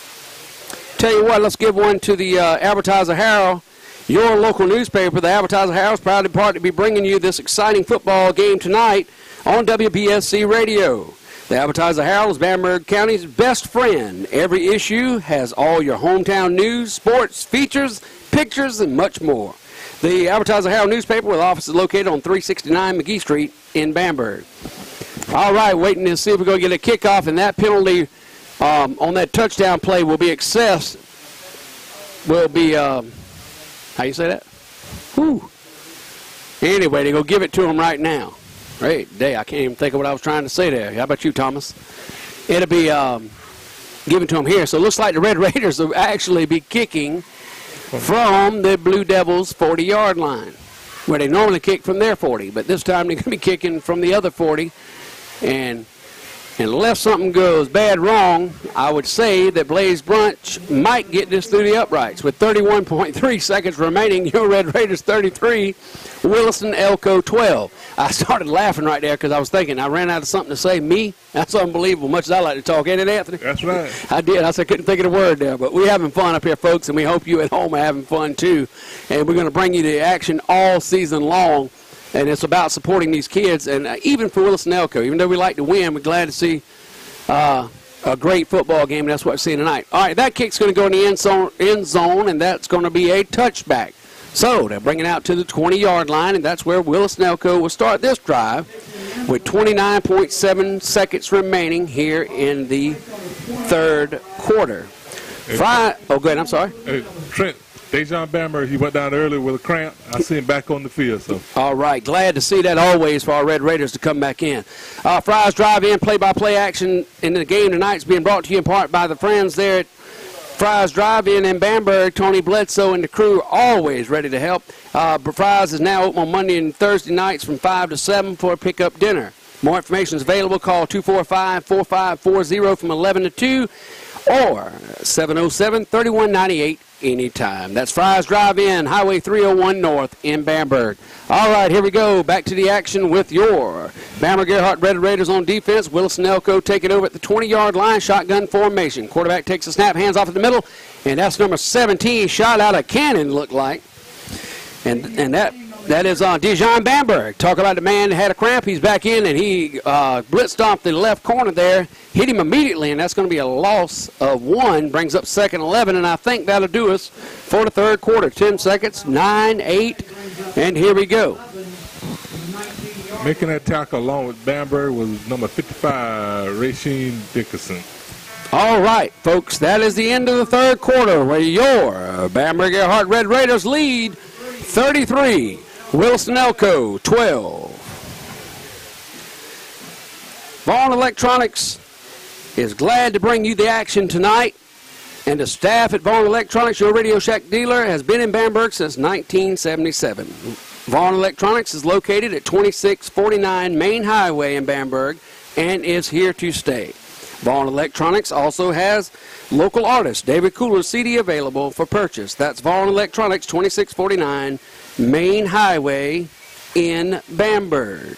Tell you what, let's give one to the uh, Advertiser Herald. Your local newspaper, the Advertiser Herald, is proud to part to be bringing you this exciting football game tonight on W B S C Radio. The Advertiser Herald is Bamberg County's best friend. Every issue has all your hometown news, sports, features, pictures, and much more. The Advertiser Herald newspaper with offices located on three sixty-nine McGee Street in Bamberg. All right, waiting to see if we're going to get a kickoff, and that penalty um, on that touchdown play will be excess. Will be, um, how you say that? Whew. Anyway, they're going to give it to him right now. Great day, I can't even think of what I was trying to say there. How about you, Thomas? It'll be um, given to him here. So it looks like the Red Raiders will actually be kicking from the Blue Devils' forty-yard line, where they normally kick from their forty. But this time they're going to be kicking from the other forty. And unless something goes bad wrong, I would say that Blaze Brunch might get this through the uprights. With thirty-one point three seconds remaining, your Red Raiders thirty-three, Wilson Elko twelve. I started laughing right there because I was thinking I ran out of something to say. Me? That's unbelievable, much as I like to talk. Ain't it, Anthony? That's right. I did. I said, I couldn't think of the word there. But we're having fun up here, folks, and we hope you at home are having fun, too. And we're going to bring you the action all season long. And it's about supporting these kids. And uh, even for Wilson Elko, even though we like to win, we're glad to see uh, a great football game. And that's what we're seeing tonight. All right, that kick's going to go in the end zone, end zone, and that's going to be a touchback. So they're bringing it out to the twenty-yard line, and that's where Wilson Elko will start this drive with twenty-nine point seven seconds remaining here in the third quarter. Fry, oh, go ahead. I'm sorry. Hey, Trent, Dejon Bamberg, he went down early with a cramp. I see him back on the field. So. All right. Glad to see that always for our Red Raiders to come back in. Uh, Fry's Drive-In play-by-play action in the game tonight is being brought to you in part by the friends there at Fry's Drive-In in Bamberg. Tony Bledsoe and the crew always ready to help. Uh, Fry's is now open on Monday and Thursday nights from five to seven for a pick-up dinner. More information is available. Call two four five, four five four zero from eleven to two or seven oh seven, three one nine eight anytime. That's Fry's Drive-In, Highway three oh one North in Bamberg. All right, here we go. Back to the action with your Bamberg Earhart Red Raiders on defense. Willis Nelco taking over at the twenty-yard line, shotgun formation. Quarterback takes a snap, hands off at the middle, and that's number seventeen, shot out of cannon, looked like. And and that that is uh, Dijon Bamberg. Talk about the man that had a cramp. He's back in, and he uh, blitzed off the left corner there, hit him immediately, and that's going to be a loss of one. Brings up second eleven, and I think that'll do us for the third quarter. Ten seconds, nine, eight, and here we go. Making that tackle along with Bamberg was number fifty-five, Rasheen Dickerson. All right, folks, that is the end of the third quarter where your Bamberg Earhart Red Raiders lead thirty-three. Wilson Elko, twelve. Vaughn Electronics is glad to bring you the action tonight. And the staff at Vaughn Electronics, your Radio Shack dealer, has been in Bamberg since nineteen seventy-seven. Vaughn Electronics is located at twenty-six forty-nine Main Highway in Bamberg and is here to stay. Vaughn Electronics also has local artist David Cooler's C D available for purchase. That's Vaughn Electronics, twenty-six forty-nine Main Highway in Bamberg.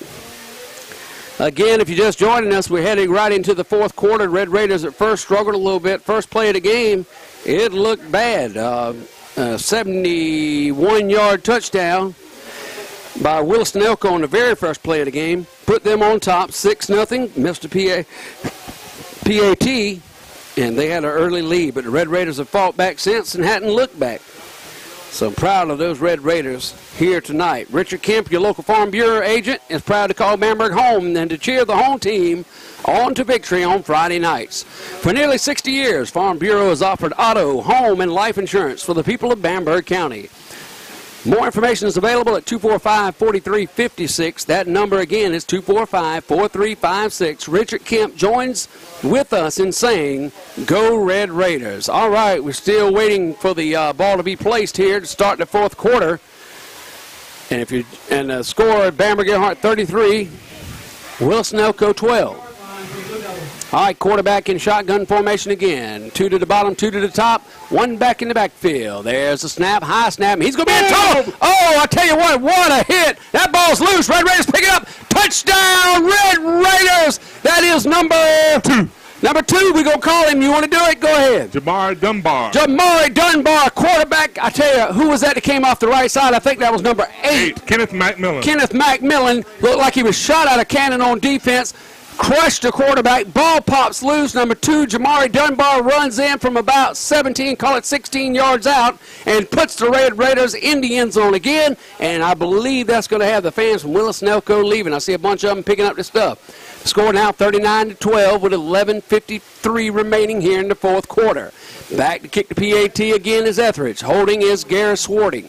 Again, if you're just joining us, we're heading right into the fourth quarter. Red Raiders at first struggled a little bit. First play of the game, it looked bad. Uh, a seventy-one-yard touchdown by Wilson Elko on the very first play of the game. Put them on top, six nothing. Mister P A P A T, and they had an early lead, but the Red Raiders have fought back since and hadn't looked back. So I'm proud of those Red Raiders here tonight. Richard Kemp, your local Farm Bureau agent, is proud to call Bamberg home and to cheer the home team on to victory on Friday nights. For nearly sixty years, Farm Bureau has offered auto, home, and life insurance for the people of Bamberg County. More information is available at two four five, four three five six. That number again is two four five, four three five six. Richard Kemp joins with us in saying, go Red Raiders. All right, we're still waiting for the uh, ball to be placed here to start the fourth quarter. And if you and the score, Bamberg Earhart thirty-three, Wilson Elko twelve. All right, quarterback in shotgun formation again. Two to the bottom, two to the top, one back in the backfield. There's a snap, high snap, and he's going to be in trouble. Oh, I tell you what, what a hit. That ball's loose. Red Raiders pick it up. Touchdown, Red Raiders. That is number two. Number two, we're going to call him. You want to do it? Go ahead. Jamari Dunbar. Jamari Dunbar, quarterback. I tell you, who was that that came off the right side? I think that was number eight. eight. Kenneth McMillan. Kenneth McMillan looked like he was shot out of cannon on defense. Crushed the quarterback. Ball pops loose. Number two, Jamari Dunbar runs in from about seventeen, call it sixteen yards out, and puts the Red Raiders in the end zone again. And I believe that's going to have the fans from Willis Nelco leaving. I see a bunch of them picking up this stuff. Score now thirty-nine to twelve with eleven fifty-three remaining here in the fourth quarter. Back to kick the P A T again is Etheridge. Holding is Garrett Swarting.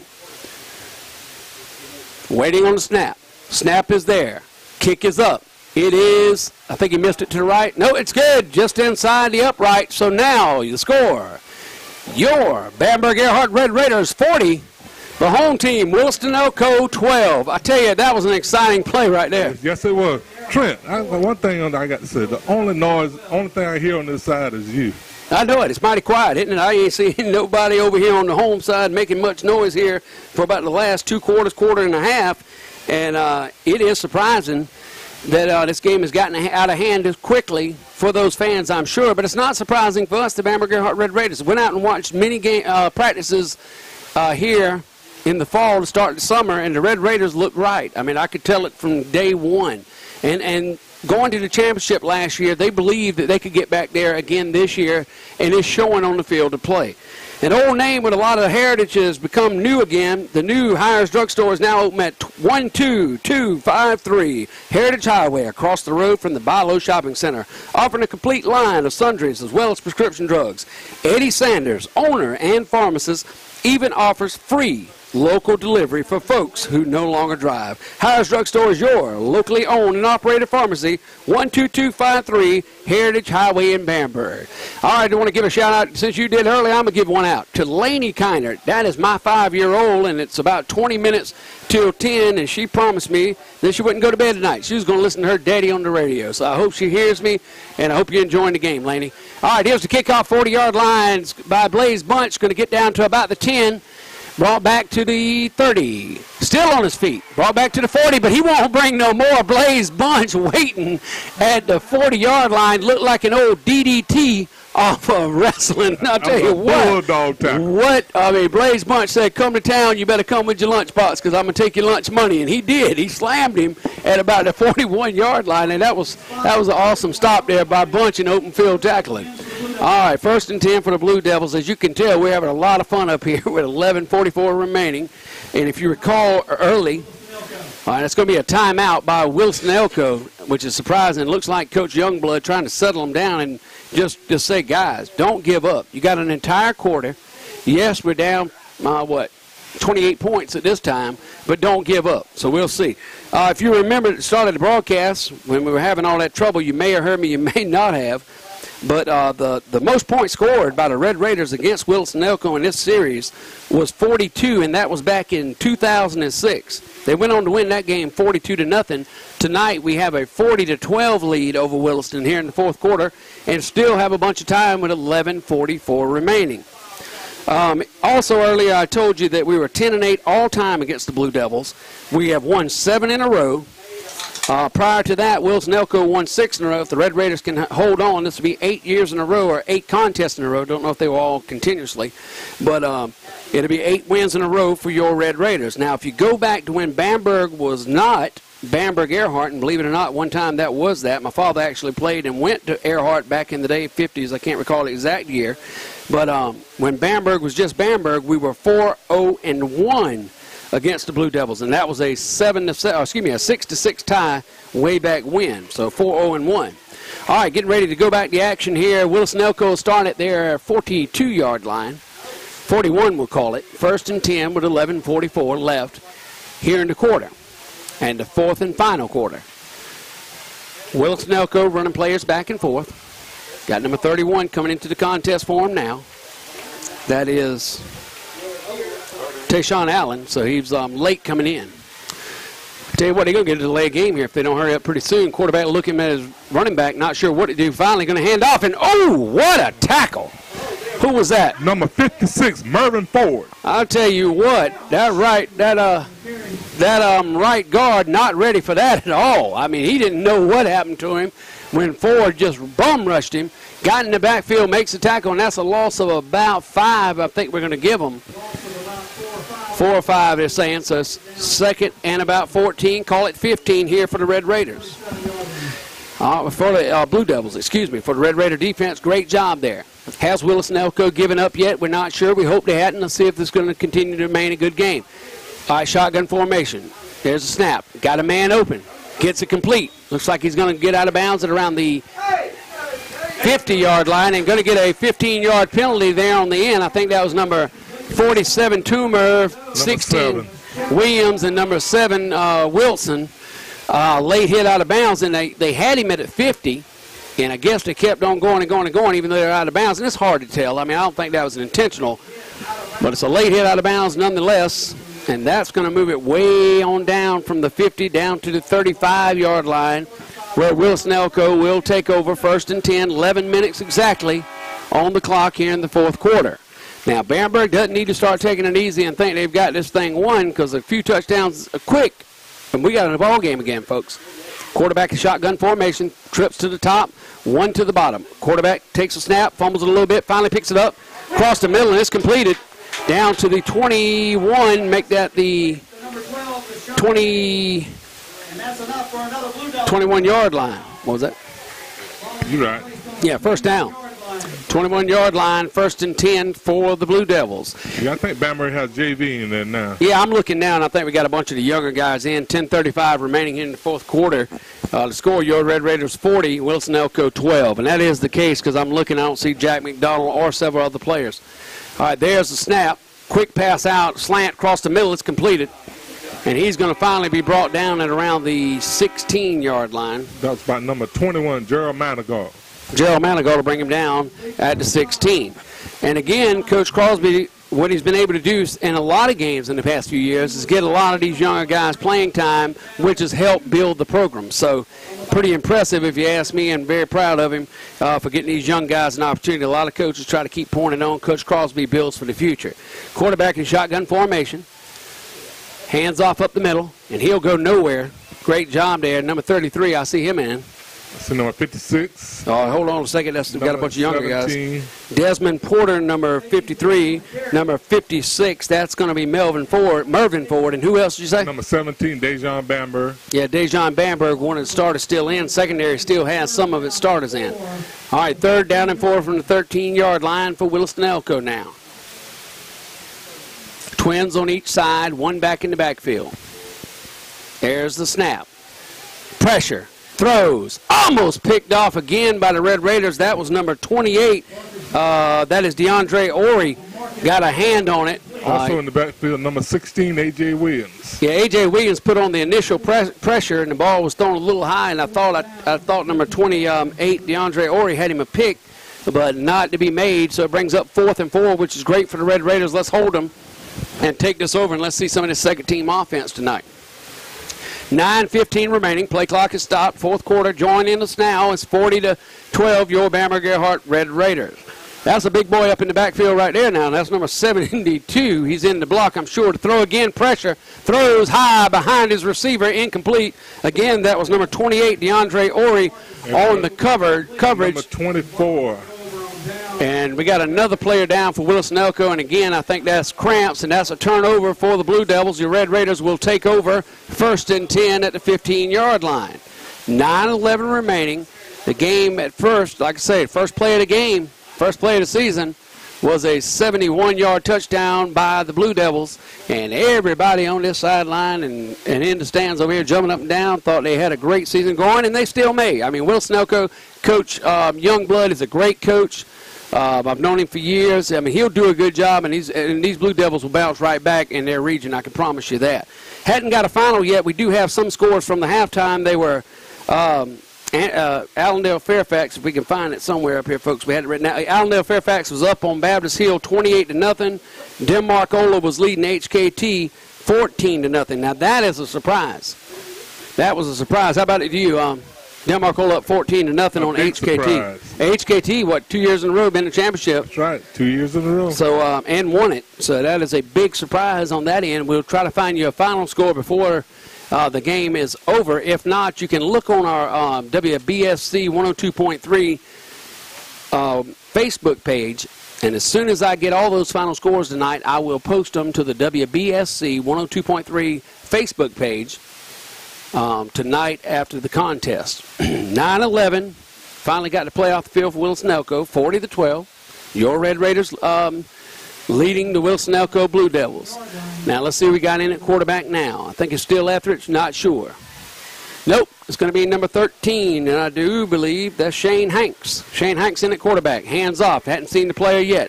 Waiting on the snap. Snap is there. Kick is up. It is, I think he missed it to the right. No, it's good, just inside the upright. So now the score, your Bamberg Earhart Red Raiders forty, the home team, Wilson Elko twelve. I tell you, that was an exciting play right there. Yes, it was. Trent, I, one thing I got to say, the only noise, only thing I hear on this side is you. I know it. It's mighty quiet, isn't it? I ain't seen nobody over here on the home side making much noise here for about the last two quarters, quarter and a half. And uh, it is surprising that uh, this game has gotten out of hand as quickly for those fans, I'm sure. But it's not surprising for us, the Bamberg Earhart Red Raiders. Went out and watched many game, uh, practices uh, here in the fall to start the summer, and the Red Raiders looked right. I mean, I could tell it from day one. And, and going to the championship last year, they believed that they could get back there again this year, and it's showing on the field to play. An old name with a lot of heritage has become new again. The new Hires Drugstore is now open at one two two five three Heritage Highway across the road from the Bilo Shopping Center, offering a complete line of sundries as well as prescription drugs. Eddie Sanders, owner and pharmacist, even offers free local delivery for folks who no longer drive. Hires Drugstore is your locally owned and operated pharmacy, one two two five three Heritage Highway in Bamberg. All right, I want to give a shout out. Since you did early, I'm going to give one out to Lainey Kiner. That is my five-year-old, and it's about twenty minutes till ten, and she promised me that she wouldn't go to bed tonight. She was going to listen to her daddy on the radio. So I hope she hears me, and I hope you're enjoying the game, Lainey. All right, here's the kickoff, forty-yard lines by Blaze Bunch. Going to get down to about the ten. Brought back to the thirty. Still on his feet. Brought back to the forty, but he won't bring no more. Blaze Bunch waiting at the forty-yard line. Looked like an old D D T off of wrestling. I'll tell you what. What? I mean, Blaze Bunch said, come to town, you better come with your lunch box because I'm going to take your lunch money. And he did. He slammed him at about the forty-one-yard line, and that was that was an awesome stop there by Bunch in open field tackling. All right, first and ten for the Blue Devils. As you can tell, we're having a lot of fun up here with eleven forty-four remaining. And if you recall early, all right, it's going to be a timeout by Wilson Elko, which is surprising. It looks like Coach Youngblood trying to settle them down and just, just say, guys, don't give up. You got an entire quarter. Yes, we're down, uh, what, twenty-eight points at this time, but don't give up. So we'll see. Uh, if you remember at the start of the broadcast, when we were having all that trouble, you may have heard me, you may not have. But uh, the, the most points scored by the Red Raiders against Wilson Elko in this series was forty-two, and that was back in two thousand six. They went on to win that game forty-two to nothing. Tonight we have a forty to twelve lead over Williston here in the fourth quarter and still have a bunch of time with eleven forty-four remaining. Um, also earlier I told you that we were ten and eight all time against the Blue Devils. We have won seven in a row. Uh, prior to that, Wilson Elko won six in a row. If the Red Raiders can hold on, this will be eight years in a row or eight contests in a row. Don't know if they were all continuously, but um, it'll be eight wins in a row for your Red Raiders. Now, if you go back to when Bamberg was not Bamberg Earhart, and believe it or not, one time that was that. My father actually played and went to Earhart back in the day, fifties. I can't recall the exact year. But um, when Bamberg was just Bamberg, we were four oh and one. Against the Blue Devils, and that was a seven to seven, excuse me, a six to six tie way back when. So four oh and one. All right, getting ready to go back to action here. Wilson Elko starting at their forty-two-yard line, forty-one we'll call it. First and ten with eleven forty-four left here in the quarter, and the fourth and final quarter. Wilson Elko running players back and forth. Got number thirty-one coming into the contest for him now. That is Tayshawn Allen, so he's um, late coming in. Tell you what, they're going to get a delay game here if they don't hurry up pretty soon. Quarterback looking at his running back, not sure what to do. Finally going to hand off, and oh, what a tackle. Who was that? Number fifty-six, Mervin Ford. I'll tell you what, that right, that uh, that um right guard not ready for that at all. I mean, he didn't know what happened to him when Ford just bum rushed him, got in the backfield, makes the tackle, and that's a loss of about five. I think we're going to give them. Four or five, they're saying, so second and about fourteen. Call it fifteen here for the Red Raiders. Uh, for the uh, Blue Devils, excuse me, for the Red Raider defense, great job there. Has Wilson Elko given up yet? We're not sure. We hope they hadn't. Let's see if this is going to continue to remain a good game. All right, shotgun formation. There's a snap. Got a man open. Gets it complete. Looks like he's going to get out of bounds at around the fifty-yard line and going to get a fifteen-yard penalty there on the end. I think that was number forty-seven, Toomer, sixteen, Williams, and number seven, uh, Wilson. Uh, late hit out of bounds, and they, they had him at fifty, and I guess they kept on going and going and going even though they're out of bounds, and it's hard to tell. I mean, I don't think that was an intentional, but it's a late hit out of bounds nonetheless, and that's going to move it way on down from the fifty down to the thirty-five-yard line where Wilson Elko will take over first and ten, eleven minutes exactly on the clock here in the fourth quarter. Now, Bamberg doesn't need to start taking it easy and think they've got this thing won because a few touchdowns are quick. And we got a ball game again, folks. Quarterback in shotgun formation, trips to the top, one to the bottom. Quarterback takes a snap, fumbles it a little bit, finally picks it up, across the middle, and it's completed. Down to the twenty-one, make that the twenty, twenty-one-yard line. What was that? You're right. Yeah, first down. twenty-one-yard line, first and ten for the Blue Devils. Yeah, I think Bamberg has J V in there now. Yeah, I'm looking now, and I think we got a bunch of the younger guys in. ten thirty-five remaining in the fourth quarter. Uh, the score, your Red Raiders forty, Wilson Elko twelve. And that is the case because I'm looking, I don't see Jack McDonald or several other players. All right, there's the snap. quick pass out, slant across the middle. It's completed. And he's going to finally be brought down at around the sixteen-yard line. That's by number twenty-one, Gerald Manigault. Gerald Manigault to bring him down at the sixteen. And again, Coach Crosby, what he's been able to do in a lot of games in the past few years is get a lot of these younger guys playing time, which has helped build the program. So pretty impressive if you ask me, and very proud of him uh, for getting these young guys an opportunity. A lot of coaches try to keep pointing on. Coach Crosby builds for the future. Quarterback in shotgun formation. Hands off up the middle, and he'll go nowhere. Great job there. Number thirty-three, I see him in. I see number fifty-six. Oh, hold on a second. That's got a bunch of younger seventeen. guys. Desmond Porter, number fifty-three. Number fifty-six, that's going to be Melvin Ford, Mervin Ford. And who else did you say? Number seventeen, Dejon Bamberg. Yeah, Dejon Bamberg, one of the starters still in. Secondary still has some of its starters in. All right, third down and four from the thirteen-yard line for Williston Elko now. Twins on each side, one back in the backfield. There's the snap. Pressure. Throws. Almost picked off again by the Red Raiders. That was number twenty-eight. Uh, that is DeAndre Ori. Got a hand on it. Also uh, in the backfield, number sixteen, A J Williams. Yeah, A J Williams put on the initial press pressure, and the ball was thrown a little high, and I thought I, I thought number twenty-eight, DeAndre Ori, had him a pick, but not to be made. So it brings up fourth and four, which is great for the Red Raiders. Let's hold them and take this over, and let's see some of the second-team offense tonight. nine fifteen remaining. Play clock is stopped. Fourth quarter. Joining us now is forty to twelve, your Bamberg Gerhardt Red Raiders. That's a big boy up in the backfield right there now. That's number seventy-two. He's in the block, I'm sure, to throw again. Pressure. Throws high behind his receiver. Incomplete. Again, that was number twenty-eight, DeAndre Ori, on the cover coverage. Number twenty-four. And we got another player down for Williston Elko, and again, I think that's Cramps, and that's a turnover for the Blue Devils. Your Red Raiders will take over first and ten at the fifteen-yard line. nine eleven remaining. The game at first, like I say, first play of the game, first play of the season, was a seventy-one-yard touchdown by the Blue Devils, and everybody on this sideline and, and in the stands over here jumping up and down thought they had a great season going, and they still may. I mean, Williston Elko, Coach um, Youngblood is a great coach. Uh, I've known him for years. I mean, he'll do a good job, and, he's, and these Blue Devils will bounce right back in their region. I can promise you that. Hadn't got a final yet. We do have some scores from the halftime. They were um, uh, Allendale Fairfax, if we can find it somewhere up here, folks. We had it written out. Allendale Fairfax was up on Baptist Hill twenty-eight to nothing. Denmark Ola was leading H K T fourteen to nothing. Now, that is a surprise. That was a surprise. How about it to you? Um, Denmark Ola up fourteen to nothing on H K T. Surprise. H K T, what, two years in a row, been in the championship. That's right, two years in a row. So, uh, and won it. So that is a big surprise on that end. We'll try to find you a final score before uh, the game is over. If not, you can look on our um, W B S C one oh two point three uh, Facebook page. And as soon as I get all those final scores tonight, I will post them to the W B S C one oh two point three Facebook page. Um, tonight after the contest. nine eleven, finally got to play off the field for Williston Elko, forty to twelve. Your Red Raiders um, leading the Williston Elko Blue Devils. Now let's see who we got in at quarterback now. I think it's still Etheridge, not sure. Nope, it's going to be number thirteen, and I do believe that's Shane Hanks. Shane Hanks in at quarterback, hands off, hadn't seen the player yet.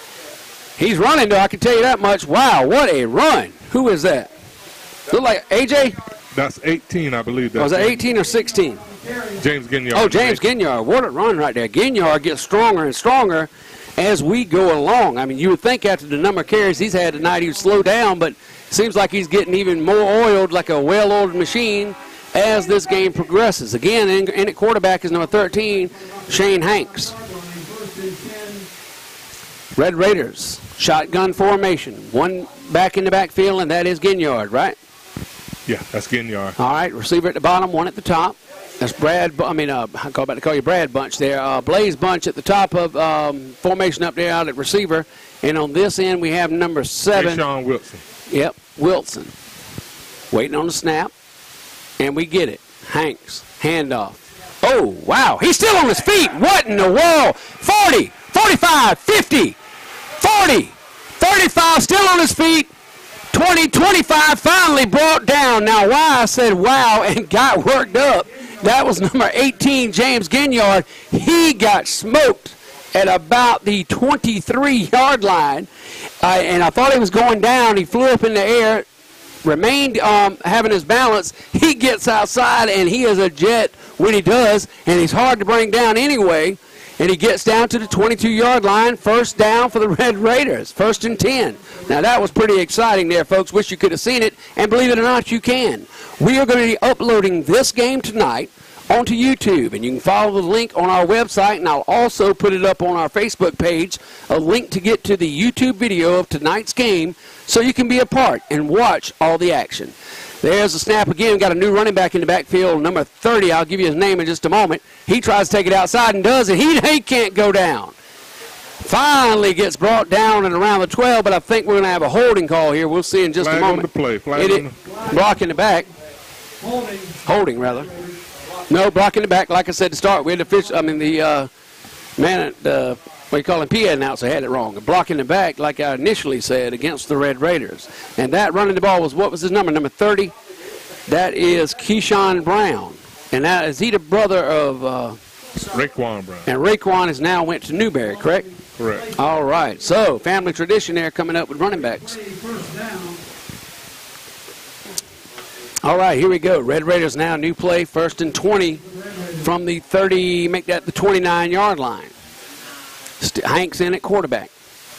He's running though, I can tell you that much. Wow, what a run. Who is that? Look like A J? That's eighteen, I believe. That's Was it eighteen or sixteen? James Ginyard. Oh, James Ginyard. What a run right there. Ginyard gets stronger and stronger as we go along. I mean, you would think after the number of carries he's had tonight he would slow down, but it seems like he's getting even more oiled, like a well-oiled machine, as this game progresses. Again, in, in at quarterback is number thirteen, Shane Hanks. Red Raiders, shotgun formation. One back in the backfield, and that is Ginyard, right? Yeah, that's Ginyard. All right, receiver at the bottom, one at the top. That's Brad, I mean, uh, I'm about to call you Brad Bunch there. Uh, Blaze Bunch at the top of um, formation up there out at receiver. And on this end, we have number seven. Deshaun Wilson. Yep, Wilson. Waiting on the snap. And we get it. Hanks, handoff. Oh, wow, he's still on his feet. What in the world? forty, forty-five, fifty, forty, thirty-five, still on his feet. twenty, twenty-five, finally brought down. Now, why I said wow and got worked up, that was number eighteen, James Ginyard. He got smoked at about the twenty-three-yard line. Uh, and I thought he was going down. He flew up in the air, remained um, having his balance. He gets outside, and he is a jet when he does, and he's hard to bring down anyway. And he gets down to the twenty-two-yard line, first down for the Red Raiders, first and ten. Now, that was pretty exciting there, folks. Wish you could have seen it, and believe it or not, you can. We are going to be uploading this game tonight onto YouTube, and you can follow the link on our website, and I'll also put it up on our Facebook page, a link to get to the YouTube video of tonight's game so you can be a part and watch all the action. There's the snap again. Got a new running back in the backfield, number thirty. I'll give you his name in just a moment. He tries to take it outside and does it. He, he can't go down. Finally gets brought down and around the twelve, but I think we're going to have a holding call here. We'll see in just Flag a moment. On the play. Flag It, on the... Block in the back. Holding. Holding, rather. No, block in the back. Like I said to start, we had the fish. I mean, the uh, man at uh, what you call him, P A announcer had it wrong. A block in the back, like I initially said, against the Red Raiders. And that running the ball was, what was his number? Number thirty. That is Keyshawn Brown. And that is he the brother of uh, Raekwon Brown. and Raekwon has now went to Newberry, correct? Correct. All right. So family tradition there coming up with running backs. First down. All right, here we go. Red Raiders now, new play, first and twenty from the thirty, make that the twenty-nine-yard line. St- Hank's in at quarterback.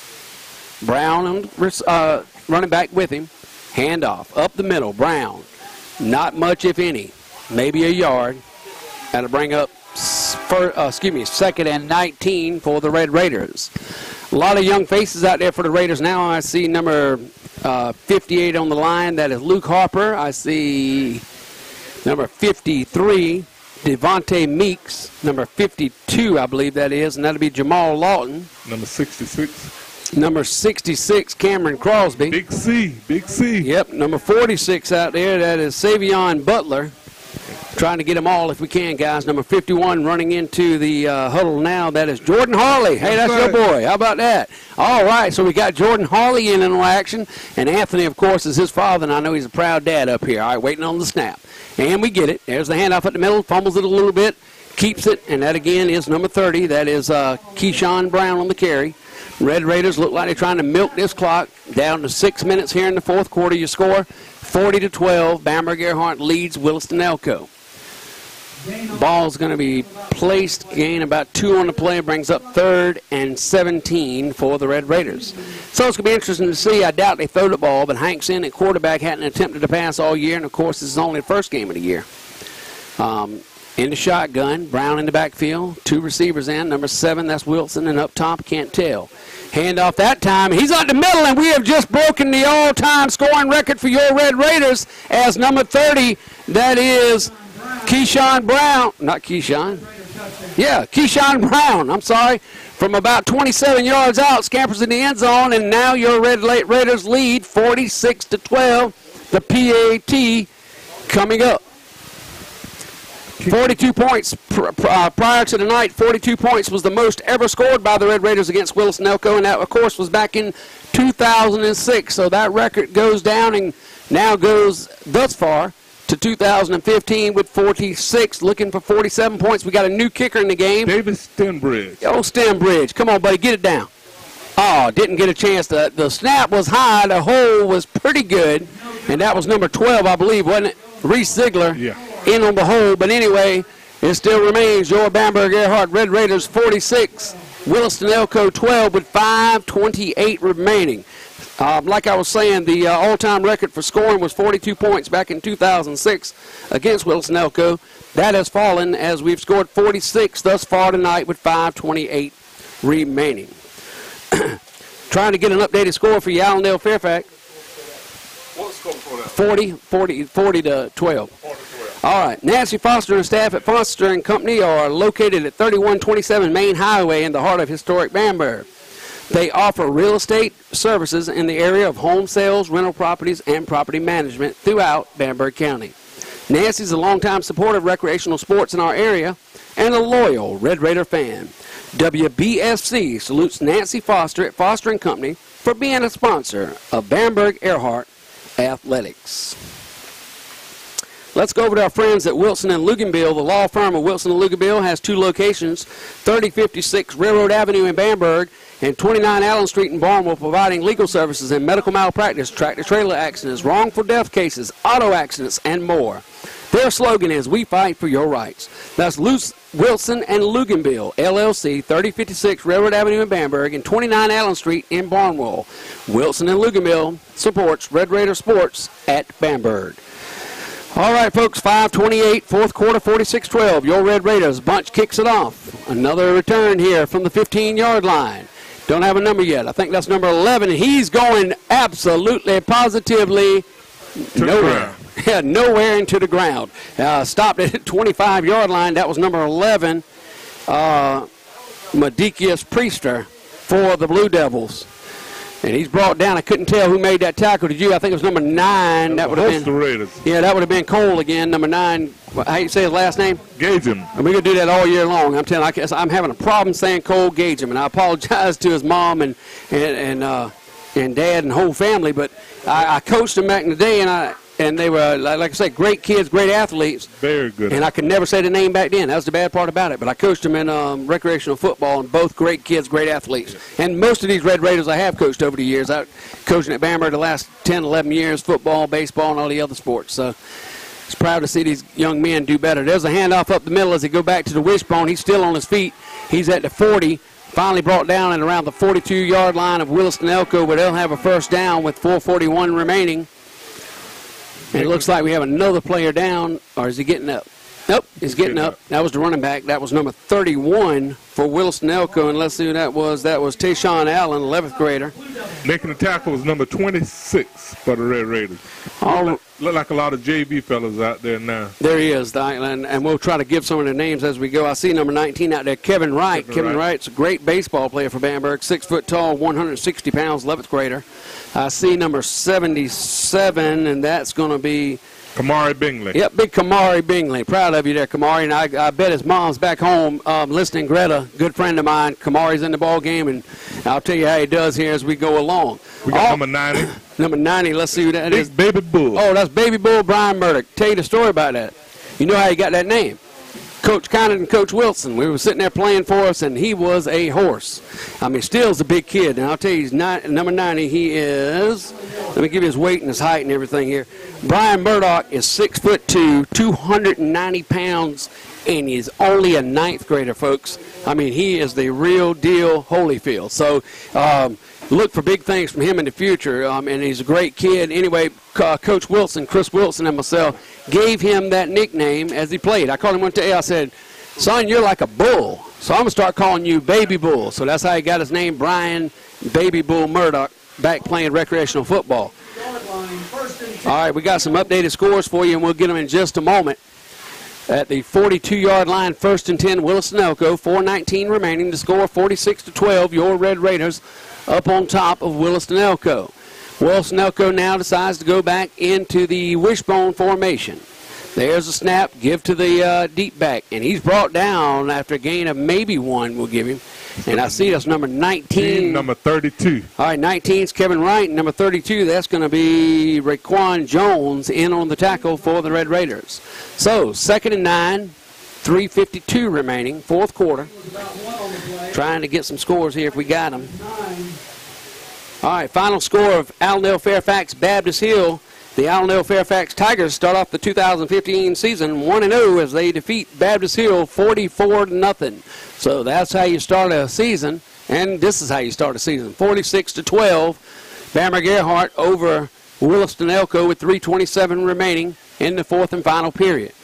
Brown uh, running back with him. Handoff up the middle. Brown. Not much, if any. Maybe a yard. That'll bring up, for, uh, excuse me, second and nineteen for the Red Raiders. A lot of young faces out there for the Raiders now. I see number uh, fifty-eight on the line. That is Luke Harper. I see number fifty-three, Devontae Meeks. Number fifty-two, I believe that is, and that'll be Jamal Lawton. Number sixty-six. Number sixty-six, Cameron Crosby. Big C. Big C. Yep, number forty-six out there, that is Savion Butler. Trying to get them all if we can, guys. Number fifty-one running into the uh, huddle now. That is Jordan Harley. Hey, that's your boy. How about that? All right, so we got Jordan Harley in in action. And Anthony, of course, is his father, and I know he's a proud dad up here. All right, waiting on the snap. And we get it. There's the handoff at the middle. Fumbles it a little bit. Keeps it. And that, again, is number thirty. That is uh, Keyshawn Brown on the carry. Red Raiders look like they're trying to milk this clock. Down to six minutes here in the fourth quarter. You score forty to twelve. Bamberg Earhart leads Williston Elko. Ball's going to be placed, gain about two on the play, brings up third and seventeen for the Red Raiders. So it's going to be interesting to see. I doubt they throw the ball, but Hank's in at quarterback, hadn't attempted to pass all year, and of course this is only the first game of the year. Um, in the shotgun, Brown in the backfield, two receivers in, number seven, that's Wilson, and up top, can't tell. Handoff that time, he's out the middle, and we have just broken the all-time scoring record for your Red Raiders as number thirty, that is Keyshawn Brown, not Keyshawn, yeah, Keyshawn Brown, I'm sorry, from about twenty-seven yards out, scampers in the end zone, and now your Red Raiders lead forty-six to twelve, the P A T coming up. forty-two points pr uh, prior to the night. forty-two points was the most ever scored by the Red Raiders against Williston Elko, and that, of course, was back in two thousand six. So that record goes down and now goes thus far to two thousand fifteen with forty-six, looking for forty-seven points. We got a new kicker in the game. David Stenbridge. Oh, Stenbridge. Come on, buddy, get it down. Oh, didn't get a chance. To, the snap was high. The hole was pretty good, and that was number twelve, I believe, wasn't it? Reese Ziegler. Yeah. In on the hole, but anyway, it still remains your Bamberg Earhart Red Raiders forty-six, Williston Elko twelve with five twenty-eight remaining. Uh, like I was saying, the uh, all-time record for scoring was forty-two points back in two thousand six against Williston Elko. That has fallen as we've scored forty-six thus far tonight with five twenty-eight remaining. Trying to get an updated score for you, Allendale Fairfax. What's score for that? forty, forty, forty to twelve. All right, Nancy Foster and staff at Foster and Company are located at thirty-one twenty-seven Main Highway in the heart of historic Bamberg. They offer real estate services in the area of home sales, rental properties, and property management throughout Bamberg County. Nancy's a longtime supporter of recreational sports in our area and a loyal Red Raider fan. W B F C salutes Nancy Foster at Foster and Company for being a sponsor of Bamberg Earhart Athletics. Let's go over to our friends at Wilson and Luganbill. The law firm of Wilson and Luganbill has two locations, thirty fifty-six Railroad Avenue in Bamberg and twenty-nine Allen Street in Barnwell, providing legal services in medical malpractice, tractor-trailer accidents, wrongful death cases, auto accidents, and more. Their slogan is, "We fight for your rights." That's Luce, Wilson and Luganville, L L C, thirty fifty-six Railroad Avenue in Bamberg, and twenty-nine Allen Street in Barnwell. Wilson and Luganville supports Red Raider sports at Bamberg. All right, folks, five twenty-eight, fourth quarter, forty-six twelve. Your Red Raiders bunch kicks it off. Another return here from the fifteen-yard line. Don't have a number yet. I think that's number eleven. He's going absolutely, positively to nowhere. Yeah, nowhere into the ground. Uh, stopped at the twenty-five-yard line. That was number eleven, uh, Medikius Priester for the Blue Devils. And he's brought down. I couldn't tell who made that tackle. Did you? I think it was number nine. That would have been. Raiders. Yeah, that would have been Cole again. Number nine. How you say his last name? Gageham. And we're gonna do that all year long. I'm telling you, I'm having a problem saying Cole Gageham, and I apologize to his mom and and and uh, and dad and whole family. But I, I coached them back in the day, and I and they were like, like I say, great kids, great athletes. Very good. And I could never say the name back then. That was the bad part about it. But I coached them in um, recreational football, and both great kids, great athletes. And most of these Red Raiders I have coached over the years. I coaching at Bamberg the last ten, eleven years, football, baseball, and all the other sports. So it's proud to see these young men do better. There's a handoff up the middle as they go back to the wishbone. He's still on his feet. He's at the forty. Finally brought down at around the forty-two-yard line of Williston Elko, but they'll have a first down with four forty-one remaining. And it looks like we have another player down, or is he getting up? Nope, he's getting up. That was the running back. That was number thirty-one for Williston Elko, and let's see who that was. That was Tayshawn Allen, eleventh grader. Making the tackle was number twenty-six for the Red Raiders. All, look, look like a lot of J V fellas out there now. There he is, and, and we'll try to give some of their names as we go. I see number nineteen out there, Kevin Wright. Kevin, Kevin Wright. Wright's a great baseball player for Bamberg, six foot tall, one hundred sixty pounds, eleventh grader. I see number seventy-seven, and that's going to be Kamari Bingley. Yep, big Kamari Bingley. Proud of you there, Kamari. And I, I bet his mom's back home um, listening. Greta, good friend of mine. Kamari's in the ball game, and I'll tell you how he does here as we go along. We got oh, number ninety. Number ninety, let's see who that big is. Baby Bull. Oh, that's Baby Bull Brian Murdoch. Tell you the story about that. You know how he got that name? Coach Conant and Coach Wilson. We were sitting there playing for us, and he was a horse. I mean, still's a big kid. And I'll tell you, he's not, number ninety, he is, let me give you his weight and his height and everything here. Brian Murdoch is six foot two, two hundred ninety pounds, and he's only a ninth grader, folks. I mean, he is the real deal Holyfield. So um, look for big things from him in the future, um, and he's a great kid. Anyway, uh, Coach Wilson, Chris Wilson and myself gave him that nickname as he played. I called him one day, I said, son, you're like a bull, so I'm going to start calling you Baby Bull. So that's how he got his name, Brian Baby Bull Murdoch, back playing recreational football. All right, we got some updated scores for you, and we'll get them in just a moment. At the forty-two-yard line, first and ten, Williston Elko, four nineteen remaining. The score forty-six to twelve. Your Red Raiders up on top of Williston Elko. Williston Elko now decides to go back into the wishbone formation. There's a snap, give to the uh, deep back, and he's brought down after a gain of maybe one, we'll give him. And I see that's number nineteen. Team number thirty-two. All right, nineteen is Kevin Wright. Number thirty-two, that's going to be Raquan Jones in on the tackle for the Red Raiders. So, second and nine, three fifty-two remaining, fourth quarter. Trying to get some scores here if we got them. All right, final score of Allendale Fairfax Baptist Hill. The Allendale Fairfax Tigers start off the two thousand fifteen season one and oh as they defeat Baptist Hill forty-four to nothing. So that's how you start a season, and this is how you start a season. forty-six to twelve. Bamberg Earhart over Williston Elko with three twenty-seven remaining in the fourth and final period.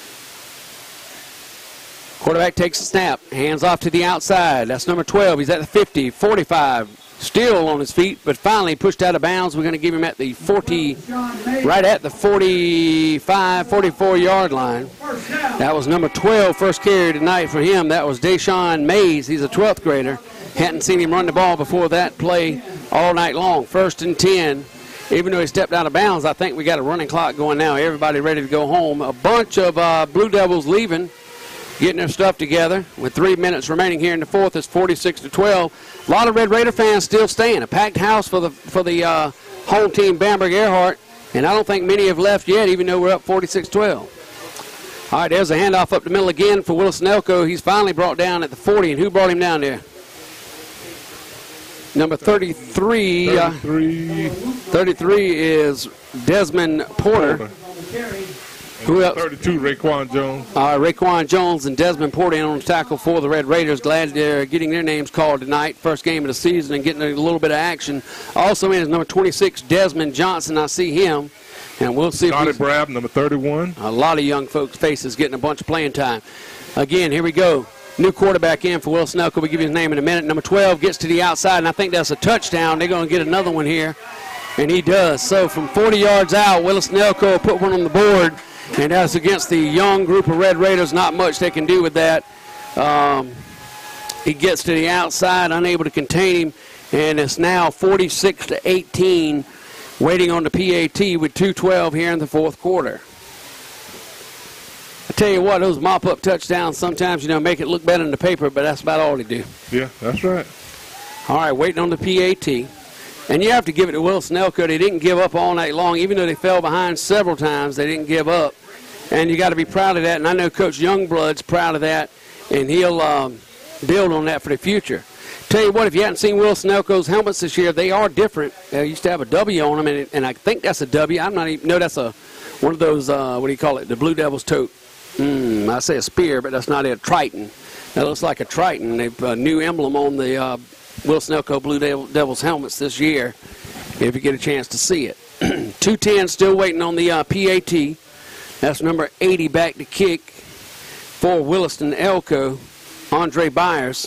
Quarterback takes a snap, hands off to the outside. That's number twelve. He's at the fifty, forty-five. Still on his feet, but finally pushed out of bounds. We're going to give him at the forty, right at the forty-five, forty-four-yard line. That was number twelve, first carry tonight for him. That was Deshaun Mays. He's a twelfth grader. Hadn't seen him run the ball before that play all night long. First and ten. Even though he stepped out of bounds, I think we got a running clock going now. Everybody ready to go home. A bunch of uh, Blue Devils leaving, getting their stuff together. With three minutes remaining here in the fourth, it's forty-six to twelve. A lot of Red Raider fans still staying. A packed house for the for the uh, home team, Bamberg Earhart, and I don't think many have left yet, even though we're up forty-six twelve. All right, there's a handoff up the middle again for Williston Elko. He's finally brought down at the forty, and who brought him down there? Number thirty-three, uh, thirty-three. thirty-three is Desmond Porter. Porter. Who else? thirty-two, Raekwon Jones. Uh, Raekwon Jones and Desmond Porter in on the tackle for the Red Raiders. Glad they're getting their names called tonight. First game of the season and getting a little bit of action. Also in is number twenty-six, Desmond Johnson. I see him. And we'll see Scotty if Brab, number thirty-one. A lot of young folks' faces getting a bunch of playing time. Again, here we go. New quarterback in for Wilson Elko. We'll give you his name in a minute. Number twelve gets to the outside, and I think that's a touchdown. They're going to get another one here, and he does. So from forty yards out, Wilson Elko will put one on the board. And that's against the young group of Red Raiders. Not much they can do with that. Um, he gets to the outside, unable to contain him. And it's now forty-six to eighteen, waiting on the P A T with two twelve here in the fourth quarter. I tell you what, those mop-up touchdowns sometimes, you know, make it look better in the paper, but that's about all they do. Yeah, that's right. All right, waiting on the P A T. And you have to give it to Wilson Elko. They didn't give up all night long. Even though they fell behind several times, they didn't give up. And you got to be proud of that. And I know Coach Youngblood's proud of that, and he'll um, build on that for the future. Tell you what, if you haven't seen Wilson Elko's helmets this year, they are different. They used to have a W on them, and, it, and I think that's a W. I'm not even, no, that's a one of those, uh, what do you call it, the Blue Devils tote. Mm, I say a spear, but that's not it, a Triton. That looks like a Triton. They've a new emblem on the uh, Wilson Elko Blue Devils helmets this year, if you get a chance to see it. two ten still waiting on the uh, P A T. That's number eighty back to kick for Williston Elko, Andre Byers.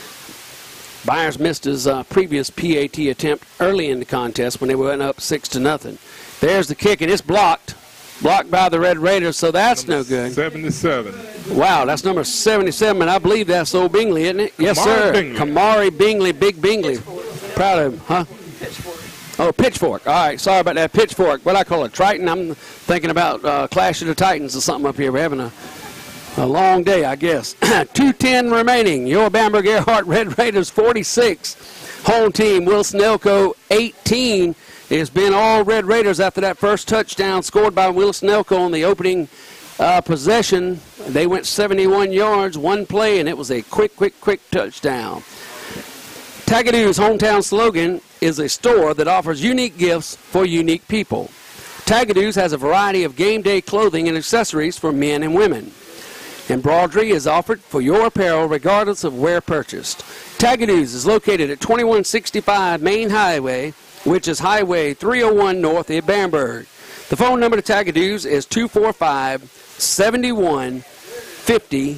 Byers missed his uh, previous P A T attempt early in the contest when they went up six to nothing. There's the kick, and it's blocked. Blocked by the Red Raiders, so that's number no good. seventy-seven. Wow, that's number seventy-seven, and I believe that's old Bingley, isn't it? Yes, Kamari sir. Bingley. Kamari Bingley, Big Bingley. Proud of him, huh? Oh, Pitchfork. All right, sorry about that. Pitchfork. What I call it, Triton. I'm thinking about uh, Clash of the Titans or something up here. We're having a, a long day, I guess. two ten remaining. Your Bamberg Earhart Red Raiders forty-six. Home team Wilson Elko eighteen. It's been all Red Raiders after that first touchdown scored by Wilson Elko on the opening uh, possession. They went seventy-one yards, one play, and it was a quick, quick, quick touchdown. Tagadoo's hometown slogan is a store that offers unique gifts for unique people. Tagadoo's has a variety of game day clothing and accessories for men and women. Embroidery is offered for your apparel regardless of where purchased. Tagadoo's is located at twenty-one sixty-five Main Highway, which is Highway three oh one north of Bamberg. The phone number to Tagadoo's is two four five, seven one five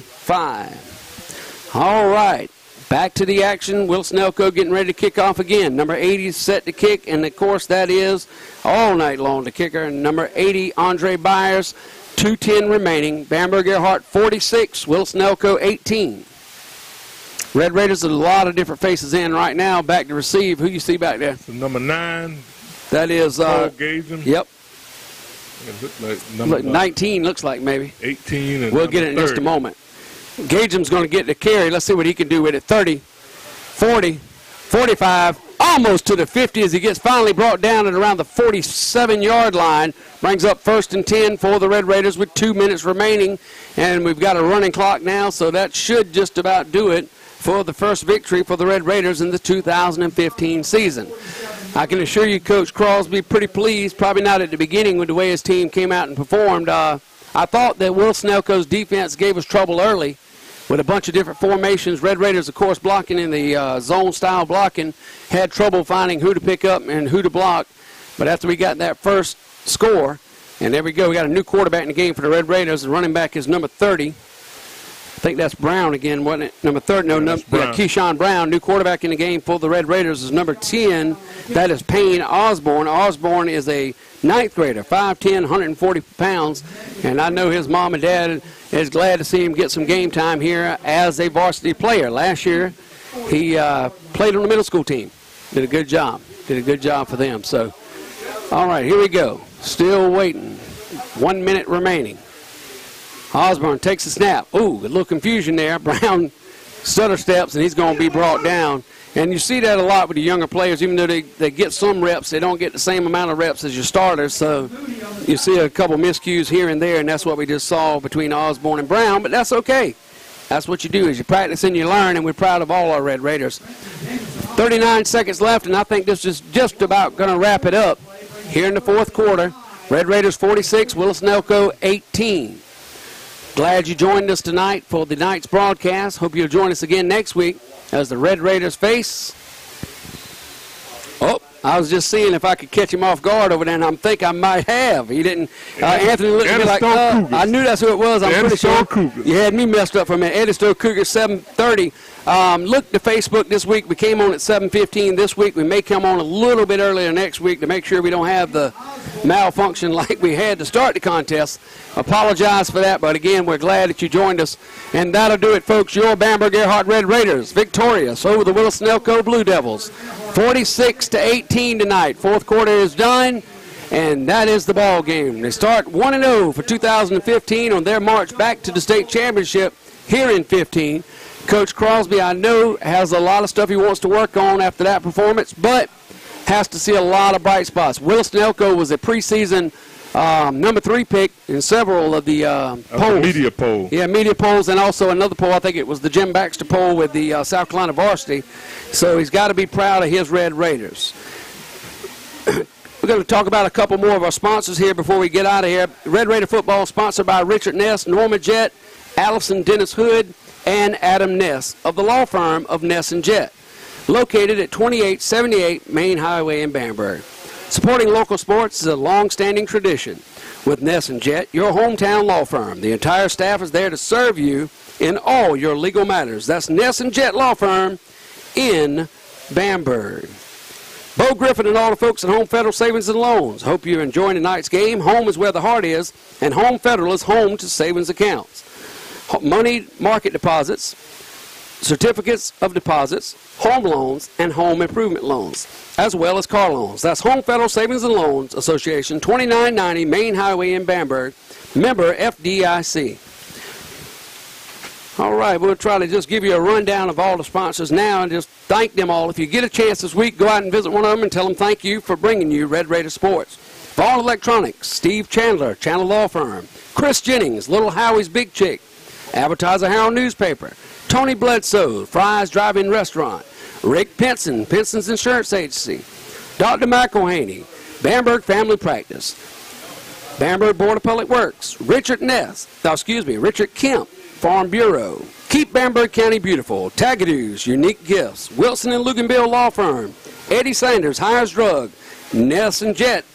five. All right. Back to the action. Wilson Elko getting ready to kick off again. Number eighty is set to kick, and of course that is all night long the kicker. And number eighty, Andre Byers, two ten remaining. Bamberg Earhart forty-six, Wilson Elko eighteen. Red Raiders, a lot of different faces in right now. Back to receive. Who you see back there? So number nine. That is. Uh, Gagem. Yep. Look like number Look, nineteen looks like maybe. eighteen. And we'll get it in thirty. just a moment. Gagem's going to get the carry. Let's see what he can do with it. thirty, forty, forty-five, almost to the fifty as he gets finally brought down at around the forty-seven yard line. Brings up first and ten for the Red Raiders with two minutes remaining. And we've got a running clock now, so that should just about do it for the first victory for the Red Raiders in the two thousand fifteen season. I can assure you Coach Crosby pretty pleased, probably not at the beginning with the way his team came out and performed. Uh, I thought that Wilson Elko's defense gave us trouble early with a bunch of different formations. Red Raiders, of course, blocking in the uh, zone-style blocking, had trouble finding who to pick up and who to block. But after we got that first score, and there we go, we got a new quarterback in the game for the Red Raiders. The running back is number thirty. I think that's Brown again, wasn't it? Number thirty, no, Yeah, no, Brown. yeah, Keyshawn Brown. New quarterback in the game for the Red Raiders is number ten. That is Payne Osborne. Osborne is a ninth grader, five ten, one forty pounds. And I know his mom and dad is glad to see him get some game time here as a varsity player. Last year, he uh, played on the middle school team. Did a good job. Did a good job for them. So, all right, here we go. Still waiting. One minute remaining. Osborne takes a snap. Ooh, a little confusion there. Brown stutter steps, and he's going to be brought down. And you see that a lot with the younger players. Even though they, they get some reps, they don't get the same amount of reps as your starters. So you see a couple miscues here and there, and that's what we just saw between Osborne and Brown. But that's okay. That's what you do is you practice and you learn, and we're proud of all our Red Raiders. thirty-nine seconds left, and I think this is just about going to wrap it up here in the fourth quarter. Red Raiders forty-six, Willis-Elko eighteen. Glad you joined us tonight for the night's broadcast. Hope you'll join us again next week as the Red Raiders face. Oh, I was just seeing if I could catch him off guard over there, and I think I might have. He didn't. Uh, Anthony looked at me like, uh, I knew that's who it was. I'm pretty sure. Cougars. You had me messed up for a minute. Edisto Cougars, seven thirty. Um, look to Facebook this week. We came on at seven fifteen this week. We may come on a little bit earlier next week to make sure we don't have the malfunction like we had to start the contest. Apologize for that, but again, we're glad that you joined us. And that'll do it, folks. Your Bamberg Earhart Red Raiders victorious over the Willis-Elko Blue Devils. forty-six to eighteen tonight. Fourth quarter is done, and that is the ball game. They start one and oh for two thousand fifteen on their march back to the state championship here in fifteen. Coach Crosby, I know, has a lot of stuff he wants to work on after that performance, but has to see a lot of bright spots. Willis-Elko was a preseason um, number three pick in several of the uh, of polls. The media poll. Yeah, media polls, and also another poll. I think it was the Jim Baxter poll with the uh, South Carolina varsity. So he's got to be proud of his Red Raiders. We're going to talk about a couple more of our sponsors here before we get out of here. Red Raider football sponsored by Richard Ness, Norma Jett, Allison Dennis Hood, and Adam Ness of the law firm of Ness and Jett, located at twenty-eight seventy-eight Main Highway in Bamberg. Supporting local sports is a long-standing tradition. With Ness and Jett, your hometown law firm, the entire staff is there to serve you in all your legal matters. That's Ness and Jett Law Firm in Bamberg. Bo Griffin and all the folks at Home Federal Savings and Loans. Hope you're enjoying tonight's game. Home is where the heart is, and Home Federal is home to savings accounts. Money market deposits, certificates of deposits, home loans, and home improvement loans, as well as car loans. That's Home Federal Savings and Loans Association, twenty-nine ninety Main Highway in Bamberg, member F D I C. All right, we'll try to just give you a rundown of all the sponsors now and just thank them all. If you get a chance this week, go out and visit one of them and tell them thank you for bringing you Red Raider Sports. Vaughn Electronics, Steve Chandler, Chandler Law Firm, Chris Jennings, Little Howie's Big Chick, Advertiser Herald Newspaper, Tony Bledsoe, Fry's Drive-In Restaurant, Rick Pinson, Pinson's Insurance Agency, Doctor McElhaney, Bamberg Family Practice, Bamberg Board of Public Works, Richard Ness, no, excuse me, Richard Kemp, Farm Bureau, Keep Bamberg County Beautiful, Tagadoos, Unique Gifts, Wilson and Luganville Law Firm, Eddie Sanders, Hires Drug, Ness and Jett,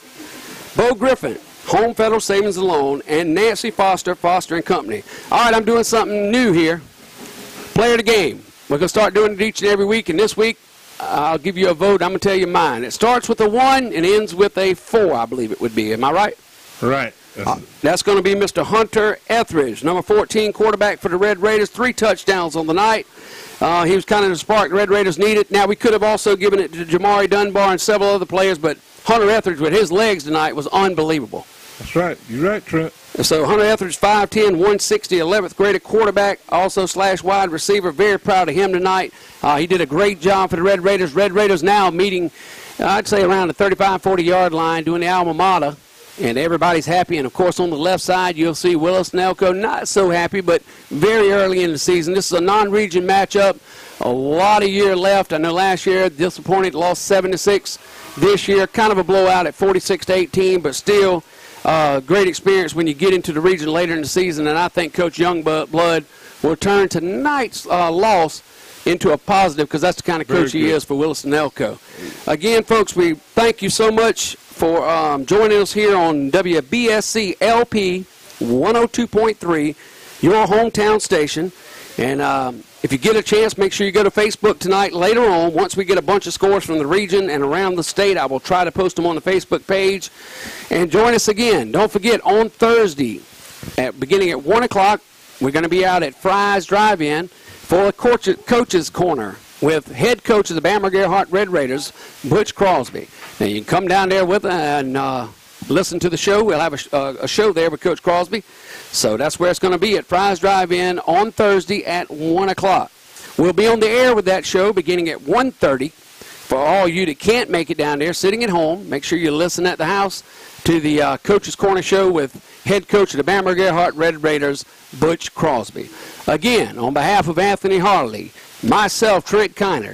Bo Griffin, Home Federal Savings and Loan, and Nancy Foster, Foster and Company. All right, I'm doing something new here. Player of the game. We're going to start doing it each and every week, and this week I'll give you a vote. I'm going to tell you mine. It starts with a one and ends with a four, I believe it would be. Am I right? Right. Uh, that's going to be Mister Hunter Etheridge, number fourteen, quarterback for the Red Raiders. Three touchdowns on the night. Uh, he was kind of the spark the Red Raiders needed. Now, we could have also given it to Jamari Dunbar and several other players, but Hunter Etheridge with his legs tonight was unbelievable. That's right. You're right, Trent. So Hunter Etheridge, five ten, one sixty, eleventh graded quarterback, also slash wide receiver. Very proud of him tonight. Uh, he did a great job for the Red Raiders. Red Raiders now meeting, uh, I'd say, around the thirty-five, forty-yard line, doing the alma mater. And everybody's happy. And, of course, on the left side, you'll see Willis-Elko not so happy, but very early in the season. This is a non-region matchup. A lot of year left. I know last year, disappointed, lost seven to six. This year, kind of a blowout at forty-six to eighteen, but still uh, great experience when you get into the region later in the season. And I think Coach Youngblood will turn tonight's uh, loss into a positive, because that's the kind of coach he is for Willis-Elko. Again, folks, we thank you so much for um, joining us here on W B S C L P one oh two point three, your hometown station. And um, if you get a chance, make sure you go to Facebook tonight. Later on, once we get a bunch of scores from the region and around the state, I will try to post them on the Facebook page. And join us again. Don't forget, on Thursday, at beginning at one o'clock, we're going to be out at Fry's Drive-In for a Coach's Corner with head coach of the Bamberg Earhart Red Raiders, Butch Crosby. Now, you can come down there with us and uh, listen to the show. We'll have a, uh, a show there with Coach Crosby. So that's where it's going to be, at Fry's Drive-In on Thursday at one o'clock. We'll be on the air with that show beginning at one thirty. For all you that can't make it down there, sitting at home, make sure you listen at the house to the uh, Coach's Corner show with head coach of the Bamberg Earhart Red Raiders, Butch Crosby. Again, on behalf of Anthony Harley, myself, Trent Kiner,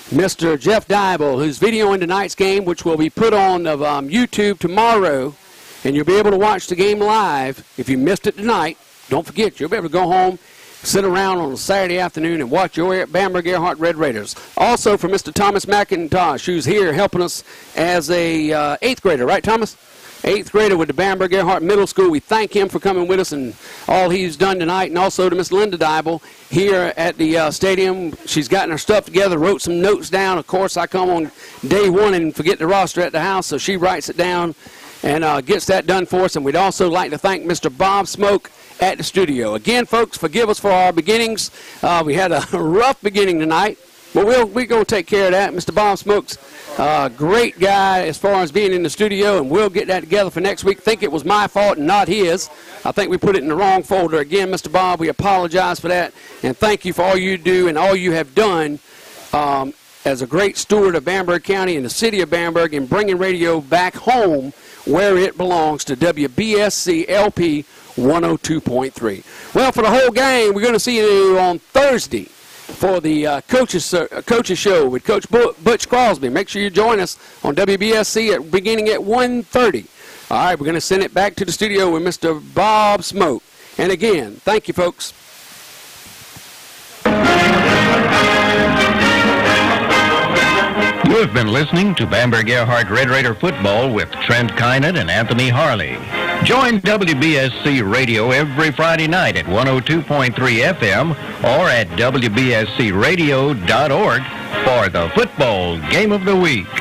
Mister Jeff Dybel, who's videoing tonight's game, which will be put on of um, YouTube tomorrow, and you'll be able to watch the game live. If you missed it tonight, don't forget, you'll be able to go home, sit around on a Saturday afternoon and watch your Bamberg Earhart Red Raiders. Also for Mister Thomas McIntosh, who's here helping us as a uh, eighth grader, right, Thomas? Eighth grader with the Bamberg Earhart Middle School. We thank him for coming with us and all he's done tonight. And also to Miss Linda Dybel here at the uh, stadium. She's gotten her stuff together, wrote some notes down. Of course, I come on day one and forget the roster at the house, so she writes it down and uh, gets that done for us. And we'd also like to thank Mister Bob Smoke at the studio. Again, folks, forgive us for our beginnings. Uh, we had a rough beginning tonight, but we'll, we're going to take care of that. Mister Bob Smoke's uh, great guy as far as being in the studio, and we'll get that together for next week. Think it was my fault and not his. I think we put it in the wrong folder. Again, Mister Bob, we apologize for that, and thank you for all you do and all you have done um, as a great steward of Bamberg County and the city of Bamberg in bringing radio back home where it belongs, to W B S C L P one oh two point three. Well, for the whole gang, we're going to see you on Thursday for the uh, coaches uh, coaches show with Coach Butch Crosby. Make sure you join us on W B S C at beginning at one thirty. All right, we're going to send it back to the studio with Mister Bob Smoke. And again, thank you, folks. You have been listening to Bamberg Earhart Red Raider football with Trent Kynett and Anthony Harley. Join W B S C Radio every Friday night at one oh two point three F M or at W B S C radio dot org for the football game of the week.